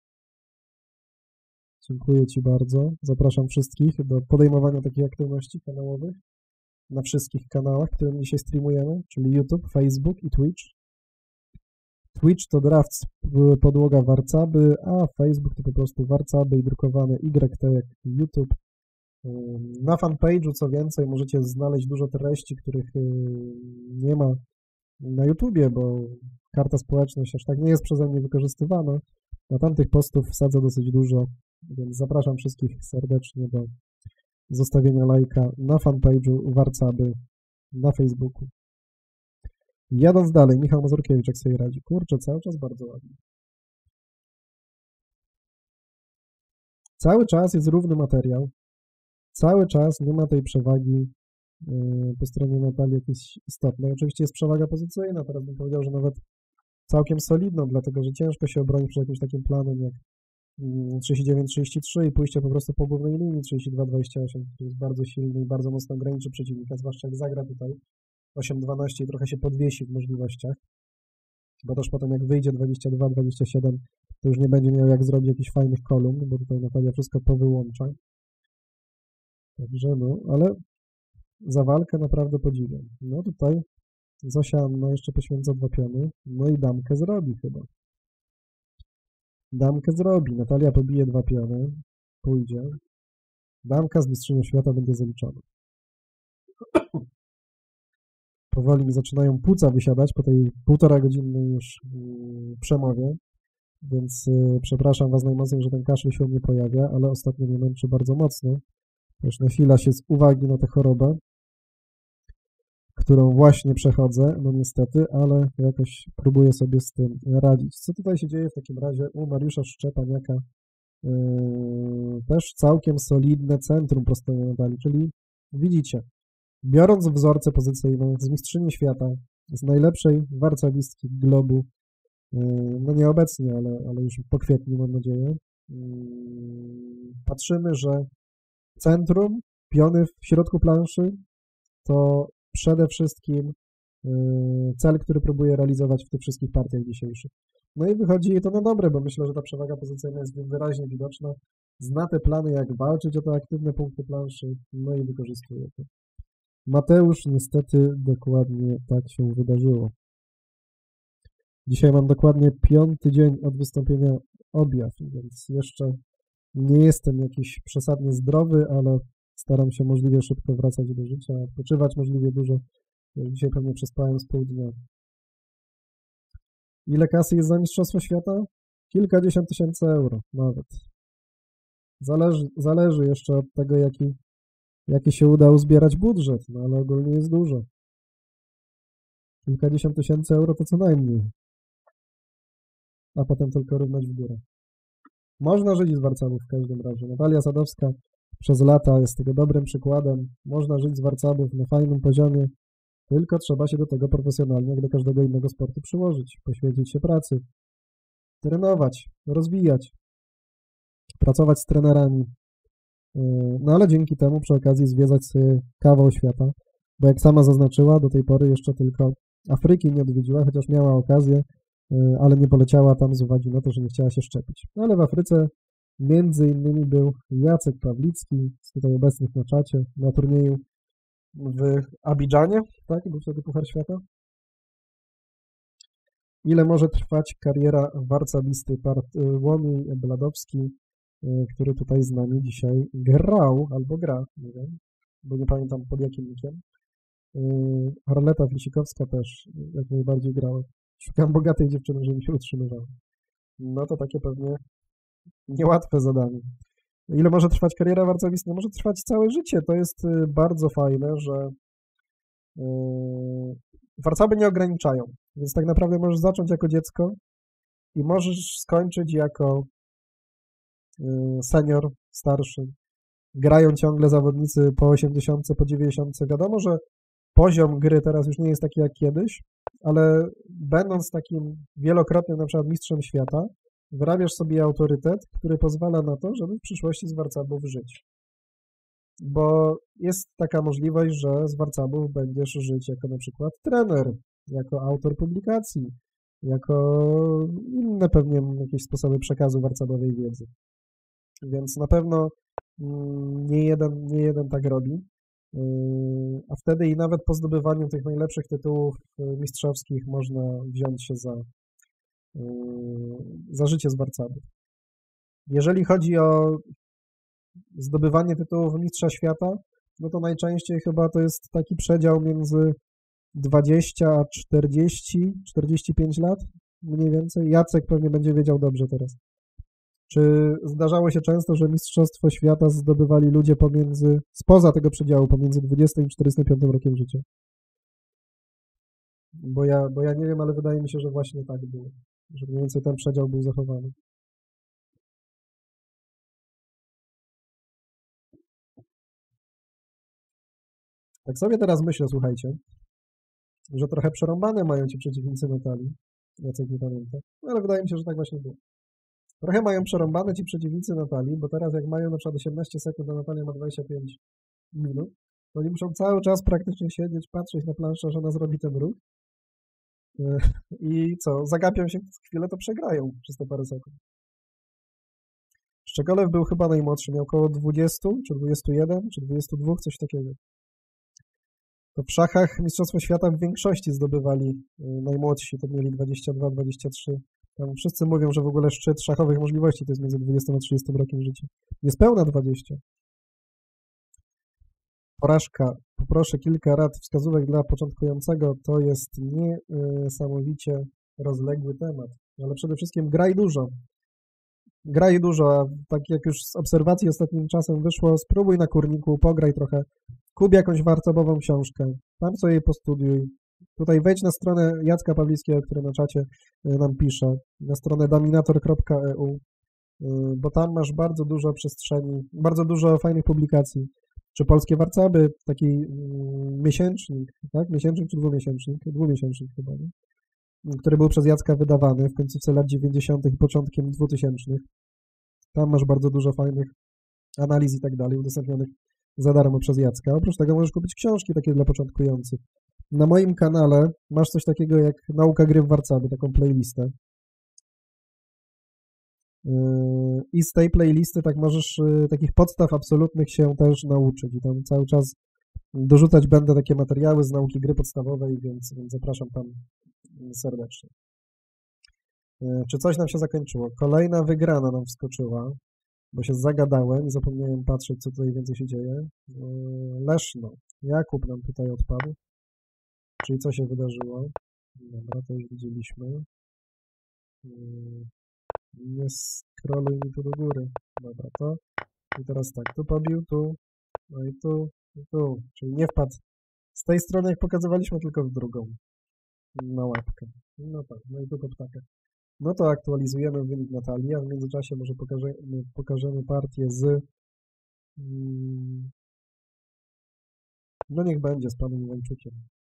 Dziękuję ci bardzo. Zapraszam wszystkich do podejmowania takich aktywności kanałowych na wszystkich kanałach, którym dzisiaj streamujemy, czyli YouTube, Facebook i Twitch. Twitch to Drafts, podłoga warcaby, a Facebook to po prostu warcaby i drukowane Y T jak YouTube. Na fanpage'u, co więcej, możecie znaleźć dużo treści, których nie ma na YouTubie, bo karta społeczność aż tak nie jest przeze mnie wykorzystywana. Na tamtych postów wsadzę dosyć dużo, więc zapraszam wszystkich serdecznie do zostawienia lajka na fanpage'u warcaby na Facebooku. Jadąc dalej, Michał Mazurkiewicz, jak sobie radzi. Kurczę, cały czas bardzo ładnie. Cały czas jest równy materiał. Cały czas nie ma tej przewagi yy, po stronie Natalii jakiejś istotnej. Oczywiście jest przewaga pozycyjna, teraz bym powiedział, że nawet całkiem solidną, dlatego że ciężko się obronić przed jakimś takim planem jak yy, trzydzieści dziewięć trzydzieści trzy i pójście po prostu po głównej linii trzydzieści dwa dwadzieścia osiem, który jest bardzo silny i bardzo mocno ograniczy przeciwnika, zwłaszcza jak zagra tutaj osiem dwanaście i trochę się podwiesi w możliwościach, bo też potem jak wyjdzie dwadzieścia dwa dwadzieścia siedem, to już nie będzie miał jak zrobić jakichś fajnych kolumn, bo tutaj Natalia wszystko powyłącza. Także no, ale za walkę naprawdę podziwiam. No tutaj Zosia Anna jeszcze poświęca dwa piony, no i damkę zrobi chyba. Damkę zrobi, Natalia pobije dwa piony, pójdzie. Damka z mistrzynią świata będzie zaliczona. Powoli mi zaczynają płuca wysiadać po tej półtora godzinnej już yy, przemowie, więc yy, przepraszam was najmocniej, że ten kaszel się u mnie pojawia, ale ostatnio mnie męczy bardzo mocno. Już nasila się z uwagi na tę chorobę, którą właśnie przechodzę, no niestety, ale jakoś próbuję sobie z tym radzić. Co tutaj się dzieje w takim razie u Mariusza Szczepaniaka? Yy, też całkiem solidne centrum prostoje Natalii, czyli widzicie, biorąc wzorce pozycyjne z mistrzyni świata, z najlepszej warcabistki globu, yy, no nie obecnie, ale, ale już po kwietniu mam nadzieję, yy, patrzymy, że centrum, piony w środku planszy to przede wszystkim cel, który próbuję realizować w tych wszystkich partiach dzisiejszych. No i wychodzi to na dobre, bo myślę, że ta przewaga pozycyjna jest wyraźnie widoczna. Zna te plany, jak walczyć o te aktywne punkty planszy, no i wykorzystuje to. Mateusz, niestety dokładnie tak się wydarzyło. Dzisiaj mam dokładnie piąty dzień od wystąpienia objaw, więc jeszcze nie jestem jakiś przesadnie zdrowy, ale staram się możliwie szybko wracać do życia, odpoczywać możliwie dużo. Dzisiaj pewnie przespałem z pół dnia. Ile kasy jest za Mistrzostwo Świata? Kilkadziesiąt tysięcy euro nawet. Zależy, zależy jeszcze od tego, jaki, jaki się uda uzbierać budżet, no ale ogólnie jest dużo. Kilkadziesiąt tysięcy euro to co najmniej. A potem tylko równać w górę. Można żyć z warcabów w każdym razie. Natalia Sadowska przez lata jest tego dobrym przykładem. Można żyć z warcabów na fajnym poziomie, tylko trzeba się do tego profesjonalnie, jak do każdego innego sportu przyłożyć, poświęcić się pracy, trenować, rozwijać, pracować z trenerami. No ale dzięki temu przy okazji zwiedzać sobie kawał świata, bo jak sama zaznaczyła, do tej pory jeszcze tylko Afryki nie odwiedziła, chociaż miała okazję, ale nie poleciała tam z uwagi na to, że nie chciała się szczepić. Ale w Afryce między innymi był Jacek Pawlicki, z tutaj obecnych na czacie, na turnieju w Abidżanie, tak? Był wtedy Puchar Świata. Ile może trwać kariera warcabisty Łomiej Bladowski, który tutaj z nami dzisiaj grał, albo gra, nie wiem, bo nie pamiętam pod jakim nickiem. Harleta Flisikowska też jak najbardziej grała. Szukam bogatej dziewczyny, żeby się utrzymywała. No to takie pewnie niełatwe zadanie. Ile może trwać kariera warcabisty? No może trwać całe życie. To jest bardzo fajne, że yy, warcaby nie ograniczają. Więc tak naprawdę możesz zacząć jako dziecko i możesz skończyć jako yy, senior, starszy. Grają ciągle zawodnicy po osiemdziesiątce, po dziewięćdziesiątce. Wiadomo, że poziom gry teraz już nie jest taki jak kiedyś, ale będąc takim wielokrotnym na przykład mistrzem świata, wyrabiasz sobie autorytet, który pozwala na to, żeby w przyszłości z warcabów żyć. Bo jest taka możliwość, że z warcabów będziesz żyć jako na przykład trener, jako autor publikacji, jako inne pewnie jakieś sposoby przekazu warcabowej wiedzy. Więc na pewno nie jeden, nie jeden tak robi. A wtedy i nawet po zdobywaniu tych najlepszych tytułów mistrzowskich można wziąć się za, za życie z warcabów. Jeżeli chodzi o zdobywanie tytułów mistrza świata, no to najczęściej chyba to jest taki przedział między dwadzieścia a czterdzieści, czterdzieści pięć lat, mniej więcej. Jacek pewnie będzie wiedział dobrze teraz. Czy zdarzało się często, że mistrzostwo świata zdobywali ludzie pomiędzy, spoza tego przedziału, pomiędzy dwudziestym i czterdziestym piątym rokiem życia? Bo ja, bo ja nie wiem, ale wydaje mi się, że właśnie tak było. Że mniej więcej ten przedział był zachowany. Tak sobie teraz myślę, słuchajcie, że trochę przerąbane mają ci przeciwnicy Natalii. Jacek nie pamięta. No, ale wydaje mi się, że tak właśnie było. Trochę mają przerąbane ci przeciwnicy Natalii, bo teraz jak mają na przykład osiemnaście sekund, a Natalia ma dwadzieścia pięć minut, to oni muszą cały czas praktycznie siedzieć, patrzeć na planszę, że ona zrobi ten ruch. I co? Zagapią się chwilę, to przegrają przez te parę sekund. Szczególew był chyba najmłodszy, miał około dwudziestu, czy dwudziestu jeden, czy dwudziestu dwóch, coś takiego. To w szachach Mistrzostwo Świata w większości zdobywali najmłodsi, to mieli dwadzieścia dwa, dwadzieścia trzy. Tam wszyscy mówią, że w ogóle szczyt szachowych możliwości to jest między dwudziestym a trzydziestym rokiem życia. Niespełna dwadzieścia. Porażka. Poproszę kilka rad, wskazówek dla początkującego. To jest niesamowicie rozległy temat. Ale przede wszystkim graj dużo. Graj dużo, a tak jak już z obserwacji ostatnim czasem wyszło, spróbuj na kurniku, pograj trochę. Kup jakąś warcabową książkę. Tam sobie jej postudiuj. Tutaj wejdź na stronę Jacka Pawlickiego, który na czacie nam pisze, na stronę dominator kropka e u, bo tam masz bardzo dużo przestrzeni, bardzo dużo fajnych publikacji. Czy polskie warcaby, taki miesięcznik, tak? Miesięcznik czy dwumiesięcznik? Dwumiesięcznik chyba, nie? Który był przez Jacka wydawany w końcówce lat dziewięćdziesiątych i początkiem dwutysięcznych. Tam masz bardzo dużo fajnych analiz i tak dalej, udostępnionych za darmo przez Jacka. Oprócz tego możesz kupić książki takie dla początkujących. Na moim kanale masz coś takiego jak Nauka gry w warcaby, taką playlistę. I z tej playlisty tak możesz takich podstaw absolutnych się też nauczyć. I tam cały czas dorzucać będę takie materiały z nauki gry podstawowej, więc, więc zapraszam tam serdecznie. Czy coś nam się zakończyło? Kolejna wygrana nam wskoczyła, bo się zagadałem i zapomniałem patrzeć, co tutaj więcej się dzieje. Leszno. Jakub nam tutaj odpadł. Czyli co się wydarzyło? Dobra, to już widzieliśmy. Nie scrolluj mi tu do góry. Dobra, to. I teraz tak, tu pobił, tu, no i tu, i tu. Czyli nie wpadł z tej strony, jak pokazywaliśmy, tylko w drugą. Na łapkę. No tak, no i tu po ptakach. No to aktualizujemy wynik Natalii, a w międzyczasie może pokażemy, pokażemy partię z... No niech będzie z panem Iwańczukiem.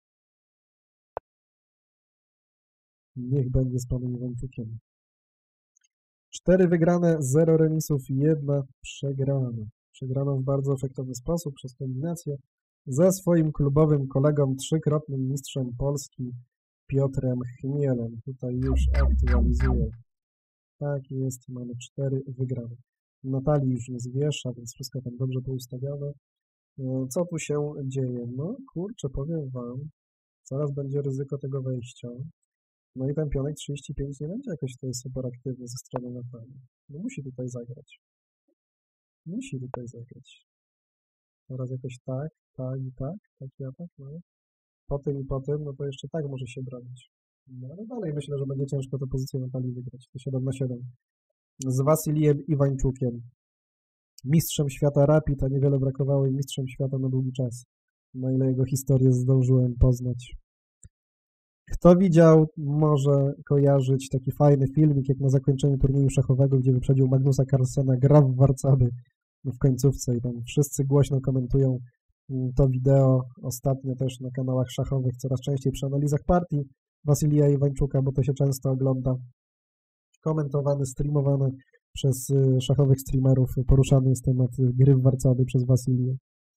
Niech będzie z panem Iwańczukiem. Cztery wygrane, zero remisów, jedna przegrana. Przegrano w bardzo efektowny sposób przez kombinację ze swoim klubowym kolegą, trzykrotnym mistrzem Polski Piotrem Chmielem. Tutaj już aktualizuję. Tak jest, mamy cztery wygrane. Natalii już nie zwiesza, więc wszystko tam dobrze poustawione. Co tu się dzieje? No kurczę, powiem wam, zaraz będzie ryzyko tego wejścia. No i ten pionek trzydzieści pięć nie będzie jakoś tutaj super aktywny ze strony Natalii. No musi tutaj zagrać. Musi tutaj zagrać. Teraz jakoś tak, tak i tak, taki atak, no. Po tym i po tym, no to jeszcze tak może się bronić. No ale dalej myślę, że będzie ciężko tę pozycję Natalii wygrać. To siedem na siedem. Z Wasilijem Iwańczukiem. Mistrzem świata Rapid, a niewiele brakowało i mistrzem świata na długi czas. Na ile jego historię zdążyłem poznać. Kto widział, może kojarzyć taki fajny filmik, jak na zakończeniu turnieju szachowego, gdzie wyprzedził Magnusa Carlsena, gra w warcaby w końcówce i tam wszyscy głośno komentują To wideo ostatnio też na kanałach szachowych, coraz częściej przy analizach partii Wasilija Iwańczuka, bo to się często ogląda. Komentowany, streamowany przez szachowych streamerów. Poruszany jest temat gry w warcaby przez Wasilię.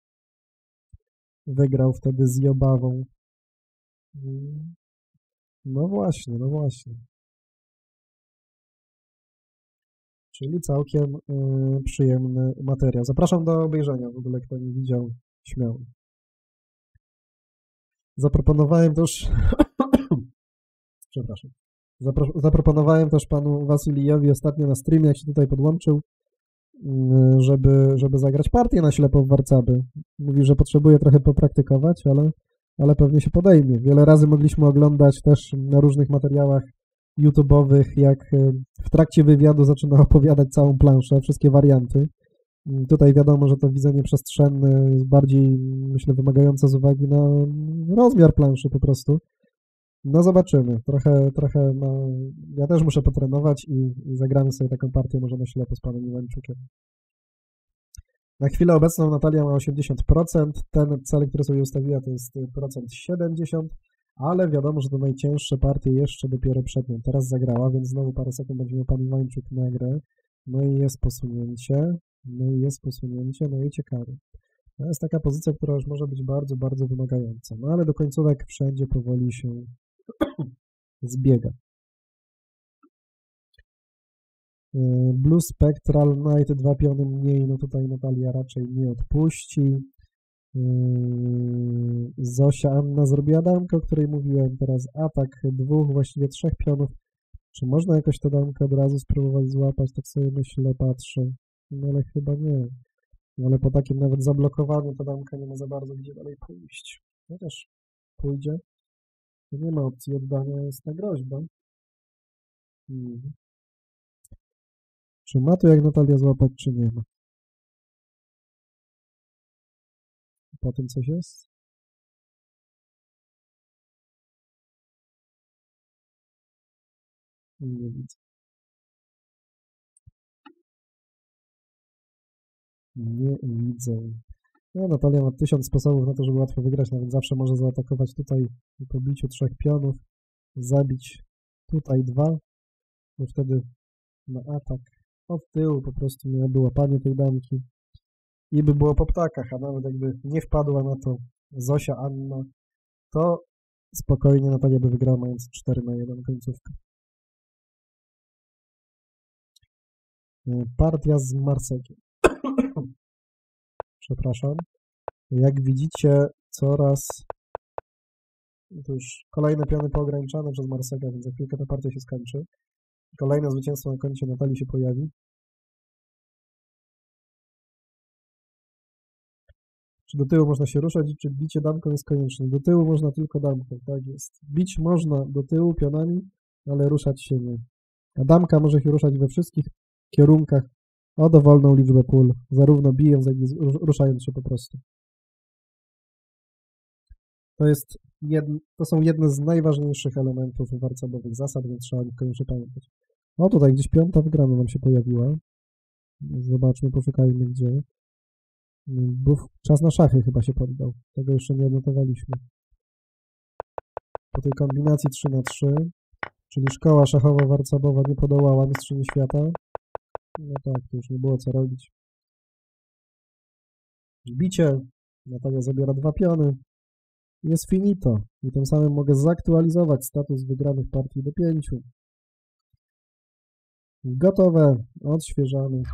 Wygrał wtedy z Jobawą. No właśnie, no właśnie. Czyli całkiem y, przyjemny materiał. Zapraszam do obejrzenia, w ogóle kto nie widział, śmiało. Zaproponowałem też, przepraszam, Zapro, zaproponowałem też panu Wasilijowi ostatnio na streamie, jak się tutaj podłączył, y, żeby, żeby zagrać partię na ślepo w warcaby. Mówi, że potrzebuje trochę popraktykować, ale, ale pewnie się podejmie. Wiele razy mogliśmy oglądać też na różnych materiałach YouTube'owych, jak w trakcie wywiadu zaczyna opowiadać całą planszę, wszystkie warianty. Tutaj wiadomo, że to widzenie przestrzenne jest bardziej, myślę, wymagające z uwagi na rozmiar planszy po prostu. No zobaczymy. Trochę, trochę, no, ja też muszę potrenować i, i zagramy sobie taką partię może na ślepo z panem Iwańczukiem. Na chwilę obecną Natalia ma osiemdziesiąt procent. Ten cel, który sobie ustawiła, to jest procent siedemdziesiąt procent. Ale wiadomo, że to najcięższe partie jeszcze dopiero przed nią. Teraz zagrała, więc znowu parę sekund będzie miał pan Iwańczuk na grę. No i jest posunięcie, no i jest posunięcie, no i ciekawe. To jest taka pozycja, która już może być bardzo, bardzo wymagająca. No ale do końcówek wszędzie powoli się zbiega. Blue Spectral Knight, dwa piony mniej, no tutaj Natalia raczej nie odpuści. Zosia Anna zrobiła damkę, o której mówiłem, teraz atak dwóch, właściwie trzech pionów. Czy można jakoś tę damkę od razu spróbować złapać? Tak sobie myślę, patrzę. No ale chyba nie. No ale po takim nawet zablokowaniu ta damka nie ma za bardzo gdzie dalej pójść. Chociaż pójdzie. To nie ma opcji oddania, jest ta groźba. Hmm. Czy ma tu jak Natalia złapać, czy nie ma? Po tym coś jest? Nie widzę. Nie widzę. No, Natalia ma tysiąc sposobów na to, żeby łatwo wygrać, nawet zawsze może zaatakować tutaj po biciu trzech pionów, zabić tutaj dwa, bo wtedy na atak od tyłu po prostu miałoby łapanie tej damki i by było po ptakach, a nawet jakby nie wpadła na to Zosia Anna, to spokojnie Natalia by wygrała, mając cztery na jeden końcówkę. Partia z Marsekiem. Przepraszam. Jak widzicie, coraz to już kolejne piony poograniczane przez Marseka, więc za chwilkę ta partia się skończy. Kolejne zwycięstwo na koncie Natalii się pojawi. Czy do tyłu można się ruszać, czy bicie damką jest konieczne? Do tyłu można tylko damką, tak jest. Bić można do tyłu pionami, ale ruszać się nie. A damka może się ruszać we wszystkich kierunkach o dowolną liczbę pól, zarówno bijąc, jak i ruszając się po prostu. To, jest jedn, to są jedne z najważniejszych elementów warcabowych zasad, więc trzeba o nich koniecznie pamiętać. O, tutaj gdzieś piąta wygrana nam się pojawiła. Zobaczmy, poszukajmy gdzie. Bo czas na szachy chyba się poddał. Tego jeszcze nie odnotowaliśmy. Po tej kombinacji trzy na trzy, czyli szkoła szachowa warcabowa nie podołała mistrzyni świata. No tak, to już nie było co robić. Bicie. Natalia zabiera dwa piony. Jest finito. I tym samym mogę zaktualizować status wygranych partii do pięciu. Gotowe. Odświeżamy.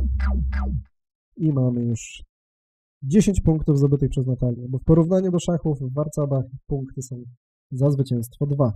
I mamy już dziesięć punktów zdobytych przez Natalię, bo w porównaniu do szachów w warcabach punkty są za zwycięstwo dwa.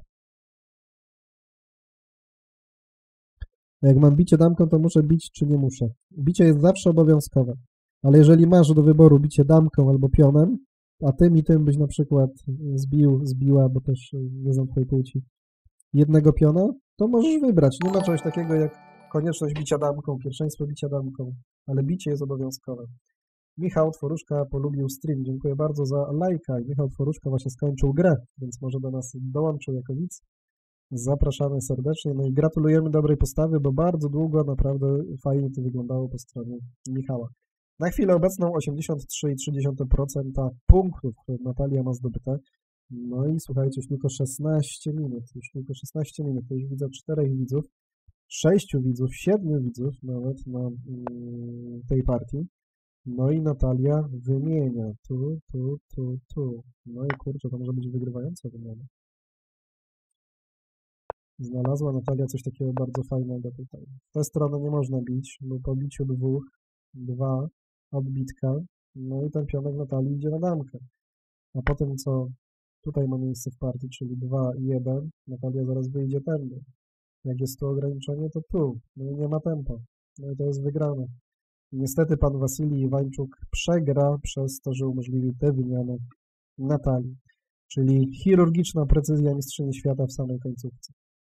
Jak mam bicie damką, to muszę bić, czy nie muszę? Bicie jest zawsze obowiązkowe, ale jeżeli masz do wyboru bicie damką albo pionem, a tym i tym byś na przykład zbił, zbiła, bo też nie znam twojej płci, jednego piona, to możesz wybrać. Nie ma czegoś takiego jak konieczność bicia damką, pierwszeństwo bicia damką, ale bicie jest obowiązkowe. Michał Tworuszka polubił stream. Dziękuję bardzo za lajka. I Michał Tworuszka właśnie skończył grę, więc może do nas dołączył jako widz. Zapraszamy serdecznie. No i gratulujemy dobrej postawy, bo bardzo długo naprawdę fajnie to wyglądało po stronie Michała. Na chwilę obecną osiemdziesiąt trzy przecinek trzy procent punktów Natalia ma zdobyte. No i słuchajcie, już tylko szesnaście minut, już tylko szesnaście minut, to już widzę czterech widzów, sześciu widzów, siedmiu widzów nawet na mm, tej partii. No i Natalia wymienia tu, tu, tu, tu. No i kurczę, to może być wygrywająca wymiana. Znalazła Natalia coś takiego bardzo fajnego tutaj. W tę stronę nie można bić, bo po biciu dwóch, dwa, odbitka, no i ten pionek Natalii idzie na damkę. A potem co tutaj ma miejsce w partii, czyli dwa i jeden, Natalia zaraz wyjdzie tędy. Jak jest tu ograniczenie, to tu. No i nie ma tempa. No i to jest wygrane. Niestety pan Wasilij Iwańczuk przegra przez to, że umożliwił tę wymianę Natalii. Czyli chirurgiczna precyzja mistrzyni świata w samej końcówce.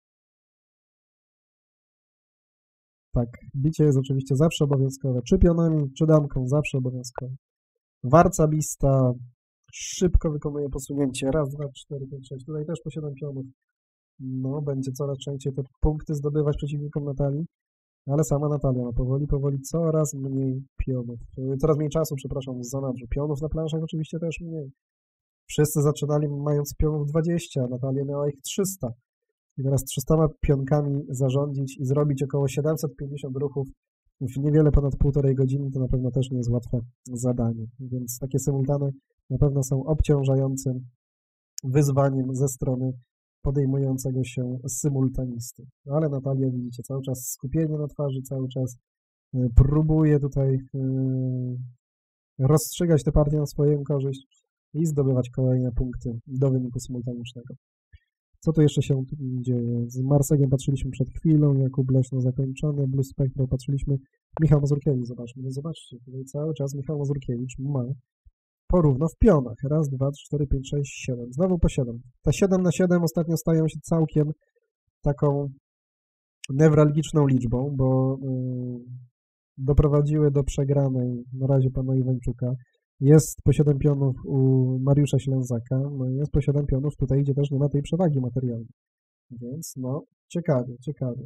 Tak, bicie jest oczywiście zawsze obowiązkowe. Czy pionami, czy damką, zawsze obowiązkowe. Warca bista szybko wykonuje posunięcie. Raz, dwa, cztery, pięć, sześć. Tutaj też po siedem pionów. No, będzie coraz częściej te punkty zdobywać przeciwnikom Natalii. Ale sama Natalia ma powoli, powoli coraz mniej pionów. Coraz mniej czasu, przepraszam, za nadrzu. Pionów na planszach oczywiście też mniej. Wszyscy zaczynali mając pionów dwadzieścia, Natalia miała ich trzysta. I teraz trzystoma pionkami zarządzić i zrobić około siedemset pięćdziesiąt ruchów w niewiele ponad półtorej godziny to na pewno też nie jest łatwe zadanie. Więc takie symultane na pewno są obciążającym wyzwaniem ze strony podejmującego się symultanisty. Ale Natalia, widzicie, cały czas skupienie na twarzy, cały czas próbuje tutaj rozstrzygać tę partię na swoją korzyść i zdobywać kolejne punkty do wyniku symultanicznego. Co tu jeszcze się dzieje? Z Marsegiem patrzyliśmy przed chwilą, Jakub Leszno zakończony, Blue Spectral patrzyliśmy, Michał Mazurkiewicz, zobaczmy, no zobaczcie, tutaj cały czas Michał Mazurkiewicz ma porówno w pionach. Raz, dwa, trzy, cztery, pięć, sześć, siedem. Znowu po siedem. Te siedem na siedem ostatnio stają się całkiem taką newralgiczną liczbą, bo yy, doprowadziły do przegranej na razie pana Iwańczuka. Jest po siedem pionów u Mariusza Ślęzaka, no i jest po siedem pionów tutaj, gdzie też nie ma tej przewagi materialnej. Więc no, ciekawie, ciekawie.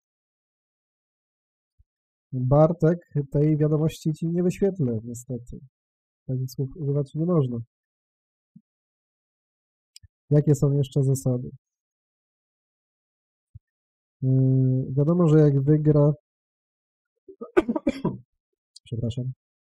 Bartek, tej wiadomości ci nie wyświetlę, niestety. Takich słów używać nie można. Jakie są jeszcze zasady? Yy, wiadomo, że jak wygra... Przepraszam.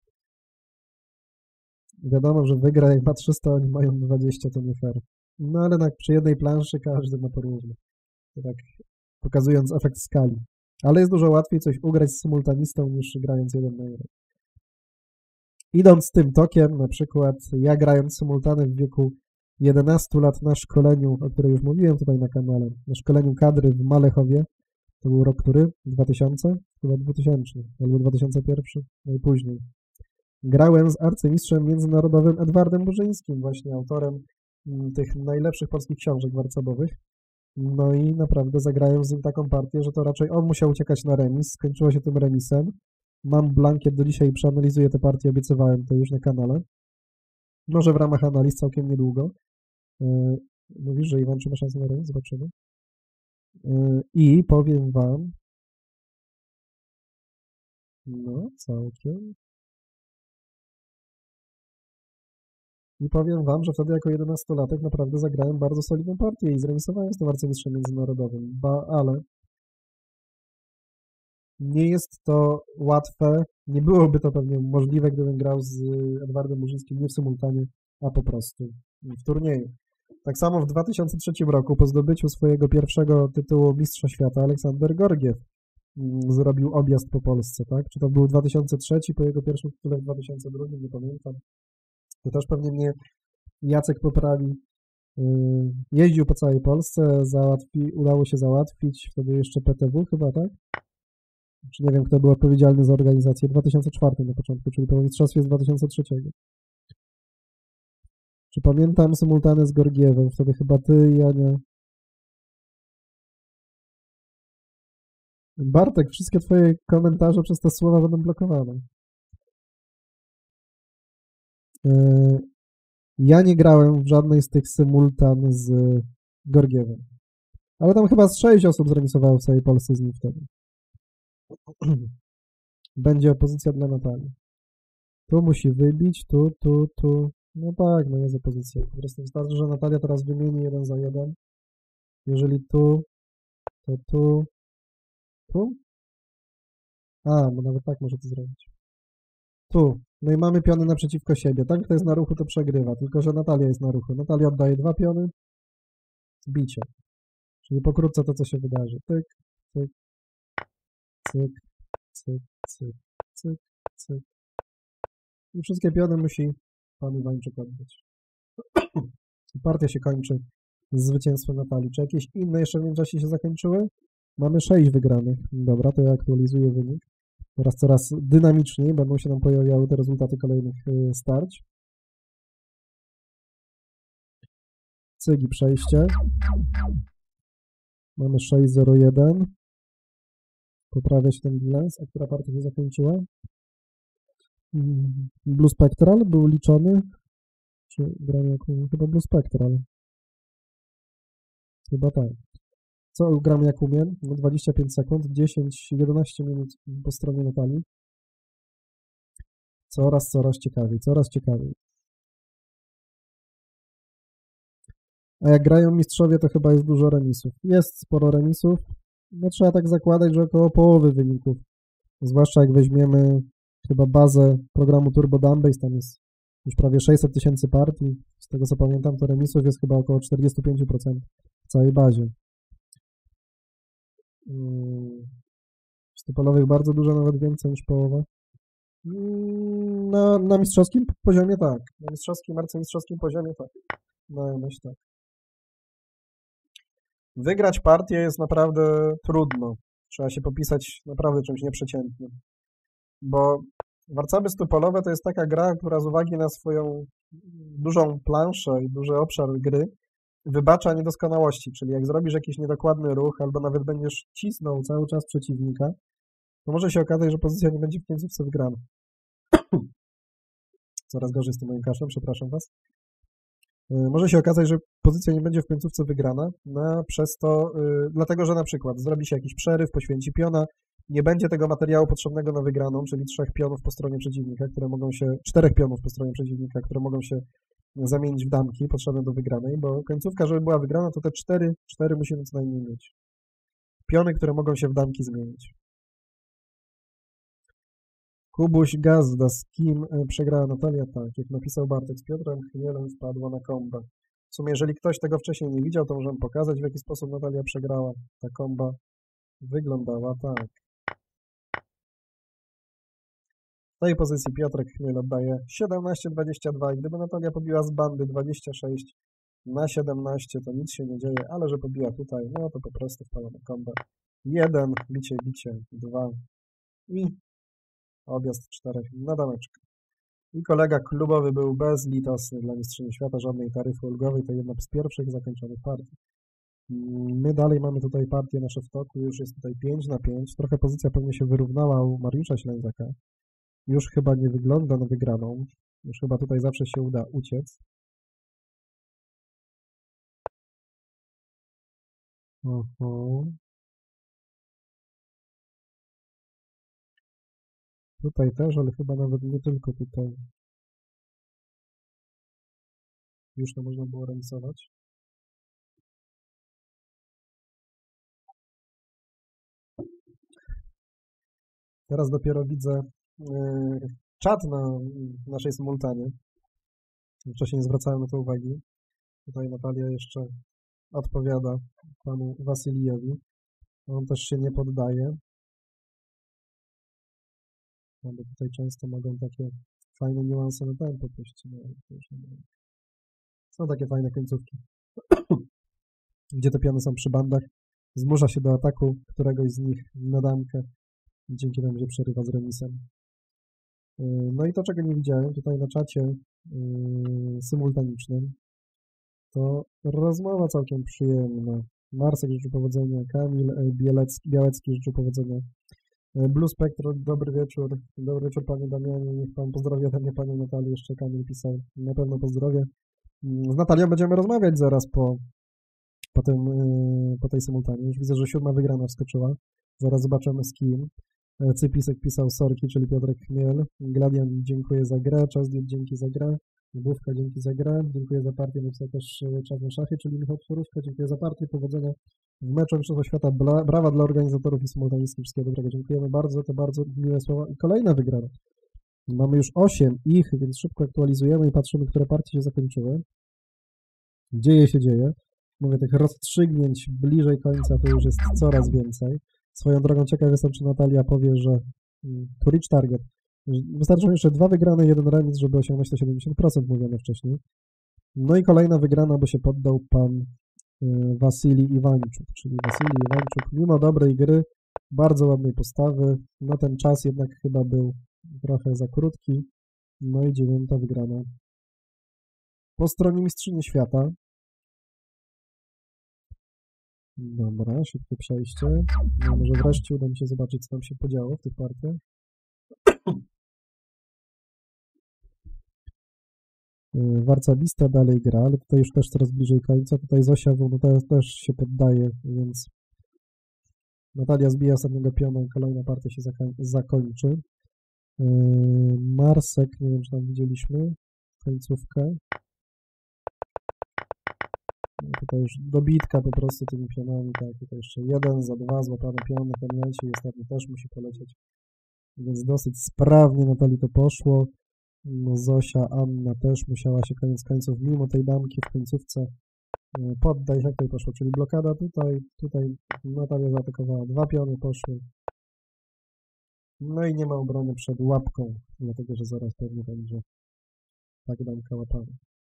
Wiadomo, że wygra jak ma trzysta, oni mają dwadzieścia, to nie fair. No ale tak przy jednej planszy każdy ma porówno. To tak pokazując efekt skali. Ale jest dużo łatwiej coś ugrać z symultanistą niż grając jeden na jeden. Idąc tym tokiem, na przykład ja grając symultany w wieku jedenastu lat na szkoleniu, o której już mówiłem tutaj na kanale, na szkoleniu kadry w Malechowie, to był rok który? dwa tysiące? Chyba dwutysięczny, albo dwa tysiące pierwszy, najpóźniej. Grałem z arcymistrzem międzynarodowym Edwardem Burzyńskim, właśnie autorem tych najlepszych polskich książek warcabowych. No i naprawdę zagrałem z nim taką partię, że to raczej on musiał uciekać na remis, skończyło się tym remisem. Mam blankiet do dzisiaj i przeanalizuję tę partię, obiecywałem to już na kanale. Może w ramach analiz całkiem niedługo. Yy, mówisz, że Iwan, czy ma szansę na remis? Zobaczymy. Yy, I powiem wam... No, całkiem... I powiem wam, że wtedy jako jedenastolatek naprawdę zagrałem bardzo solidną partię i zremisowałem z tym arcymistrzem międzynarodowym. Ba, ale nie jest to łatwe, nie byłoby to pewnie możliwe, gdybym grał z Edwardem Burzyńskim nie w symultanie, a po prostu w turnieju. Tak samo w dwa tysiące trzecim roku po zdobyciu swojego pierwszego tytułu Mistrza Świata Aleksander Gorgiew zrobił objazd po Polsce, tak? Czy to był dwa tysiące trzeci, po jego pierwszym tytule w dwa tysiące drugim, nie pamiętam. To też pewnie mnie Jacek poprawi. Jeździł po całej Polsce, załatwi, udało się załatwić, wtedy jeszcze P T W chyba, tak? Czy nie wiem, kto był odpowiedzialny za organizację, w dwa tysiące czwartym na początku, czyli po mistrzostwie z dwa tysiące trzeciego. Czy pamiętam symultany z Gorgiewem, wtedy chyba ty i Ania. Bartek, wszystkie twoje komentarze przez te słowa będą blokowane. Ja nie grałem w żadnej z tych symultan z Gorgiewem. Ale tam chyba z sześć osób zremisowało w całej Polsce z nim wtedy. Będzie opozycja dla Natalii. Tu musi wybić, tu, tu, tu. No tak, no jest opozycja. Po prostu wystarczy, że Natalia teraz wymieni jeden za jeden. Jeżeli tu, to tu, tu? A, bo nawet tak może to zrobić. Tu. No i mamy piony naprzeciwko siebie. Tak, kto jest na ruchu, to przegrywa. Tylko, że Natalia jest na ruchu. Natalia oddaje dwa piony. Bicie. Czyli pokrótce to, co się wydarzy. Tyk, tyk, cyk, cyk, cyk, cyk, cyk. I wszystkie piony musi pan Iwańczyk oddać. I partia się kończy z zwycięstwem Natalii. Czy jakieś inne jeszcze w międzyczasie się zakończyły? Mamy sześć wygranych. Dobra, to ja aktualizuję wynik. Teraz coraz dynamiczniej będą się nam pojawiały te rezultaty kolejnych starć. Cygi przejście. Mamy sześć zero jeden. Poprawia się ten bilans. A która partia się zakończyła? Blue Spectral był liczony. Czy gramy jak umiem? Chyba Blue Spectral. Chyba tak. Co gramy jak umiem? No dwadzieścia pięć sekund, dziesięć jedenaście minut po stronie Natalii. Coraz, coraz ciekawiej, coraz ciekawiej. A jak grają mistrzowie, to chyba jest dużo remisów. Jest sporo remisów. No trzeba tak zakładać, że około połowy wyników. Zwłaszcza jak weźmiemy chyba bazę programu Turbo Dumbbase, tam jest już prawie sześćset tysięcy partii. Z tego co pamiętam, to remisów jest chyba około czterdzieści pięć procent w całej bazie. Z typolowych bardzo dużo, nawet więcej niż połowa. Na, na mistrzowskim poziomie tak. Na mistrzowskim, arcymistrzowskim poziomie tak. No, myślę tak. Wygrać partię jest naprawdę trudno. Trzeba się popisać naprawdę czymś nieprzeciętnym. Bo warcaby stupolowe to jest taka gra, która z uwagi na swoją dużą planszę i duży obszar gry wybacza niedoskonałości, czyli jak zrobisz jakiś niedokładny ruch albo nawet będziesz cisnął cały czas przeciwnika, to może się okazać, że pozycja nie będzie w końcówce wygrana. Coraz gorzej z tym moim kaszlem, przepraszam was. Może się okazać, że pozycja nie będzie w końcówce wygrana, no, przez to, yy, dlatego, że na przykład zrobi się jakiś przeryw, poświęci piona, nie będzie tego materiału potrzebnego na wygraną, czyli trzech pionów po stronie przeciwnika, które mogą się, czterech pionów po stronie przeciwnika, które mogą się zamienić w damki potrzebne do wygranej, bo końcówka, żeby była wygrana, to te cztery, cztery musimy co najmniej mieć. Piony, które mogą się w damki zmienić. Kubuś Gazda, z kim przegrała Natalia? Tak, jak napisał Bartek, z Piotrem Chmielem wpadła na komba. W sumie, jeżeli ktoś tego wcześniej nie widział, to możemy pokazać, w jaki sposób Natalia przegrała. Ta komba wyglądała tak. W tej pozycji Piotrek Chmiel oddaje siedemnaście dwadzieścia dwa i gdyby Natalia pobiła z bandy dwadzieścia sześć na siedemnaście, to nic się nie dzieje, ale że pobiła tutaj, no to po prostu wpada na kombę. jeden, bicie, bicie, dwa i objazd czterech na dameczkę. I kolega klubowy był bezlitosny dla mistrzyni świata, żadnej taryfy ulgowej, to jedna z pierwszych zakończonych partii. My dalej mamy tutaj partię nasze w toku, już jest tutaj pięć na pięć, trochę pozycja pewnie się wyrównała u Mariusza Ślęzaka. Już chyba nie wygląda na wygraną, już chyba tutaj zawsze się uda uciec. Oho. Tutaj też, ale chyba nawet nie tylko tutaj. Już to można było remisować. Teraz dopiero widzę yy, czat na naszej symultanie. Wcześniej nie zwracałem na to uwagi. Tutaj Natalia jeszcze odpowiada panu Wasylijowi. On też się nie poddaje. No, bo tutaj często mogą takie fajne niuanse na tempo pójść. No, są takie fajne końcówki, gdzie te piony są przy bandach. Zmusza się do ataku któregoś z nich na damkę. Dzięki temu, że przerywa z remisem. No i to, czego nie widziałem tutaj na czacie yy, symultanicznym, to rozmowa całkiem przyjemna. Marsek życzy powodzenia, Kamil Bielecki, Białecki życzy powodzenia. Blue Spectral, dobry wieczór. Dobry wieczór panie Damianie, niech pan pozdrawia ode mnie panią Natalię, jeszcze Kamil pisał. Na pewno pozdrowię. Z Natalią będziemy rozmawiać zaraz po, po, tym, yy, po tej symultanie. Już widzę, że siódma wygrana wskoczyła. Zaraz zobaczymy z kim. E, Cypisek pisał sorki, czyli Piotrek Chmiel. Gladian, dziękuję za grę. Czasdiet, dzięki za grę. Bówka, dzięki za grę. Dziękuję za partię. Napisał też e, Czarne Szachy, czyli Michał Tworówka. Dziękuję za partię. Powodzenia w meczu Mistrzostwa Świata. Bla, brawa dla organizatorów i symultanisty. Wszystkiego dobrego. Dziękujemy bardzo. To bardzo miłe słowa. I kolejna wygrana. Mamy już osiem ich, więc szybko aktualizujemy i patrzymy, które partie się zakończyły. Dzieje się dzieje. Mówię, tych rozstrzygnięć bliżej końca to już jest coraz więcej. Swoją drogą ciekaw jestem, czy Natalia powie, że mm, to reach target. Wystarczą jeszcze dwa wygrane, jeden remis, żeby osiągnąć te siedemdziesiąt procent mówione wcześniej. No i kolejna wygrana, bo się poddał pan y, Wasilij Iwańczuk, czyli Wasilij Iwańczuk, mimo dobrej gry, bardzo ładnej postawy, no ten czas jednak chyba był trochę za krótki. No i dziewiąta wygrana po stronie mistrzyni świata. Dobra, szybkie przejście. No, może wreszcie uda mi się zobaczyć, co tam się podziało w tych partiach. Warcabista dalej gra, ale tutaj już też coraz bliżej końca. Tutaj Zosia no teraz też się poddaje, więc Natalia zbija ostatniego piona i kolejna partia się zakończy. Marsek, nie wiem, czy tam widzieliśmy końcówkę. Tutaj już dobitka po prostu tymi pionami, tak, tutaj jeszcze jeden za dwa złapane piony, ten leci i ostatni też musi polecieć, więc dosyć sprawnie Natalii to poszło. No Zosia, Anna też musiała się koniec końców, mimo tej damki w końcówce poddać, jak tutaj poszło, czyli blokada tutaj, tutaj Natalia zaatakowała, dwa piony poszły, no i nie ma obrony przed łapką, dlatego że zaraz pewnie będzie tak damka łapana.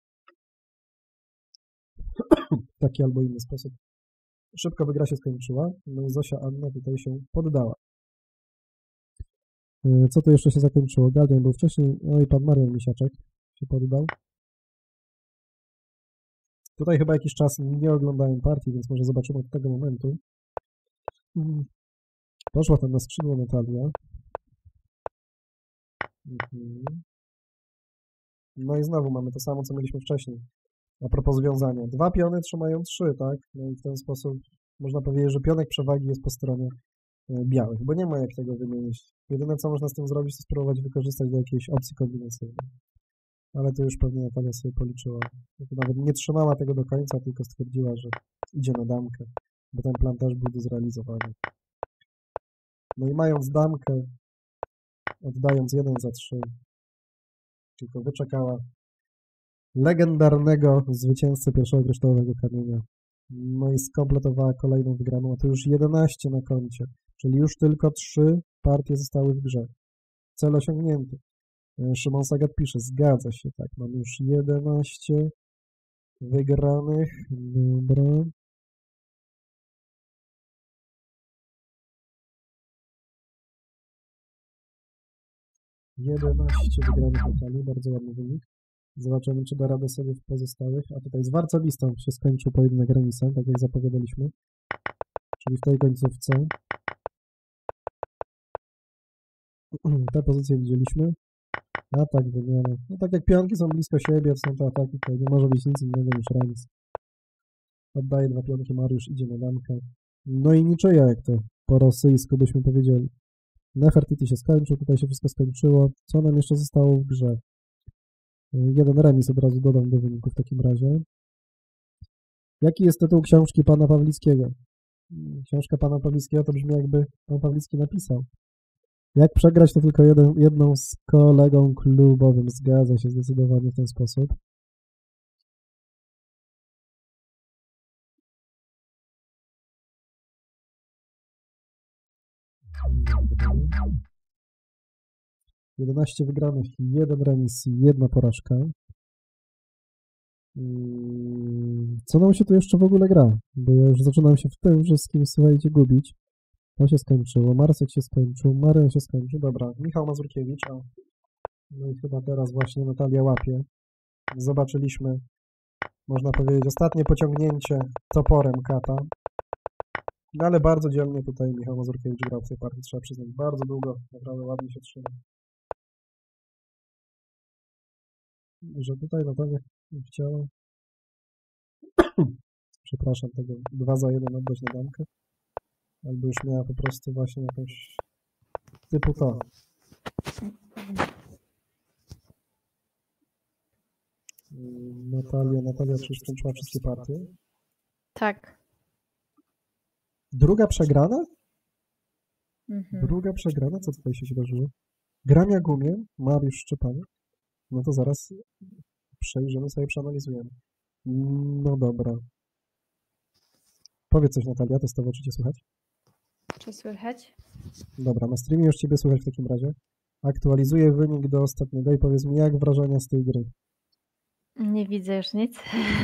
W taki albo inny sposób. Szybko wygra się skończyła, no i Zosia Anna tutaj się poddała. Co tu jeszcze się zakończyło? Galdian był wcześniej, no i pan Marian Misiaczek się poddał. Tutaj chyba jakiś czas nie oglądałem partii, więc może zobaczymy od tego momentu. Poszła tam na skrzydło Natalia. No i znowu mamy to samo, co mieliśmy wcześniej. A propos związania. Dwa piony trzymają trzy, tak? No i w ten sposób można powiedzieć, że pionek przewagi jest po stronie białych, bo nie ma jak tego wymienić. Jedyne, co można z tym zrobić, to spróbować wykorzystać do jakiejś opcji kombinacyjnej. Ale to już pewnie Natalia sobie policzyła. To nawet nie trzymała tego do końca, tylko stwierdziła, że idzie na damkę, bo ten plan też był do zrealizowania. No i mając damkę, oddając jeden za trzy, tylko wyczekała legendarnego zwycięzcę pierwszego kryształowego kamienia. No i skompletowała kolejną wygraną, a to już jedenaście na koncie, czyli już tylko trzy partie zostały w grze. Cel osiągnięty. Szymon Sagat pisze, zgadza się, tak, mamy już jedenaście wygranych, dobra. jedenaście wygranych Natalii, bardzo ładny wynik. Zobaczymy, czy da radę sobie w pozostałych. A tutaj z Warcabistą się skończył pojedynek remisem, tak jak zapowiadaliśmy. Czyli w tej końcówce. Te pozycje widzieliśmy. Atak, wymiana. No tak jak pionki są blisko siebie, są to ataki, to nie może być nic innego niż remis. Oddaje dwa pionki, Mariusz idzie na damkę. No i niczyja, jak to po rosyjsku byśmy powiedzieli. Nefertiti się skończył, tutaj się wszystko skończyło. Co nam jeszcze zostało w grze? Jeden remis od razu dodam do wyniku w takim razie. Jaki jest tytuł książki pana Pawlickiego? Książka pana Pawlickiego to brzmi, jakby pan Pawlicki napisał. Jak przegrać, to tylko jeden, jedną z kolegą klubowym. Zgadza się zdecydowanie w ten sposób. jedenaście wygranych, jeden remis, jedna porażka. Co nam się tu jeszcze w ogóle gra? Bo ja już zaczynam się w tym wszystkim, słuchajcie, gubić. To się skończyło, Marsek się skończył, Marian się skończył. Dobra, Michał Mazurkiewicz, a no i chyba teraz właśnie Natalia łapie. Zobaczyliśmy, można powiedzieć, ostatnie pociągnięcie toporem kata. No ale bardzo dzielnie tutaj Michał Mazurkiewicz grał w tej partii, trzeba przyznać. Bardzo długo, naprawdę ładnie się trzyma. Że tutaj Natalia chciała, przepraszam, tego dwa za jeden oddać na damkę. Albo już miała po prostu właśnie jakąś typu to. Ym, Natalia, Natalia, czyż skończyła wszystkie partie? Tak. Druga przegrana? Mhm. Druga przegrana? Co tutaj się wydarzyło? Gram jak umiem, Mariusz Szczepanik. No to zaraz przejrzymy sobie, przeanalizujemy. No dobra. Powiedz coś, Natalia, testowo, czy cię słychać? Czy słychać? Dobra, na streamie już ciebie słychać w takim razie. Aktualizuję wynik do ostatniego i powiedz mi, jak wrażenia z tej gry? Nie widzę już nic.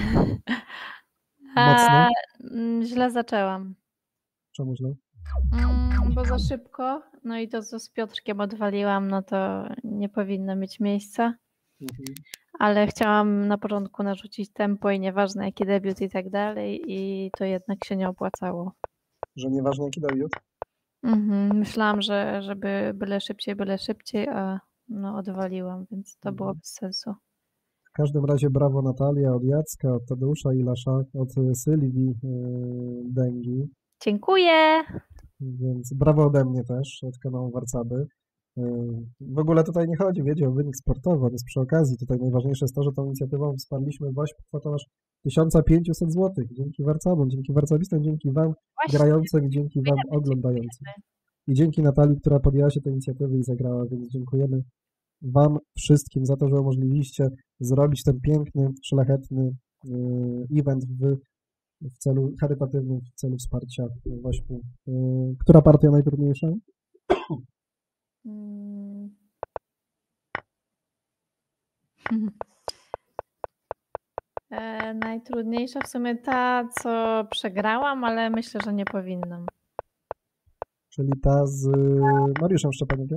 Mocno? A, mm, źle zaczęłam. Czemu źle? Mm, bo za szybko. No i to, co z Piotrkiem odwaliłam, no to nie powinno mieć miejsca. Mhm. Ale chciałam na początku narzucić tempo i nieważne jaki debiut i tak dalej, i to jednak się nie opłacało. Że nieważne jaki debiut? Mhm. Myślałam, że żeby byle szybciej, byle szybciej, a no odwaliłam, więc to było Mhm. bez sensu. W każdym razie brawo Natalia od Jacka, od Tadeusza Ilasza, od y, Sylwii yy, Dęgi, Dziękuję! więc brawo ode mnie też, od kanału Warcaby. Yy, w ogóle tutaj nie chodzi, wiecie, o wynik sportowy, on jest przy okazji. Tutaj najważniejsze jest to, że tą inicjatywą wsparliśmy W O Ś P kwotą aż tysiąc pięćset złotych. Dzięki Warcabom, dzięki Warcabistom, dzięki Wam Właśnie, grającym i dzięki Wam dziękujemy, oglądającym. I dzięki Natalii, która podjęła się tej inicjatywy i zagrała, więc dziękujemy Wam wszystkim za to, że umożliwiliście zrobić ten piękny, szlachetny yy, event w, w celu charytatywnym, w celu wsparcia W O Ś P-u. Yy, która partia najtrudniejsza? Mm. E, najtrudniejsza w sumie ta, co przegrałam, ale myślę, że nie powinnam. Czyli ta z yy, Mariuszem Szczepanikiem?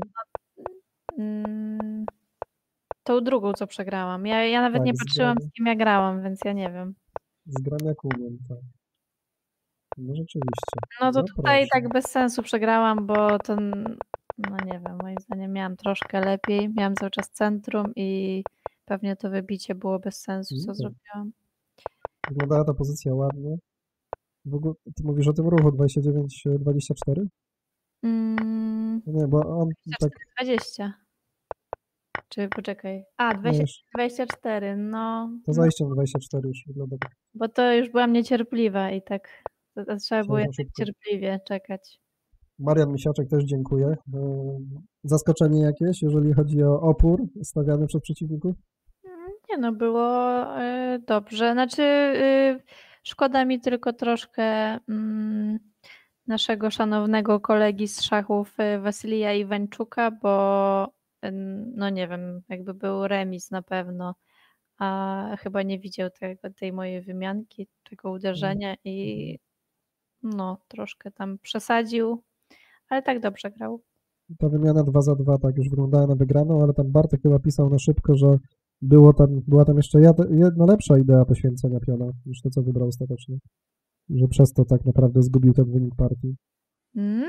Mm. Tą drugą, co przegrałam. Ja, ja nawet Tak, nie z patrzyłam, gramy. z kim ja grałam, więc ja nie wiem. Z gram jak umiem, tak. No rzeczywiście. No to No tutaj proszę. tak bez sensu przegrałam, bo ten, no nie wiem, moim zdaniem miałam troszkę lepiej. Miałam cały czas centrum i pewnie to wybicie było bez sensu, co Nie. zrobiłam. Wyglądała ta pozycja ładnie. W ogóle ty mówisz o tym ruchu dwadzieścia dziewięć dwadzieścia cztery? Mm, No nie, bo on tak... dwadzieścia. Czy poczekaj. A, No dwadzieścia, już, dwadzieścia cztery, no. to no, zajściem dwadzieścia cztery już wygląda tak. bo to już byłam niecierpliwa i tak to, to trzeba było Przepraszam, jednak szybko. cierpliwie czekać. Marian Misiaczek też dziękuję. Yy, Zaskoczenie jakieś, jeżeli chodzi o opór stawiany przez przeciwników? Nie no, było y, dobrze. Znaczy, y, szkoda mi tylko troszkę mm, naszego szanownego kolegi z szachów y, Wasylija Iwańczuka, bo y, no nie wiem, jakby był remis na pewno, a chyba nie widział tego, tej mojej wymianki, tego uderzenia i no troszkę tam przesadził, ale tak dobrze grał. Ta wymiana dwa za dwa tak już wyglądała na wygraną, ale tam Bartek chyba pisał na szybko, że było tam, była tam jeszcze jad- jedna lepsza idea poświęcenia piona niż to, co wybrał ostatecznie. Że przez to tak naprawdę zgubił ten wynik partii. Mm?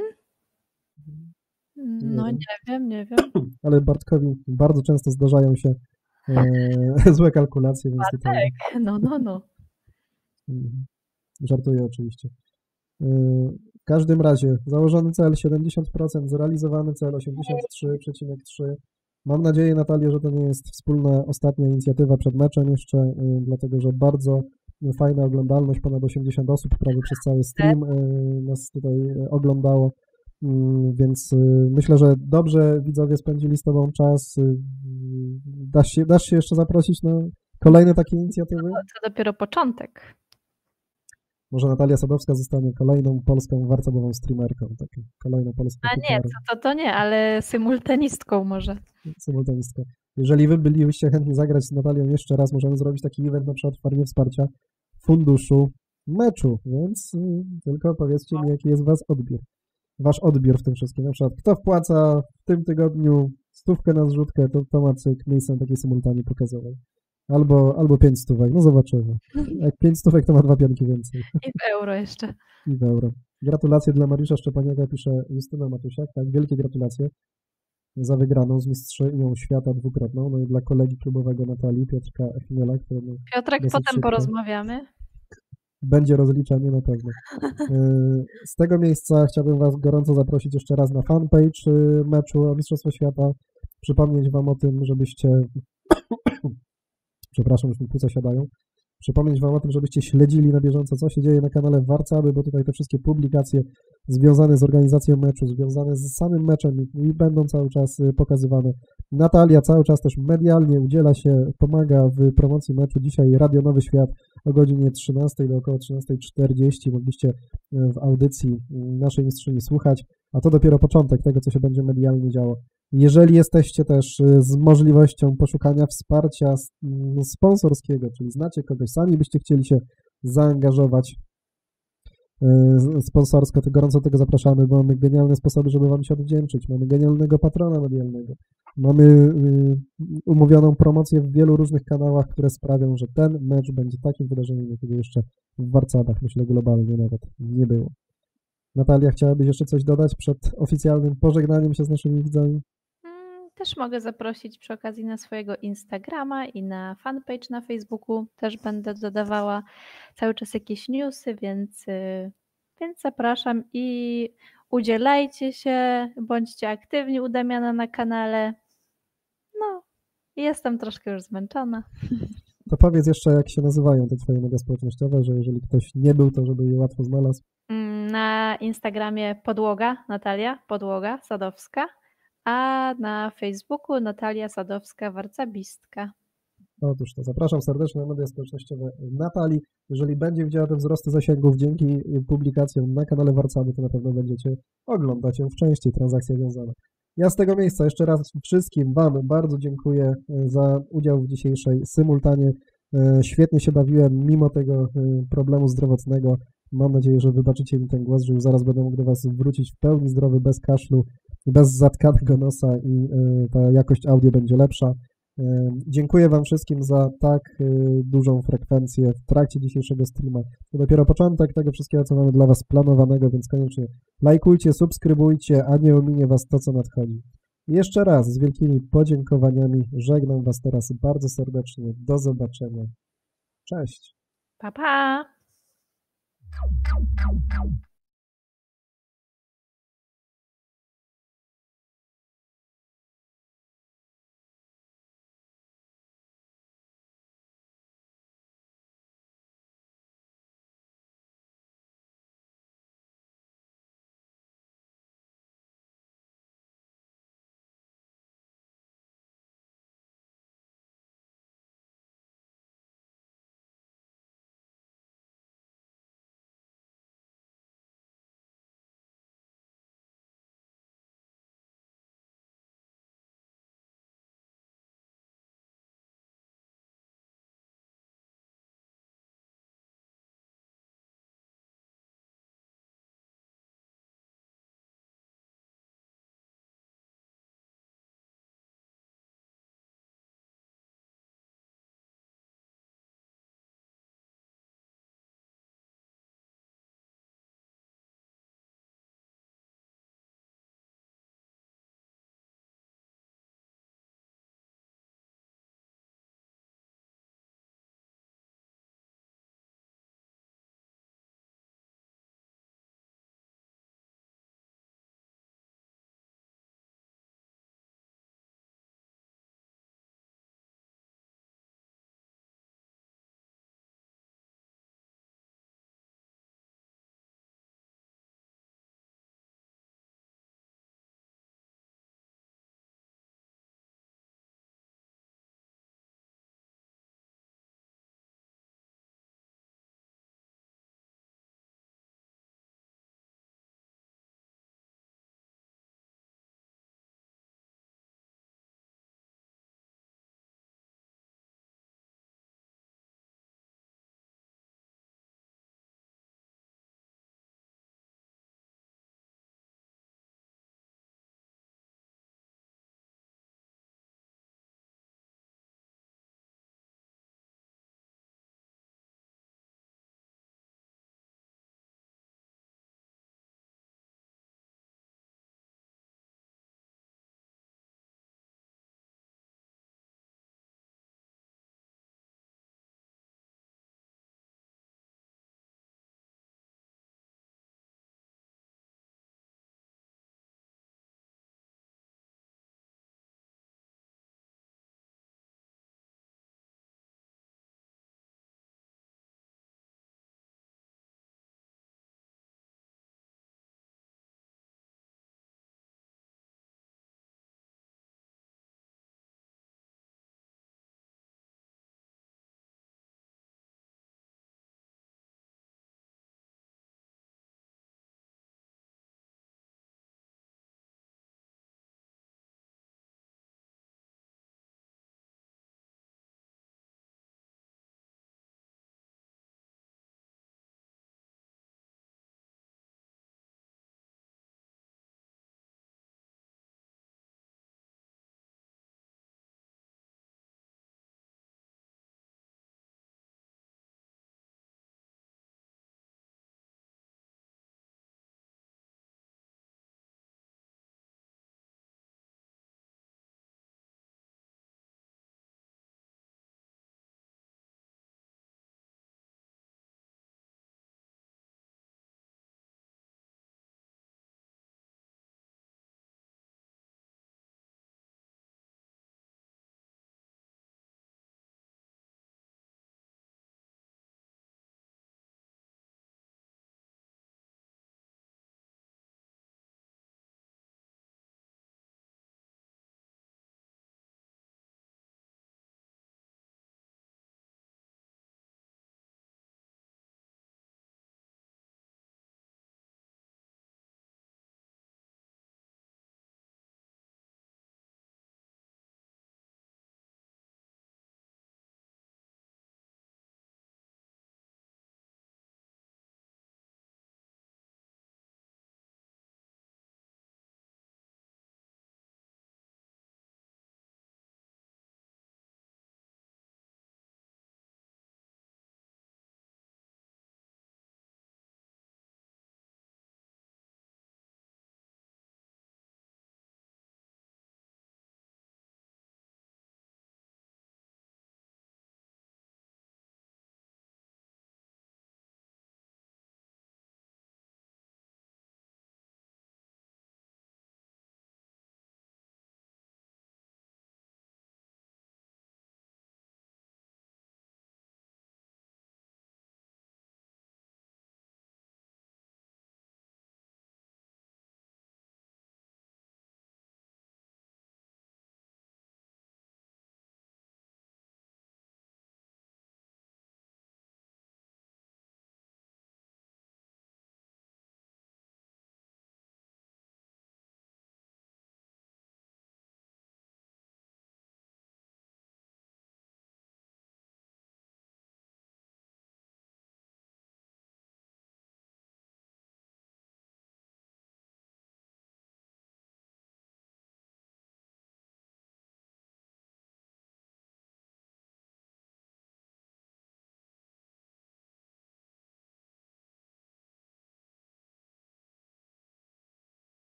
No wiem. nie wiem, nie wiem. Ale Bartkowi bardzo często zdarzają się e, złe kalkulacje, więc tutaj No, no, no. mm, żartuję oczywiście. E, w każdym razie założony cel siedemdziesiąt procent, zrealizowany cel osiemdziesiąt trzy przecinek trzy. Mam nadzieję, Natalia, że to nie jest wspólna ostatnia inicjatywa przed meczem jeszcze, e, dlatego że bardzo fajna oglądalność, ponad osiemdziesiąt osób prawie przez cały stream e, nas tutaj e, oglądało. Mm, Więc y, myślę, że dobrze widzowie spędzili z Tobą czas. y, Dasz się, dasz się jeszcze zaprosić na kolejne takie inicjatywy? To dopiero początek. Może Natalia Sadowska zostanie kolejną polską warcabową streamerką, taką kolejną polską A nie, kucharą, to, to, to nie, ale symultanistką może. symultanistką. Jeżeli Wy bylibyście chętni zagrać z Natalią jeszcze raz, możemy zrobić taki event na przykład w formie wsparcia funduszu meczu, więc y, tylko powiedzcie mi, jaki jest Was odbiór. Wasz odbiór w tym wszystkim. Na przykład, kto wpłaca w tym tygodniu stówkę na zrzutkę, to, to ma cyk miejsce na takiej symultanie pokazowej. Albo, albo pięć stówek, no zobaczymy. Jak pięć stówek, to ma dwa pianki więcej. I w euro jeszcze. I w euro. Gratulacje dla Mariusza Szczepaniaka, pisze Justyna Matusiak. Tak, wielkie gratulacje za wygraną z mistrzynią świata dwukrotną. No i dla kolegi klubowego Natalii, Piotrka Chmiela, któremu Piotrek, dosyć potem szybko. porozmawiamy. będzie rozliczenie na pewno. Z tego miejsca chciałbym Was gorąco zaprosić jeszcze raz na fanpage meczu o Mistrzostwo Świata. Przypomnieć Wam o tym, żebyście... Przepraszam, już mi płuca siadają. Przypomnieć Wam o tym, żebyście śledzili na bieżąco, co się dzieje na kanale Warcaby, bo tutaj te wszystkie publikacje związane z organizacją meczu, związane z samym meczem i będą cały czas pokazywane. Natalia cały czas też medialnie udziela się, pomaga w promocji meczu. Dzisiaj Radio Nowy Świat o godzinie trzynastej do około trzynastej czterdzieści mogliście w audycji naszej mistrzyni słuchać, a to dopiero początek tego, co się będzie medialnie działo. Jeżeli jesteście też z możliwością poszukania wsparcia sponsorskiego, czyli znacie kogoś, sami byście chcieli się zaangażować sponsorsko, to gorąco do tego zapraszamy, bo mamy genialne sposoby, żeby Wam się odwdzięczyć. Mamy genialnego patrona medialnego. Mamy umówioną promocję w wielu różnych kanałach, które sprawią, że ten mecz będzie takim wydarzeniem, jakiego jeszcze w Warcabach, myślę globalnie nawet nie było. Natalia, chciałabyś jeszcze coś dodać przed oficjalnym pożegnaniem się z naszymi widzami? Też mogę zaprosić przy okazji na swojego Instagrama i na fanpage na Facebooku. Też będę dodawała cały czas jakieś newsy, więc, więc zapraszam i udzielajcie się, bądźcie aktywni u Damiana na kanale. No, jestem troszkę już zmęczona. To powiedz jeszcze, jak się nazywają te Twoje media społecznościowe, że jeżeli ktoś nie był, to żeby je łatwo znalazł. Na Instagramie Podłoga, Natalia, Podłoga Sadowska, a na Facebooku Natalia Sadowska-Warcabistka. Otóż to zapraszam serdecznie na media społecznościowe Natalii. Jeżeli będzie widziała te wzrosty zasięgów dzięki publikacjom na kanale Warcaby, to na pewno będziecie oglądać ją w części transakcje wiązane. Ja z tego miejsca jeszcze raz wszystkim Wam bardzo dziękuję za udział w dzisiejszej symultanie. Świetnie się bawiłem mimo tego problemu zdrowotnego. Mam nadzieję, że wybaczycie mi ten głos, że już zaraz będę mógł do Was wrócić w pełni zdrowy, bez kaszlu, bez zatkanego nosa i ta jakość audio będzie lepsza. Dziękuję Wam wszystkim za tak dużą frekwencję w trakcie dzisiejszego streama. To dopiero początek tego wszystkiego, co mamy dla Was planowanego, więc koniecznie lajkujcie, subskrybujcie, a nie ominie Was to, co nadchodzi. I jeszcze raz z wielkimi podziękowaniami żegnam Was teraz bardzo serdecznie. Do zobaczenia. Cześć. Pa, pa!